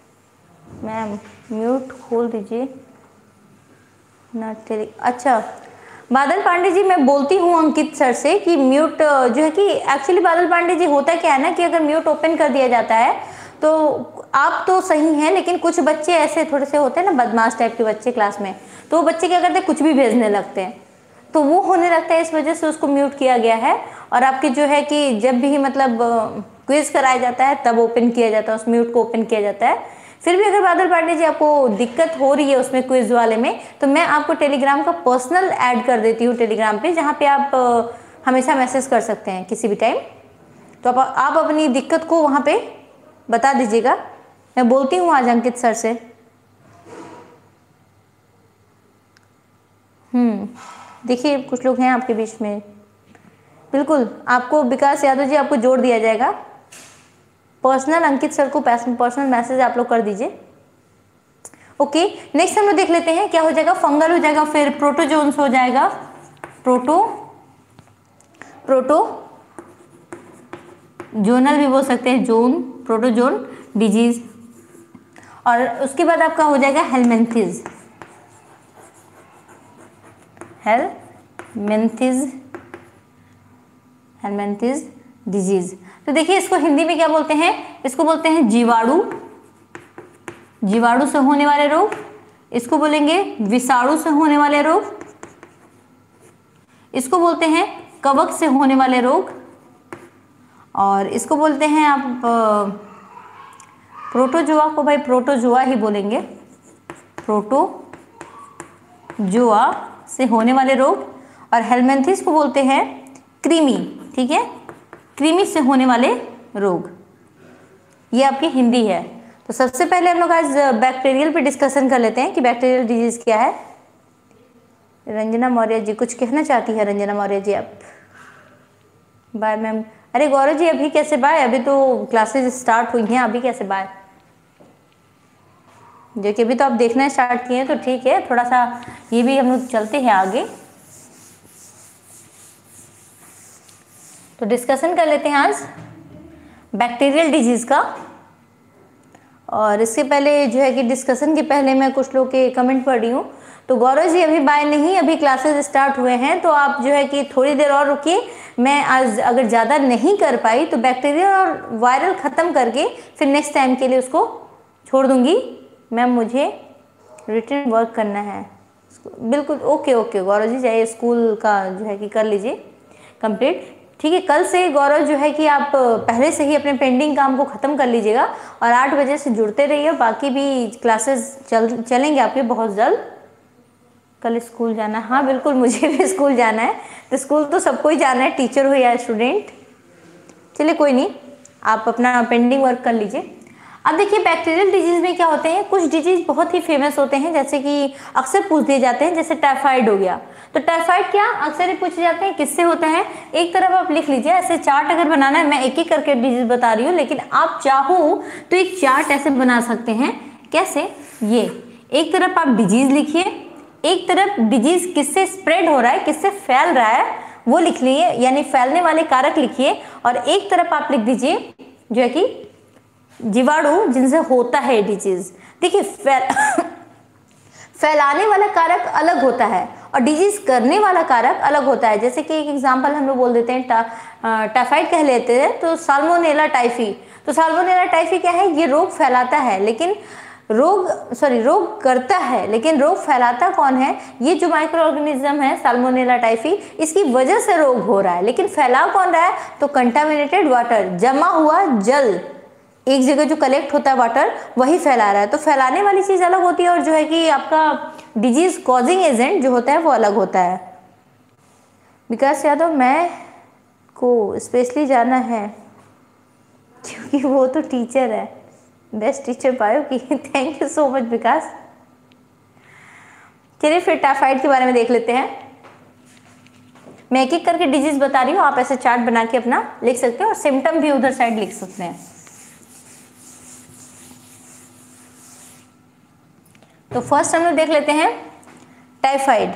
म्यूट खोल दीजिए ना तेरी। अच्छा बादल पांडे जी, मैं बोलती हूँ अंकित सर से कि म्यूट जो है कि एक्चुअली बादल पांडे जी होता क्या है ना कि अगर म्यूट ओपन कर दिया जाता है तो आप तो सही हैं, लेकिन कुछ बच्चे ऐसे थोड़े से होते हैं ना बदमाश टाइप के बच्चे क्लास में, तो वो बच्चे क्या करते हैं कुछ भी भेजने लगते हैं, तो वो होने लगता है। इस वजह से उसको म्यूट किया गया है। और आपके जो है कि जब भी मतलब क्विज कराया जाता है तब ओपन किया जाता है, उस म्यूट को ओपन किया जाता है। फिर भी अगर बादल पांडे जी आपको दिक्कत हो रही है उसमें क्विज वाले में, तो मैं आपको टेलीग्राम का पर्सनल ऐड कर देती हूँ टेलीग्राम पे, जहाँ पे आप हमेशा मैसेज कर सकते हैं किसी भी टाइम। तो आप अपनी दिक्कत को वहाँ पे बता दीजिएगा। मैं बोलती हूँ आज अंकित सर से। देखिए कुछ लोग हैं आपके बीच में, बिल्कुल आपको विकास यादव जी आपको जोड़ दिया जाएगा। पर्सनल अंकित सर को पर्सनल मैसेज आप लोग कर दीजिए। ओके, नेक्स्ट हम लोग देख लेते हैं क्या हो जाएगा। फंगल हो जाएगा, फिर प्रोटोजोन्स हो जाएगा, प्रोटोजोनल भी बोल सकते हैं, प्रोटोजोन डिजीज। और उसके बाद आपका हो जाएगा हेलमिंथिस डिजीज। तो देखिए इसको हिंदी में क्या बोलते हैं, इसको बोलते हैं जीवाणु से होने वाले रोग, इसको बोलेंगे विषाणु से होने वाले रोग, इसको बोलते हैं कवक से होने वाले रोग, और इसको बोलते हैं आप प्रोटोजोआ को भाई प्रोटोजोआ ही बोलेंगे, प्रोटोजोआ से होने वाले रोग। और हेलमिंथिस को बोलते हैं कृमि, ठीक है, कृमि से होने वाले रोग। ये आपकी हिंदी है। तो सबसे पहले हम लोग आज बैक्टीरियल पे डिस्कशन कर लेते हैं कि बैक्टीरियल डिजीज क्या है। रंजना मौर्य जी कुछ कहना चाहती है? रंजना मौर्य जी आप? Bye ma'am. अरे गौरव जी अभी कैसे बाय? अभी तो क्लासेस स्टार्ट हुई हैं, अभी कैसे बाय? जो कि अभी तो आप देखना स्टार्ट किए हैं तो ठीक है, थोड़ा सा ये भी हम लोग चलते हैं आगे। तो डिस्कशन कर लेते हैं आज बैक्टीरियल डिजीज का। और इसके पहले जो है कि डिस्कशन के पहले मैं कुछ लोग के कमेंट पढ़ रही हूँ। तो गौरव जी अभी बाय नहीं, अभी क्लासेस स्टार्ट हुए हैं, तो आप जो है कि थोड़ी देर और रुकिए। मैं आज अगर ज़्यादा नहीं कर पाई तो बैक्टीरियल और वायरल ख़त्म करके फिर नेक्स्ट टाइम के लिए उसको छोड़ दूंगी। मैम मुझे रिटन वर्क करना है। बिल्कुल ओके ओके गौरव जी, जाइए स्कूल का जो है कि कर लीजिए कंप्लीट। ठीक है, कल से गौरव जो है कि आप पहले से ही अपने पेंडिंग काम को ख़त्म कर लीजिएगा और 8 बजे से जुड़ते रहिए। बाकी भी क्लासेस चलेंगे आपके बहुत जल्द। कल स्कूल जाना है? हाँ बिल्कुल, मुझे भी स्कूल जाना है। तो स्कूल तो सबको ही जाना है, टीचर हो या स्टूडेंट। चलिए कोई नहीं, आप अपना पेंडिंग वर्क कर लीजिए। अब देखिए बैक्टीरियल डिजीज में क्या होते हैं, कुछ डिजीज बहुत ही फेमस होते हैं, जैसे कि अक्सर पूछ दिए जाते हैं, जैसे टाइफाइड हो गया। तो टाइफाइड क्या अक्सर ही पूछे जाते हैं, किससे होता है? एक तरफ आप लिख लीजिए, ऐसे चार्ट अगर बनाना है, मैं एक एक करके डिजीज बता रही हूँ, लेकिन आप चाहो तो एक चार्ट ऐसे बना सकते हैं। कैसे? ये एक तरफ आप डिजीज लिखिए, एक तरफ डिजीज किससे स्प्रेड हो रहा है, किससे फैल रहा है वो लिख लीजिए, यानी फैलने वाले कारक लिखिए। और एक तरफ आप लिख दीजिए जो है कि जीवाणु जिनसे होता है डिजीज। देखिए फैलाने वाला कारक अलग होता है और डिजीज करने वाला कारक अलग होता है। जैसे कि एक एग्जांपल हम लोग बोल देते हैं, टाइफाइड कह लेते हैं तो साल्मोनेला टाइफी। तो साल्मोनेला टाइफी क्या है? ये रोग फैलाता है, लेकिन रोग करता है, लेकिन रोग फैलाता कौन है? ये जो माइक्रो ऑर्गेनिज्म है साल्मोनेला टाइफी, इसकी वजह से रोग हो रहा है, लेकिन फैला कौन रहा है? तो कंटामिनेटेड वाटर, जमा हुआ जल, एक जगह जो कलेक्ट होता है वाटर, वही फैला रहा है। तो फैलाने वाली चीज अलग होती है और जो है कि आपका डिजीज कॉजिंग एजेंट जो होता है वो अलग होता है। विकास यादव, मैं को स्पेशली जाना है क्योंकि वो तो टीचर है, बेस्ट टीचर बायो की। Thank you so much Vikas. चलिए फिर टाइफाइड के बारे में देख लेते हैं। मैं एक एक करके डिजीज बता रही हूँ, आप ऐसे चार्ट बना के अपना लिख सकते हो और सिम्टम भी उधर साइड लिख सकते हैं। तो फर्स्ट हम लोग देख लेते हैं टाइफाइड।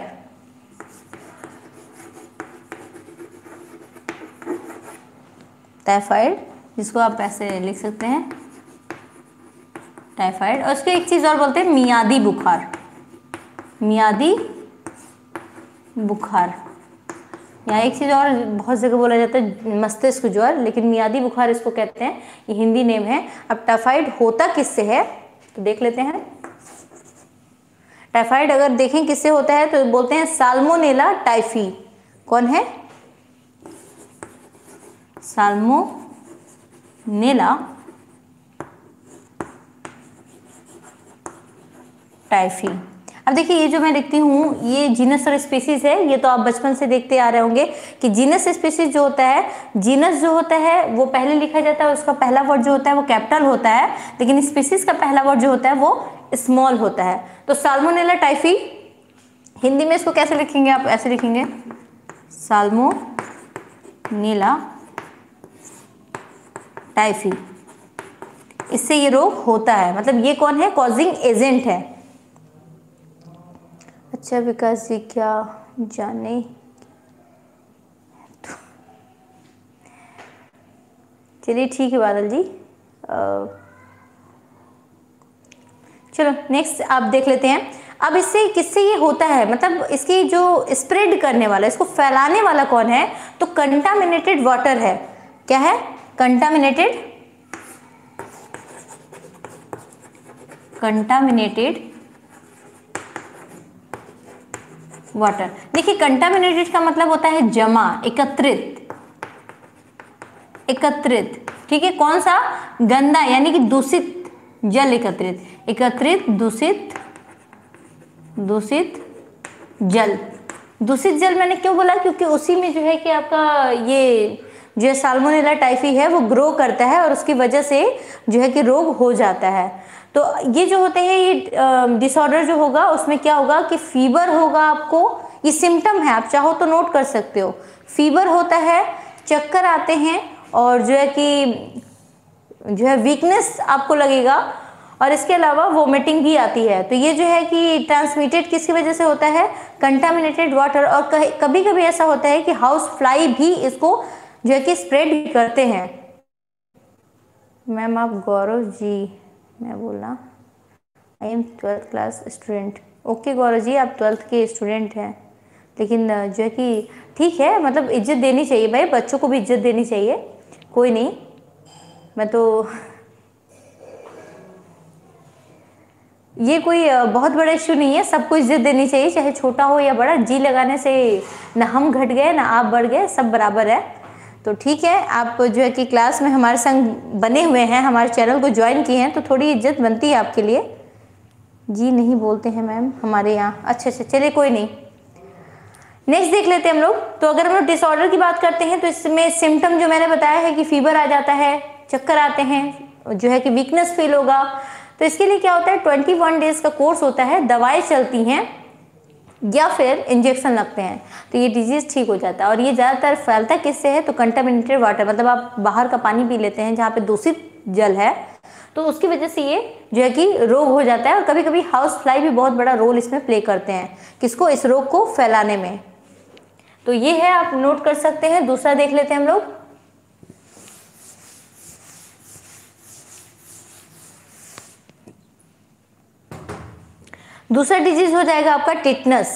टाइफाइड जिसको आप ऐसे लिख सकते हैं टाइफाइड, और उसको एक चीज और बोलते हैं मियादी बुखार। मियादी बुखार, या एक चीज और बहुत जगह बोला जाता है मस्तिष्क ज्वर, लेकिन मियादी बुखार इसको कहते हैं, ये हिंदी नेम है। अब टाइफाइड होता किससे है तो देख लेते हैं। टाइफाइड अगर देखें किससे होता है तो बोलते हैं साल्मोनेला टाइफी। कौन है? Salmonella typhi. अब देखिए ये जो मैं लिखती हूँ ये जीनस और स्पीसीज है, ये तो आप बचपन से देखते आ रहे होंगे कि जीनस स्पीसीज जो होता है, जीनस जो होता है वो पहले लिखा जाता है, उसका पहला वर्ड जो होता है वो कैपिटल होता है, लेकिन स्पीसीज का पहला वर्ड जो होता है वो स्मॉल होता है। तो साल्मोनेला टाइफी हिंदी में इसको कैसे लिखेंगे? आप ऐसे लिखेंगे साल्मोनेला टाइफी। इससे ये रोग होता है, मतलब ये कौन है? कॉजिंग एजेंट है। अच्छा विकास जी क्या जाने तो चलिए ठीक है बादल जी। चलो नेक्स्ट आप देख लेते हैं। अब इससे किससे ये होता है, मतलब इसकी जो स्प्रेड करने वाला, इसको फैलाने वाला कौन है? तो कंटामिनेटेड वाटर है। क्या है? Contaminated water. देखिए कंटामिनेटेड का मतलब होता है जमा, एकत्रित। ठीक है, कौन सा? गंदा यानी कि दूषित जल, एकत्रित दूषित जल। दूषित जल मैंने क्यों बोला? क्योंकि उसी में जो है कि आपका ये जो साल्मोनेला टाइफी है वो ग्रो करता है और उसकी वजह से जो है कि रोग हो जाता है। तो ये जो होते हैं ये डिसऑर्डर जो होगा उसमें क्या होगा कि फीवर होगा आपको, ये सिम्टम है, आप चाहो तो नोट कर सकते हो। फीवर होता है, चक्कर आते हैं और जो है कि जो है वीकनेस आपको लगेगा और इसके अलावा वोमिटिंग भी आती है। तो ये जो है कि ट्रांसमिटेड किसकी वजह से होता है, कंटामिनेटेड वाटर। और कभी कभी ऐसा होता है कि हाउस फ्लाई भी इसको जो है कि स्प्रेड करते हैं। मैम आप गौरव जी, मैं बोला I am 12th class student. Okay Gaurav ji, आप 12th के स्टूडेंट हैं, लेकिन जो है कि ठीक है, मतलब इज्जत देनी चाहिए भाई, बच्चों को भी इज्जत देनी चाहिए। कोई नहीं, मैं तो ये कोई बहुत बड़ा इश्यू नहीं है, सबको इज्जत देनी चाहिए, चाहे छोटा हो या बड़ा। जी लगाने से ना हम घट गए ना आप बढ़ गए, सब बराबर है। तो ठीक है, आप जो है कि क्लास में हमारे संग बने हुए हैं, हमारे चैनल को ज्वाइन किए हैं, तो थोड़ी इज्जत बनती है आपके लिए। जी नहीं बोलते हैं मैम हमारे यहाँ। अच्छा, चलिए कोई नहीं, नेक्स्ट देख लेते हैं हम लोग। तो अगर हम लोग डिसऑर्डर की बात करते हैं तो इसमें सिम्टम जो मैंने बताया है कि फीवर आ जाता है, चक्कर आते हैं, जो है कि वीकनेस फील होगा। तो इसके लिए क्या होता है, 21 डेज का कोर्स होता है, दवाएं चलती हैं या फिर इंजेक्शन लगते हैं, तो ये डिजीज ठीक हो जाता है। और ये ज़्यादातर फैलता किससे है, तो कंटामिनेटेड वाटर, मतलब आप बाहर का पानी पी लेते हैं जहाँ पे दूषित जल है, तो उसकी वजह से ये जो है कि रोग हो जाता है। और कभी कभी हाउस फ्लाई भी बहुत बड़ा रोल इसमें प्ले करते हैं, किसको, इस रोग को फैलाने में। तो ये है, आप नोट कर सकते हैं। दूसरा देख लेते हैं हम लोग। दूसरा डिजीज हो जाएगा आपका टिटनस।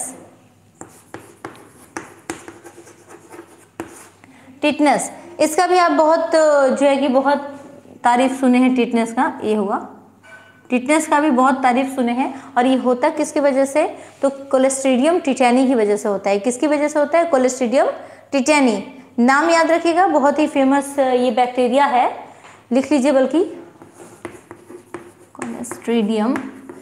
टिटनस, इसका भी आप बहुत जो है कि बहुत तारीफ सुने हैं टिटनस का, ये होगा, टिटनस का भी बहुत तारीफ सुने हैं। और ये होता किसकी वजह से, तो क्लोस्ट्रीडियम टिटेनी की वजह से होता है। किसकी वजह से होता है, क्लोस्ट्रीडियम टिटेनी। नाम याद रखिएगा, बहुत ही फेमस ये बैक्टीरिया है, लिख लीजिए बल्कि, क्लोस्ट्रीडियम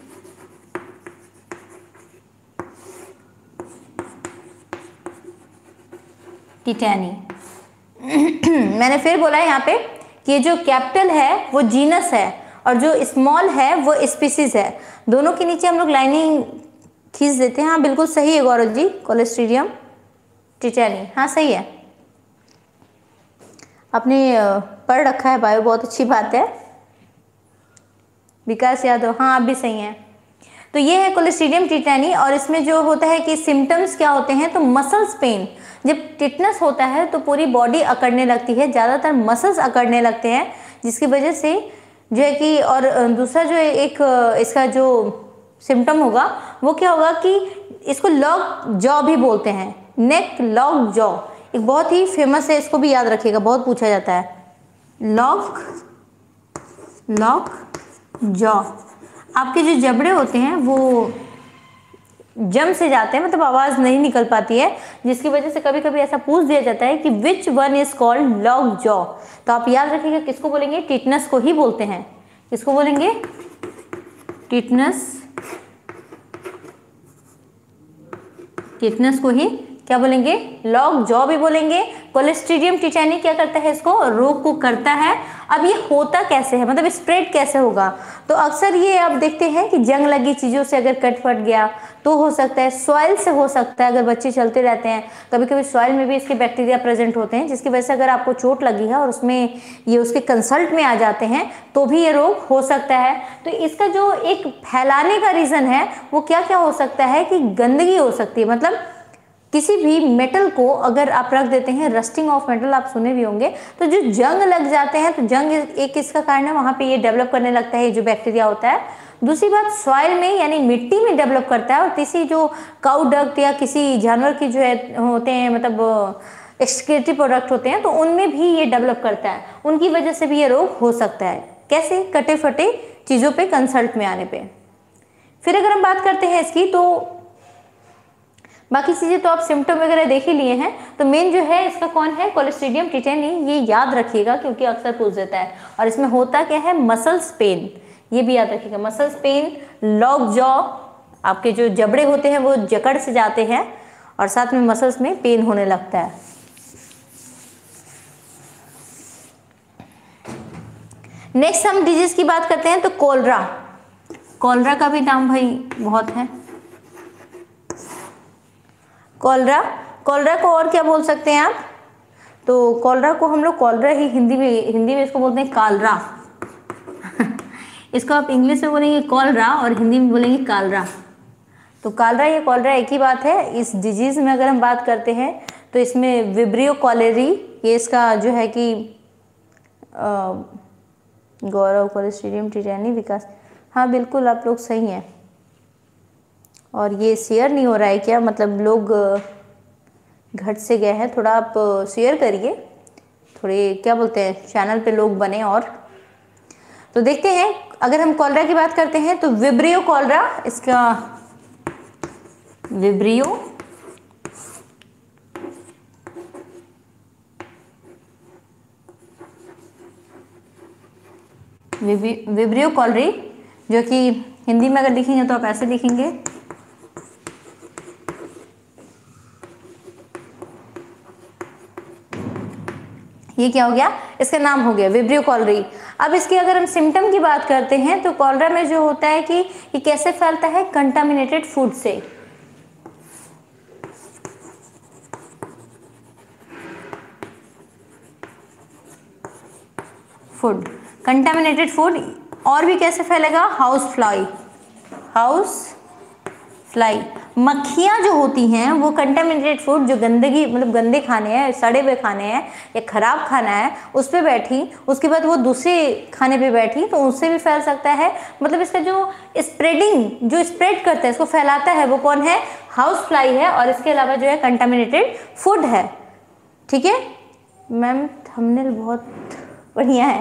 टिटेनी। मैंने फिर बोला है यहाँ पे कि ये जो कैपिटल है वो जीनस है और जो स्मॉल है वो स्पीसीज है। दोनों के नीचे हम लोग लाइनिंग खींच देते हैं। हाँ बिल्कुल सही है गौरव जी, क्लोस्ट्रीडियम टिटेनी, हाँ सही है, आपने पढ़ रखा है बायो, बहुत अच्छी बात है। विकास यादव, हाँ आप भी सही हैं। तो ये है क्लोस्ट्रीडियम टिटेनी। और इसमें जो होता है कि सिम्टम्स क्या होते हैं, तो मसल्स पेन। जब टिटनस होता है तो पूरी बॉडी अकड़ने लगती है, ज़्यादातर मसल्स अकड़ने लगते हैं, जिसकी वजह से जो है कि, और दूसरा जो एक इसका जो सिम्टम होगा वो क्या होगा कि इसको लॉक जॉ भी बोलते हैं, नेक लॉक जॉ, एक बहुत ही फेमस है, इसको भी याद रखिएगा, बहुत पूछा जाता है। लॉक जॉ, आपके जो जबड़े होते हैं वो जम से जाते हैं, मतलब आवाज़ नहीं निकल पाती है, जिसकी वजह से कभी कभी ऐसा पूछ दिया जाता है कि which one is called lockjaw. तो आप याद रखिएगा, किसको बोलेंगे, टिटनस को ही बोलते हैं। किसको बोलेंगे, टिटनस को ही क्या बोलेंगे, लॉक जॉ भी बोलेंगे। क्लोस्ट्रीडियम टिटेनी क्या करता है, इसको रोग को करता है। अब ये होता कैसे है, मतलब स्प्रेड कैसे होगा, तो अक्सर ये आप देखते हैं कि जंग लगी चीज़ों से अगर कट फट गया तो हो सकता है, सॉइल से हो सकता है, अगर बच्चे चलते रहते हैं कभी कभी सॉइल में भी इसके बैक्टीरिया प्रेजेंट होते हैं, जिसकी वजह से अगर आपको चोट लगी है और उसमें ये उसके कंसल्ट में आ जाते हैं तो भी ये रोग हो सकता है। तो इसका जो एक फैलाने का रीज़न है वो क्या क्या हो सकता है कि गंदगी हो सकती है, मतलब किसी भी मेटल को अगर आप रख देते हैं, रस्टिंग ऑफ मेटल आप सुने भी होंगे, तो जो जंग लग जाते हैं, तो जंग एक इसका कारण है, वहाँ पे ये डेवलप करने लगता है जो बैक्टीरिया होता है। दूसरी बात, सॉइल में यानी मिट्टी में डेवलप करता है। और तीसरी जो काउ डक्ट या किसी जानवर की जो है होते हैं, मतलब एक्सक्रीटरी प्रोडक्ट होते हैं, तो उनमें भी ये डेवलप करता है, उनकी वजह से भी ये रोग हो सकता है। कैसे, कटे फटे चीज़ों पे कंसल्ट में आने पे। फिर अगर हम बात करते हैं इसकी, तो बाकी चीज़ें तो आप सिम्टम वगैरह देख ही लिए हैं। तो मेन जो है इसका कौन है, क्लोस्ट्रीडियम टिटेनी, ये याद रखिएगा क्योंकि अक्सर पूछ देता है। और इसमें होता क्या है, मसल्स पेन, ये भी याद रखिएगा, मसल्स पेन, लॉक जॉ, आपके जो जबड़े होते हैं वो जकड़ से जाते हैं और साथ में मसल्स में पेन होने लगता है। नेक्स्ट हम डिजीज की बात करते हैं तो कोलरा। कोलरा का भी नाम भाई बहुत है। कोलरा, कोलरा को और क्या बोल सकते हैं आप? तो कोलरा को हम लोग कोलरा ही हिंदी में इसको बोलते हैं कालरा। इसको आप इंग्लिश में बोलेंगे कोलरा और हिंदी में बोलेंगे कालरा। तो कालरा या कोलरा एक ही बात है। इस डिजीज में अगर हम बात करते हैं तो इसमें विब्रियो कॉलेरी, ये इसका जो है कि गौरव कोलेस्ट्रीडियम टिटानी विकास, हाँ बिल्कुल आप लोग सही हैं। और ये शेयर नहीं हो रहा है क्या? मतलब लोग घट से गए हैं, थोड़ा आप शेयर करिए, थोड़े क्या बोलते हैं चैनल पे लोग बने। और तो देखते हैं अगर हम कॉलरा की बात करते हैं तो विब्रियो कॉलरा, इसका विब्रियो कॉलरी, जो कि हिंदी में अगर लिखेंगे तो आप ऐसे लिखेंगे, ये क्या हो गया? इसका नाम हो गया विब्रियो कॉलरी। अब इसकी अगर हम सिम्टम की बात करते हैं तो कॉलरा में जो होता है कि ये कैसे फैलता है? कंटामिनेटेड फूड से। Food, contaminated food. और भी कैसे फैलेगा? हाउस फ्लाई, मक्खियाँ जो होती हैं वो कंटामिनेटेड फूड, जो गंदगी मतलब गंदे खाने हैं, सड़े हुए खाने हैं या खराब खाना है, उस पर बैठी, उसके बाद वो दूसरे खाने पे बैठी तो उससे भी फैल सकता है। मतलब इसका जो स्प्रेडिंग, जो स्प्रेड करता है, इसको फैलाता है, वो कौन है? हाउस फ्लाई है। और इसके अलावा जो है कंटामिनेटेड फूड है। ठीक है मैम, थंबनेल बहुत बढ़िया है।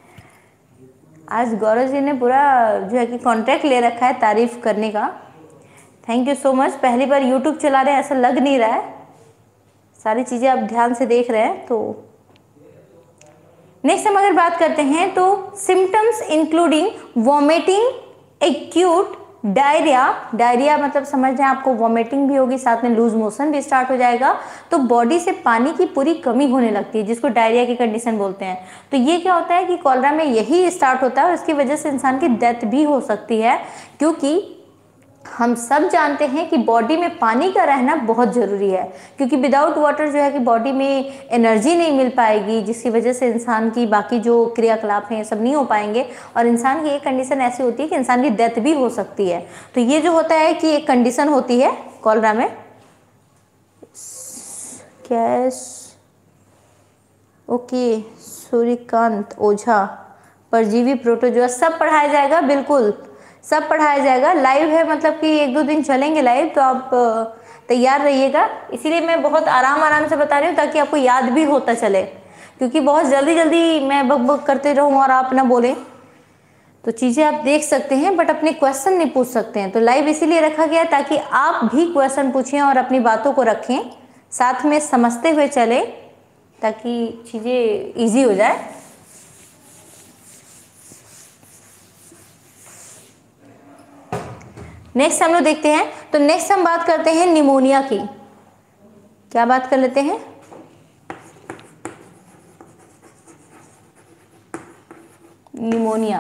आज गौरव जी ने पूरा जो है कि कॉन्ट्रैक्ट ले रखा है तारीफ करने का। Thank you so much. पहली बार यूट्यूब चला रहे हैं, ऐसा लग नहीं रहा है, सारी चीज़ें आप ध्यान से देख रहे हैं। तो नेक्स्ट हम अगर बात करते हैं तो symptoms including vomiting, acute diarrhoea मतलब समझ जाए आपको, वॉमिटिंग भी होगी, साथ में लूज मोशन भी स्टार्ट हो जाएगा। तो बॉडी से पानी की पूरी कमी होने लगती है, जिसको डायरिया की कंडीशन बोलते हैं। तो ये क्या होता है कि कॉलरा में यही स्टार्ट होता है और इसकी वजह से इंसान की डेथ भी हो सकती है, क्योंकि हम सब जानते हैं कि बॉडी में पानी का रहना बहुत ज़रूरी है, क्योंकि विदाउट वाटर जो है कि बॉडी में एनर्जी नहीं मिल पाएगी, जिसकी वजह से इंसान की बाकी जो क्रियाकलाप हैं ये सब नहीं हो पाएंगे और इंसान की एक कंडीशन ऐसी होती है कि इंसान की डेथ भी हो सकती है। तो ये जो होता है कि एक कंडीशन होती है कॉलरा में, ओके, सूर्यकांत ओझा, परजीवी प्रोटोजोआ, सब पढ़ाया जाएगा, बिल्कुल सब पढ़ाया जाएगा। लाइव है, मतलब कि 1-2 दिन चलेंगे लाइव, तो आप तैयार रहिएगा। इसीलिए मैं बहुत आराम से बता रही हूँ ताकि आपको याद भी होता चले, क्योंकि बहुत जल्दी मैं बक करते रहूँ और आप ना बोलें तो चीज़ें आप देख सकते हैं बट अपने क्वेश्चन नहीं पूछ सकते हैं। तो लाइव इसीलिए रखा गया ताकि आप भी क्वेश्चन पूछें और अपनी बातों को रखें, साथ में समझते हुए चले, ताकि चीज़ें ईजी हो जाए। नेक्स्ट हम लोग देखते हैं, तो नेक्स्ट हम बात करते हैं निमोनिया की। क्या बात कर लेते हैं? निमोनिया।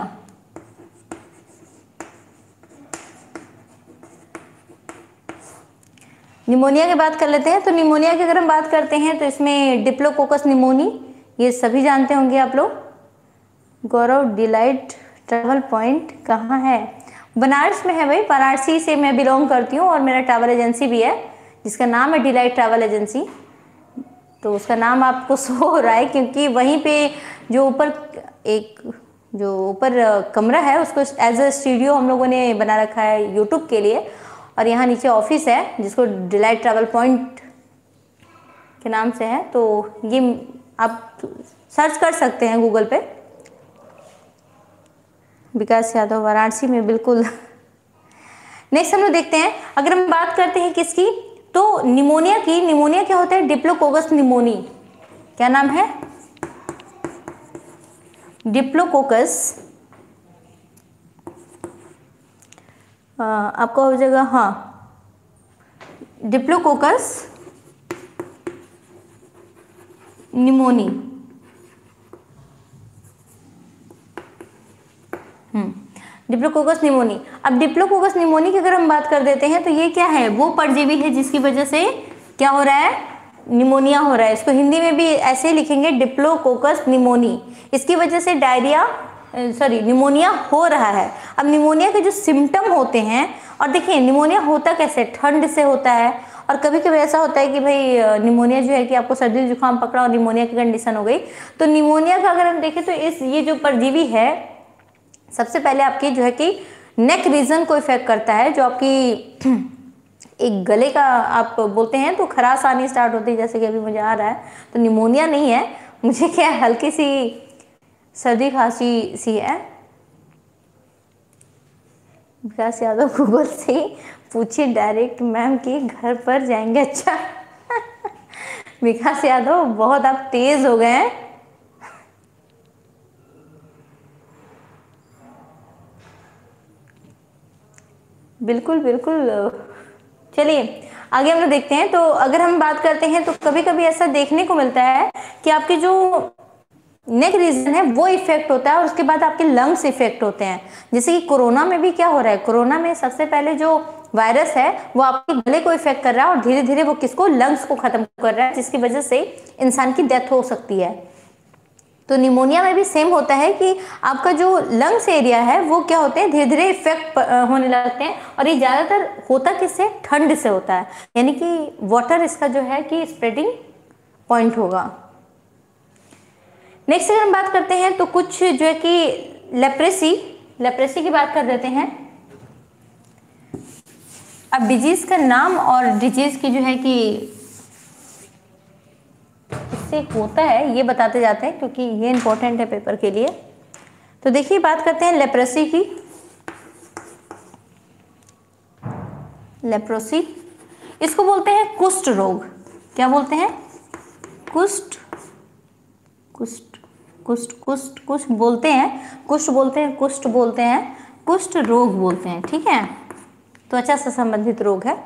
निमोनिया की बात कर लेते हैं। तो निमोनिया की अगर हम बात करते हैं तो इसमें डिप्लोकोकस निमोनी, ये सभी जानते होंगे आप लोग। गौरव, डिलाइट ट्रैवल पॉइंट कहाँ है? बनारस में है भाई, वाराणसी से मैं बिलोंग करती हूँ और मेरा ट्रैवल एजेंसी भी है जिसका नाम है डिलाइट ट्रैवल एजेंसी। तो उसका नाम आपको शो हो रहा है क्योंकि वहीं पे जो ऊपर कमरा है उसको एज अ स्टूडियो हम लोगों ने बना रखा है यूट्यूब के लिए, और यहाँ नीचे ऑफिस है जिसको डिलाइट ट्रैवल पॉइंट के नाम से है। तो ये आप सर्च कर सकते हैं गूगल पे, विकास यादव, वाराणसी में, बिल्कुल। नेक्स्ट हम लोग देखते हैं, अगर हम बात करते हैं किसकी, तो निमोनिया की। निमोनिया क्या होता है? Diplococcus pneumoniae. क्या नाम है? डिप्लोकोकस। आपका हो जाएगा, हाँ, डिप्लोकोकस निमोनी। Diplococcus pneumoniae. अब डिप्लोकोकस निमोनी की अगर हम बात कर देते हैं तो ये क्या है, वो परजीवी है जिसकी वजह से क्या हो रहा है, निमोनिया हो रहा है। इसको हिंदी में भी ऐसे ही लिखेंगे, डिप्लोकोकस निमोनी। इसकी वजह से डायरिया निमोनिया हो रहा है। अब निमोनिया के जो सिम्टम होते हैं, और देखिए निमोनिया होता कैसे, ठंड से होता है, और कभी कभी ऐसा होता है कि भाई निमोनिया जो है कि आपको सर्दी जुकाम पकड़ा और निमोनिया की कंडीशन हो गई। तो निमोनिया का अगर हम देखें तो ये जो परजीवी है सबसे पहले आपकी जो है कि नेक रीजन को इफेक्ट करता है, जो आपकी एक गले का आप बोलते हैं तो खराश आनी स्टार्ट होती है, जैसे कि अभी मुझे आ रहा है। तो निमोनिया नहीं है, मुझे क्या है, हल्की सी सर्दी खांसी सी है। विकास यादव गूगल से पूछिए डायरेक्ट मैम के घर पर जाएंगे। अच्छा विकास यादव बहुत आप तेज हो गए हैं। बिल्कुल बिल्कुल, चलिए आगे हम लोग देखते हैं। तो अगर हम बात करते हैं तो कभी कभी ऐसा देखने को मिलता है कि आपके जो नेक रीजन है वो इफेक्ट होता है और उसके बाद आपके लंग्स इफेक्ट होते हैं। जैसे कि कोरोना में भी क्या हो रहा है, कोरोना में सबसे पहले जो वायरस है वो आपके गले को इफेक्ट कर रहा है और धीरे धीरे वो किसको, लंग्स को खत्म कर रहा है, जिसकी वजह से इंसान की डेथ हो सकती है। तो निमोनिया में भी सेम होता है कि आपका जो लंग्स एरिया है वो क्या होते हैं, धीरे धीरे इफेक्ट होने लगते हैं। और ये ज्यादातर होता किससे, ठंड से होता है, यानी कि वाटर इसका जो है कि स्प्रेडिंग पॉइंट होगा। नेक्स्ट अगर हम बात करते हैं तो कुछ जो है कि लेप्रेसी की बात कर देते हैं। अब डिजीज का नाम और डिजीज की जो है कि इससे होता है ये बताते जाते हैं, क्योंकि ये इंपॉर्टेंट है पेपर के लिए। तो देखिए बात करते हैं लेप्रेसी की। लेप्रोसी इसको बोलते हैं कुष्ठ रोग। क्या बोलते हैं, कुष्ठ बोलते हैं, कुष्ठ बोलते हैं, कुष्ठ रोग बोलते हैं, ठीक है। त्वचा से संबंधित रोग है।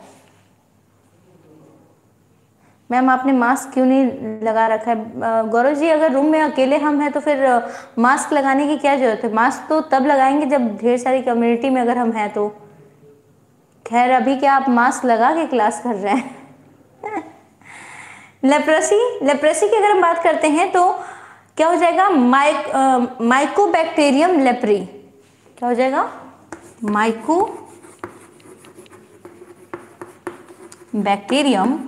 मैम आपने मास्क क्यों नहीं लगा रखा है? गौरव जी अगर रूम में अकेले हम हैं तो फिर मास्क लगाने की क्या जरूरत है, मास्क तो तब लगाएंगे जब ढेर सारी कम्युनिटी में अगर हम हैं तो। खैर अभी क्या आप मास्क लगा के क्लास कर रहे हैं? लेप्रेसी की अगर हम बात करते हैं तो क्या हो जाएगा, माइकोबैक्टीरियम लेप्री। क्या हो जाएगा, माइकोबैक्टीरियम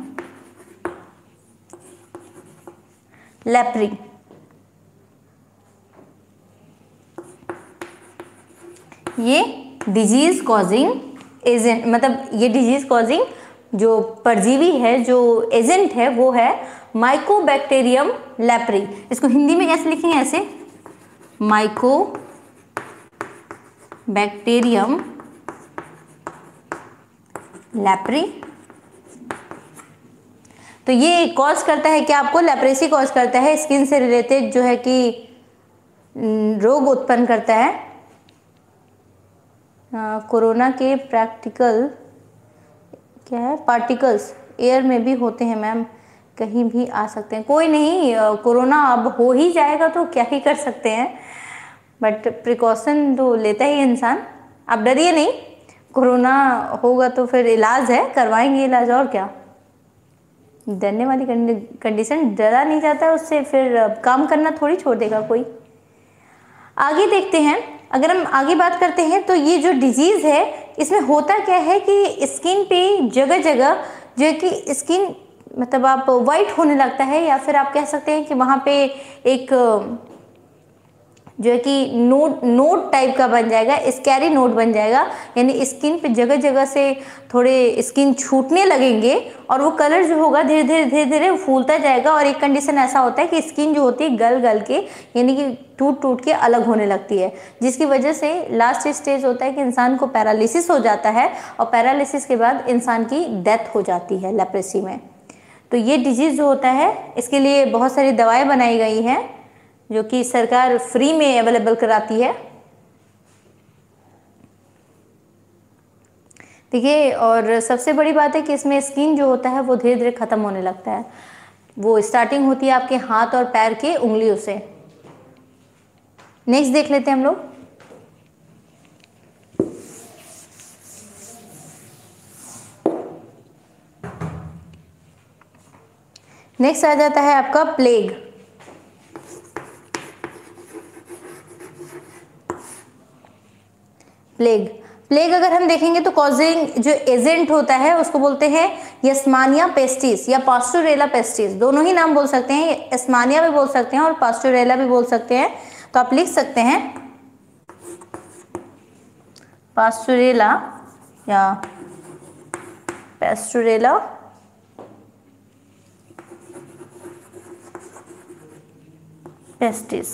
लेप्री। ये डिजीज कॉजिंग एजेंट, मतलब ये डिजीज कॉजिंग जो परजीवी है, जो एजेंट है वो है माइकोबैक्टीरियम लेप्री। इसको हिंदी में कैसे लिखेंगे, ऐसे माइकोबैक्टीरियम लेप्री। तो ये कॉज करता है क्या आपको, लेप्रेसी कॉज करता है, स्किन से रिलेटेड जो है कि रोग उत्पन्न करता है। कोरोना के प्रैक्टिकल क्या है, पार्टिकल्स एयर में भी होते हैं मैम, कहीं भी आ सकते हैं। कोई नहीं, कोरोना अब हो ही जाएगा तो क्या ही कर सकते हैं, बट प्रिकॉशन तो लेता ही इंसान। आप डरिए नहीं, कोरोना होगा तो फिर इलाज है, करवाएंगे इलाज, और क्या। डरने वाली कंडीशन, डरा नहीं जाता उससे, फिर काम करना थोड़ी छोड़ देगा कोई। आगे देखते हैं, अगर हम आगे बात करते हैं तो ये जो डिजीज है इसमें होता क्या है कि स्किन पे जगह जगह जो है कि स्किन मतलब आप वाइट होने लगता है, या फिर आप कह सकते हैं कि वहाँ पे एक जो है कि नोट टाइप का बन जाएगा, स्कैरी नोट बन जाएगा, यानी स्किन पे जगह जगह से थोड़े स्किन छूटने लगेंगे और वो कलर जो होगा धीरे धीरे फूलता जाएगा। और एक कंडीशन ऐसा होता है कि स्किन जो होती है गल के, यानी कि टूट के अलग होने लगती है, जिसकी वजह से लास्ट स्टेज होता है कि इंसान को पैरालिसिस हो जाता है, और पैरालिसिस के बाद इंसान की डेथ हो जाती है लेप्रेसी में। तो ये डिजीज जो होता है इसके लिए बहुत सारी दवाएं बनाई गई हैं जो कि सरकार फ्री में अवेलेबल कराती है। देखिए, और सबसे बड़ी बात है कि इसमें स्किन जो होता है वो धीरे धीरे खत्म होने लगता है। वो स्टार्टिंग होती है आपके हाथ और पैर की उंगलियों से। नेक्स्ट देख लेते हैं हम लोग। नेक्स्ट आ जाता है आपका प्लेग। प्लेग, प्लेग अगर हम देखेंगे तो कॉजिंग जो एजेंट होता है उसको बोलते हैं यस्मानिया पेस्टिस या पास्टोरेला पेस्टिस, दोनों ही नाम बोल सकते हैं, यस्मानिया भी बोल सकते हैं और पास्टोरेला भी बोल सकते हैं। तो आप लिख सकते हैं पास्टोरेला या पेस्टोरेला पेस्टिस।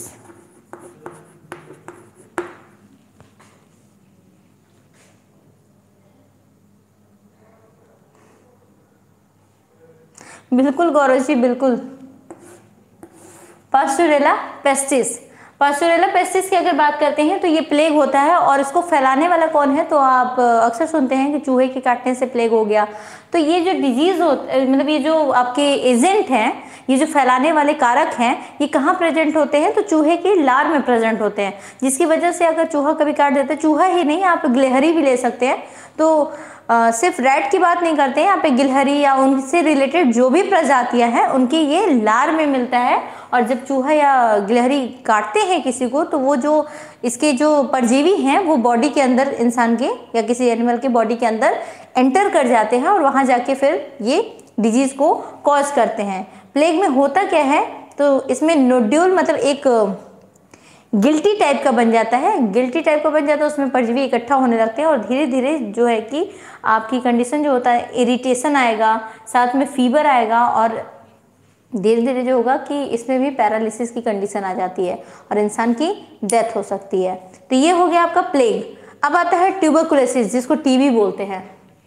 बिल्कुल गौरव जी, बिल्कुल। पास्टोरेला पेस्टिस, पास्टोरेला पेस्टिस की अगर बात करते हैं तो ये प्लेग होता है और इसको फैलाने वाला कौन है, तो आप अक्सर सुनते हैं कि चूहे के काटने से प्लेग हो गया। तो ये जो डिजीज मतलब ये जो आपके एजेंट हैं, ये जो फैलाने वाले कारक हैं, ये कहाँ प्रेजेंट होते हैं, तो चूहे के लार में प्रेजेंट होते हैं, जिसकी वजह से अगर चूहा कभी काट देता है, चूहा ही नहीं आप गिलहरी भी ले सकते हैं, तो सिर्फ रैट की बात नहीं करते हैं यहाँ पे, गिलहरी या उनसे रिलेटेड जो भी प्रजातियां हैं उनकी ये लार में मिलता है। और जब चूहा या गिलहरी काटते हैं किसी को तो वो जो इसके जो परजीवी हैं वो बॉडी के अंदर, इंसान के या किसी एनिमल के बॉडी के अंदर एंटर कर जाते हैं और वहां जाके फिर ये डिजीज को कॉज करते हैं। प्लेग में होता क्या है, तो इसमें नोड्यूल मतलब एक गिल्टी टाइप का बन जाता है, गिल्टी टाइप का बन जाता है, उसमें परजीवी इकट्ठा होने लगते हैं और धीरे धीरे जो है कि आपकी कंडीशन जो होता है, इरिटेशन आएगा, साथ में फीवर आएगा और धीरे धीरे जो होगा कि इसमें भी पैरालिसिस की कंडीशन आ जाती है और इंसान की डेथ हो सकती है। तो ये हो गया आपका प्लेग। अब आता है ट्यूबरकुलोसिस, जिसको टीबी बोलते हैं।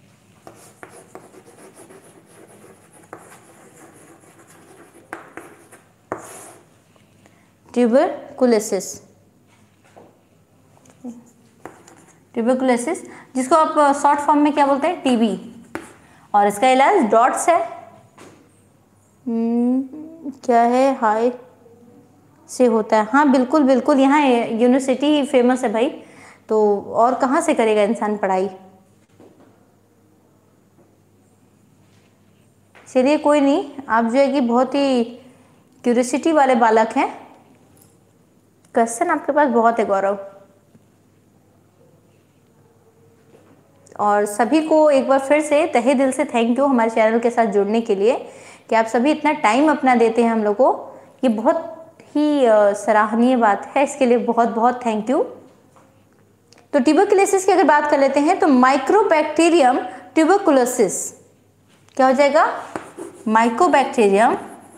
ट्यूबरकुलोसिस, ट्यूबरकुलोसिस जिसको आप शॉर्ट फॉर्म में क्या बोलते हैं, टीबी, और इसका इलाज डॉट्स है। क्या है, हाई से होता है। हाँ बिल्कुल बिल्कुल, यहाँ यूनिवर्सिटी फेमस है भाई, तो और कहाँ से करेगा इंसान पढ़ाई। चलिए कोई नहीं, आप जो है कि बहुत ही क्यूरियोसिटी वाले बालक हैं, क्वेश्चन आपके पास बहुत है गौरव। और सभी को एक बार फिर से तहे दिल से थैंक यू हमारे चैनल के साथ जुड़ने के लिए, कि आप सभी इतना टाइम अपना देते हैं हम लोग को, ये बहुत ही सराहनीय बात है, इसके लिए बहुत बहुत थैंक यू। तो ट्यूबरकुलोसिस की अगर बात कर लेते हैं तो माइक्रोबैक्टीरियम ट्यूबरकुलोसिस क्या हो जाएगा, माइक्रोबैक्टीरियम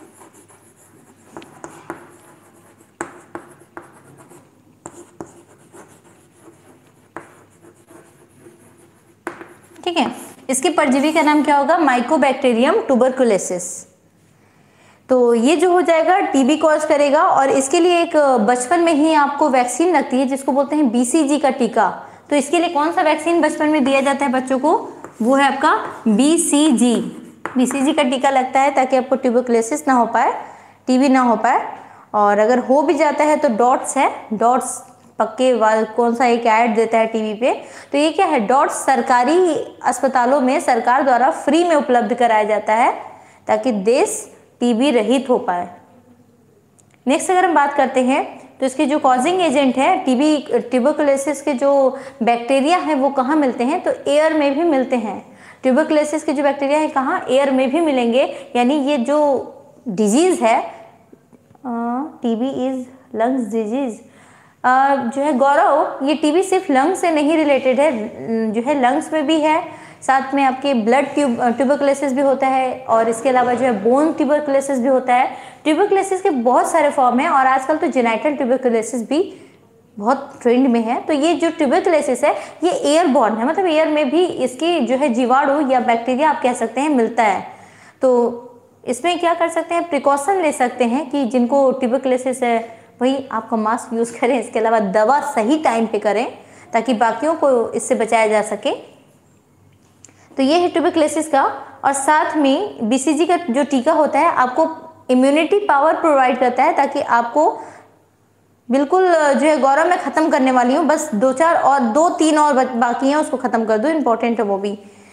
ठीक है, इसके परजीवी का नाम क्या होगा, माइकोबैक्टीरियम ट्यूबरकुलोसिस। तो ये जो हो जाएगा टीबी कॉज करेगा और इसके लिए एक बचपन में ही आपको वैक्सीन लगती है जिसको बोलते हैं बीसीजी का टीका। तो इसके लिए कौन सा वैक्सीन बचपन में दिया जाता है बच्चों को, वो है आपका बीसीजी। बीसीजी का टीका लगता है ताकि आपको ट्यूबरकुलोसिस ना हो पाए, टीबी ना हो पाए, और अगर हो भी जाता है तो डॉट्स है, डॉट्स पक्के वाल कौन सा एक ऐड देता है टीवी पे, तो ये क्या है, डॉट्स सरकारी अस्पतालों में सरकार द्वारा फ्री में उपलब्ध कराया जाता है ताकि देश टीबी रहित हो पाए। नेक्स्ट अगर हम बात करते हैं तो इसके जो कॉजिंग एजेंट है टीबी ट्यूबरकुलोसिस के जो बैक्टीरिया हैं वो कहाँ मिलते हैं, तो एयर में भी मिलते हैं। ट्यूबरकुलोसिस के जो बैक्टीरिया है कहाँ, एयर में भी मिलेंगे, यानी ये जो डिजीज है, टीबी इज लंग्स डिजीज, जो है गौरव, ये टीबी सिर्फ लंग्स से नहीं रिलेटेड है, जो है लंग्स में भी है, साथ में आपके ब्लड ट्यूबरकुलोसिस भी होता है, और इसके अलावा जो है बोन ट्यूबरकुलोसिस भी होता है। ट्यूबरकुलोसिस के बहुत सारे फॉर्म हैं और आजकल तो जेनाइटल ट्यूबरकुलोसिस भी बहुत ट्रेंड में है। तो ये जो ट्यूबरकुलोसिस है ये एयरबॉर्न है, मतलब एयर में भी इसकी जो है जीवाणु या बैक्टीरिया आप कह सकते हैं मिलता है। तो इसमें क्या कर सकते हैं, प्रिकॉशन ले सकते हैं कि जिनको ट्यूबरकुलोसिस है वही आपका मास्क यूज़ करें, इसके अलावा दवा सही टाइम पे करें ताकि बाकियों को इससे बचाया जा सके। तो ये है ट्यूबरकुलोसिस का, और साथ में बीसीजी का जो टीका होता है आपको इम्यूनिटी पावर प्रोवाइड करता है ताकि आपको बिल्कुल जो है गौरव मैं ख़त्म करने वाली हूँ, बस 2-3 और बाकी हैं उसको ख़त्म कर दो, इम्पोर्टेंट है वो भी।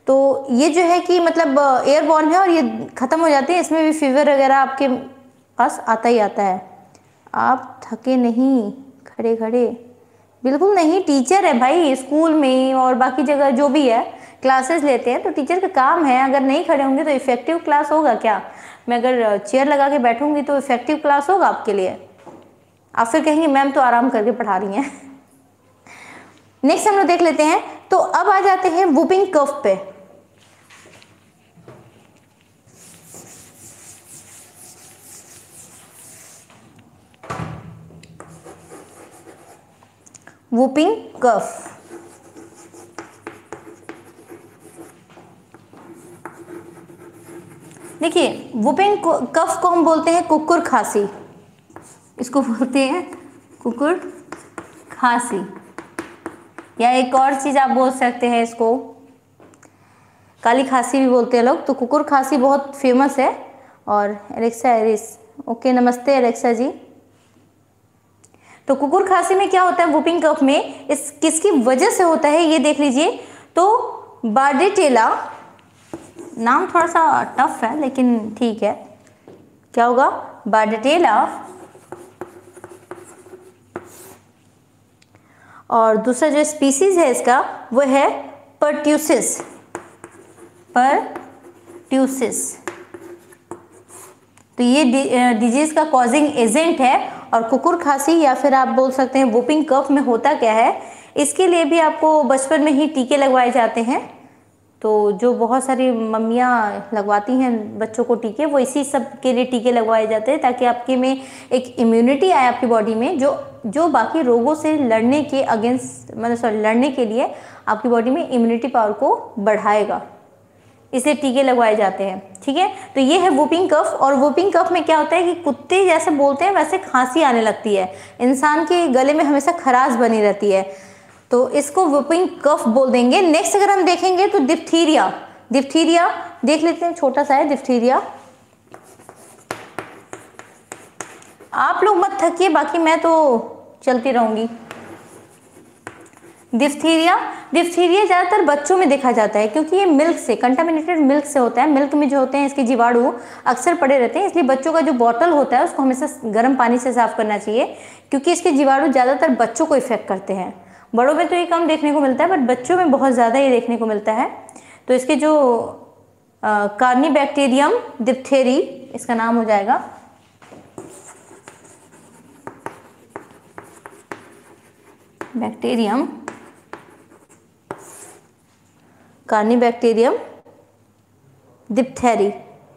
तो ये जो है कि मतलब एयरबॉर्न है और ये ख़त्म हो जाती है, इसमें भी फीवर वगैरह आपके पास आता ही आता है। आप थके नहीं खड़े खड़े? बिल्कुल नहीं, टीचर है भाई, स्कूल में और बाकी जगह जो भी है क्लासेस लेते हैं, तो टीचर का काम है। अगर नहीं खड़े होंगे तो इफेक्टिव क्लास होगा क्या? मैं अगर चेयर लगा के बैठूंगी तो इफेक्टिव क्लास होगा आपके लिए? आप फिर कहेंगे मैम तो आराम करके पढ़ा रही हैं। नेक्स्ट हम लोग देख लेते हैं। तो अब आ जाते हैं वुपिंग कफ पे। वुपिंग कफ, देखिए वुपिंग कफ को हम बोलते हैं कुकुर खांसी, इसको बोलते हैं कुकुर खांसी, या एक और चीज आप बोल सकते हैं इसको काली खांसी भी बोलते हैं लोग। तो कुकुर खांसी बहुत फेमस है। और एलेक्सा एरिस, ओके नमस्ते एलेक्सा जी। तो कुकुर खांसी में क्या होता है वुपिंग कफ में, इस किसकी वजह से होता है ये देख लीजिए। तो बार्डेटेला, नाम थोड़ा सा टफ है लेकिन ठीक है, क्या होगा? बार्डेटेला, और दूसरा जो स्पीसीज है इसका वो है परट्यूसिस, परट्यूसिस। तो ये डिजीज का कॉजिंग एजेंट है। और कुकुर खांसी या फिर आप बोल सकते हैं वुपिंग कफ में होता क्या है, इसके लिए भी आपको बचपन में ही टीके लगवाए जाते हैं। तो जो बहुत सारी मम्मियाँ लगवाती हैं बच्चों को टीके, वो इसी सब के लिए टीके लगवाए जाते हैं ताकि आपके में एक इम्यूनिटी आए आपकी बॉडी में, जो बाकी रोगों से लड़ने के अगेंस्ट मतलब लड़ने के लिए आपकी बॉडी में इम्यूनिटी पावर को बढ़ाएगा, इसलिए टीके लगवाए जाते हैं। ठीक है, तो ये है वुपिंग कफ। और वुपिंग कफ में क्या होता है कि कुत्ते जैसे बोलते हैं वैसे खांसी आने लगती है, इंसान के गले में हमेशा खराश बनी रहती है, तो इसको वुपिंग कफ बोल देंगे। नेक्स्ट अगर हम देखेंगे तो डिप्थीरिया, डिप्थीरिया देख लेते हैं, छोटा सा है डिप्थीरिया। आप लोग मत थकिए, बाकी मैं तो चलती रहूंगी। डिप्थीरिया, डिप्थीरिया ज़्यादातर बच्चों में देखा जाता है क्योंकि ये मिल्क से, कंटामिनेटेड मिल्क से होता है। मिल्क में जो होते हैं इसके जीवाणु अक्सर पड़े रहते हैं, इसलिए बच्चों का जो बॉटल होता है उसको हमेशा गर्म पानी से साफ करना चाहिए क्योंकि इसके जीवाणु ज़्यादातर बच्चों को इफेक्ट करते हैं। बड़ों में तो ये कम देखने को मिलता है बट बच्चों में बहुत ज़्यादा ये देखने को मिलता है। तो इसके जो कार्निबैक्टीरियम डिप्थेरी इसका नाम हो जाएगा, बैक्टीरियम कार्निबैक्टीरियम डिप्थेरी।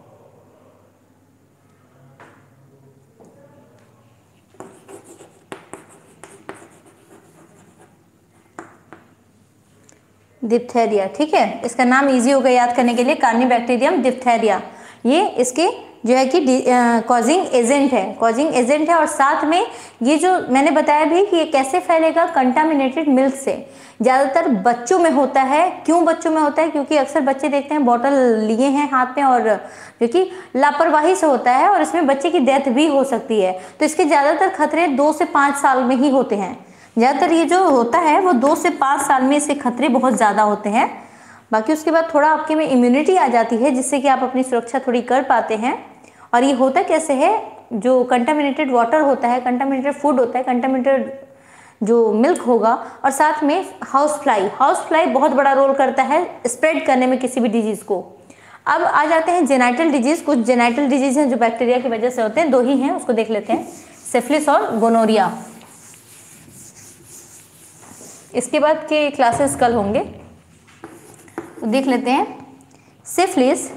डिप्थेरिया, ठीक है, इसका नाम इजी होगा याद करने के लिए, कार्निबैक्टीरियम डिप्थेरिया। ये इसके जो है कि कॉजिंग एजेंट है, कॉजिंग एजेंट है। और साथ में ये जो मैंने बताया भी कि ये कैसे फैलेगा, कंटामिनेटेड मिल्क से। ज़्यादातर बच्चों में होता है। क्यों बच्चों में होता है? क्योंकि अक्सर बच्चे देखते हैं बॉटल लिए हैं हाथ में और जो कि लापरवाही से होता है और इसमें बच्चे की डेथ भी हो सकती है। तो इसके ज़्यादातर खतरे 2 से 5 साल में ही होते हैं। ज़्यादातर ये जो होता है वो 2 से 5 साल में इससे खतरे बहुत ज़्यादा होते हैं। बाकी उसके बाद थोड़ा आपके में इम्यूनिटी आ जाती है जिससे कि आप अपनी सुरक्षा थोड़ी कर पाते हैं। और ये होता कैसे है, जो कंटामिनेटेड वाटर होता है, कंटामिनेटेड फूड होता है, कंटामिनेटेड जो मिल्क होगा, और साथ में हाउस फ्लाई बहुत बड़ा रोल करता है स्प्रेड करने में किसी भी डिजीज़ को। अब आ जाते हैं जेनाइटल डिजीज़। कुछ जेनाइटल डिजीज़ हैं जो बैक्टीरिया की वजह से होते हैं, 2 ही हैं, उसको देख लेते हैं, सिफिलिस और गोनोरिया। इसके बाद के क्लासेस कल होंगे, तो देख लेते हैं। सिफिलिस,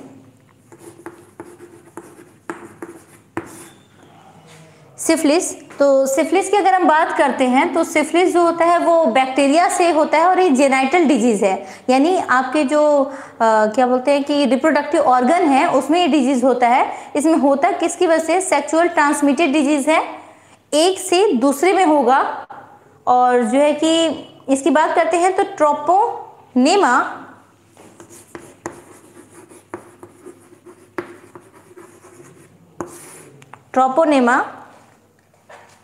सिफिलिस, तो सिफिलिस की अगर हम बात करते हैं तो सिफिलिस जो होता है वो बैक्टीरिया से होता है और ये जेनाइटल डिजीज़ है, यानी आपके जो क्या बोलते हैं कि रिप्रोडक्टिव ऑर्गन है उसमें ये डिजीज़ होता है। इसमें होता किसकी वजह से? सेक्सुअल ट्रांसमिटेड डिजीज़ है, एक से दूसरे में होगा। और जो है कि इसकी बात करते हैं तो ट्रोपोनेमा, ट्रोपोनेमा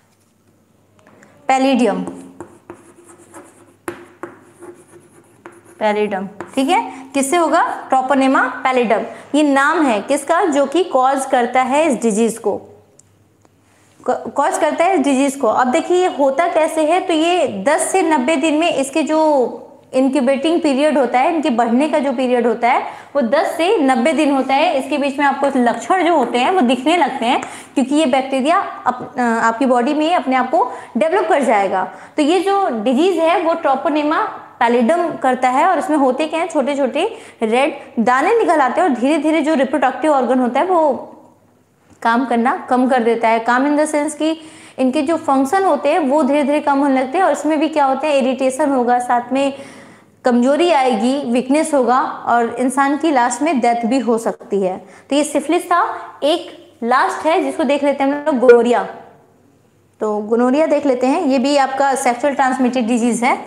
पैलिडियम, पैलिडम, ठीक है, किससे होगा? Treponema pallidum. ये नाम है किसका? जो कि कॉज करता है इस डिजीज को, कॉज करता है इस डिजीज को। अब देखिए ये होता कैसे है, तो ये 10 से 90 दिन में इसके जो इनक्यूबेटिंग पीरियड होता है, इनके बढ़ने का जो पीरियड होता है वो 10 से 90 दिन होता है। इसके बीच में आपको लक्षण जो होते हैं वो दिखने लगते हैं, क्योंकि ये बैक्टीरिया आपकी बॉडी में अपने आप को डेवलप कर जाएगा। तो ये जो डिजीज है वो ट्रोपोनेमा पैलिडम करता है, और इसमें होते क्या है, छोटे छोटे रेड दाने निकल आते हैं, और धीरे धीरे जो रिप्रोडक्टिव ऑर्गन होता है वो काम करना कम कर देता है। काम इन द सेंस कि इनके जो फंक्शन होते हैं वो धीरे धीरे कम होने लगते हैं, और इसमें भी क्या होता है, इरिटेशन होगा, साथ में कमजोरी आएगी, वीकनेस होगा, और इंसान की लास्ट में डेथ भी हो सकती है। तो ये सिफिलिस था। एक लास्ट है जिसको देख लेते हैं हम लोग, गोनोरिया। तो गोनोरिया देख लेते हैं, ये भी आपका सेक्सुअल ट्रांसमिटेड डिजीज है।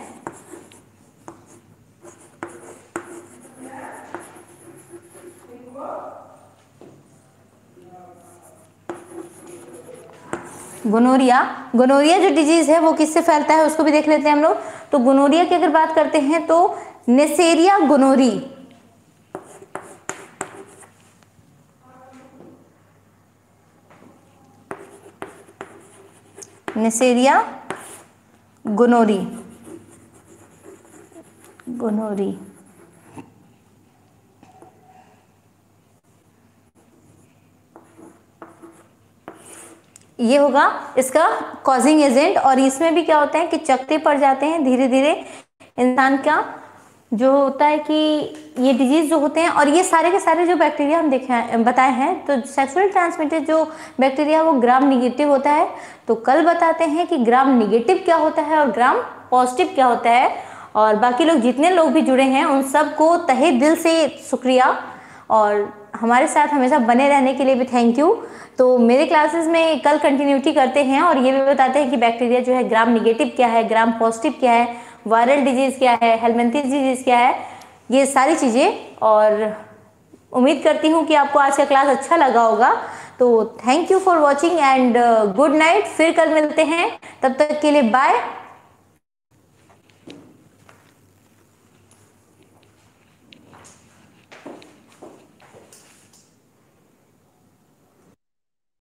गोनोरिया, गोनोरिया जो डिजीज है वो किससे फैलता है उसको भी देख लेते हैं हम लोग। तो गोनोरिया की अगर बात करते हैं तो नेसेरिया गोनोरी, नेसेरिया गोनोरी, गोनोरी ये होगा इसका कॉजिंग एजेंट। और इसमें भी क्या होता है कि चकते पड़ जाते हैं धीरे धीरे इंसान का, जो होता है कि ये डिजीज जो होते हैं, और ये सारे के सारे जो बैक्टीरिया हम देखे बताए हैं, तो सेक्सुअल ट्रांसमिटेड जो बैक्टीरिया वो ग्राम निगेटिव होता है। तो कल बताते हैं कि ग्राम निगेटिव क्या होता है और ग्राम पॉजिटिव क्या होता है। और बाकी लोग जितने लोग भी जुड़े हैं उन सबको तहे दिल से शुक्रिया, और हमारे साथ हमेशा बने रहने के लिए भी थैंक यू। तो मेरे क्लासेस में कल कंटिन्यूटी करते हैं और ये भी बताते हैं कि बैक्टीरिया जो है ग्राम निगेटिव क्या है, ग्राम पॉजिटिव क्या है, वायरल डिजीज क्या है, हेलमिंथिस डिजीज क्या है, ये सारी चीज़ें। और उम्मीद करती हूँ कि आपको आज का क्लास अच्छा लगा होगा। तो thank you for watching and good night. फिर कल मिलते हैं, तब तक के लिए बाय।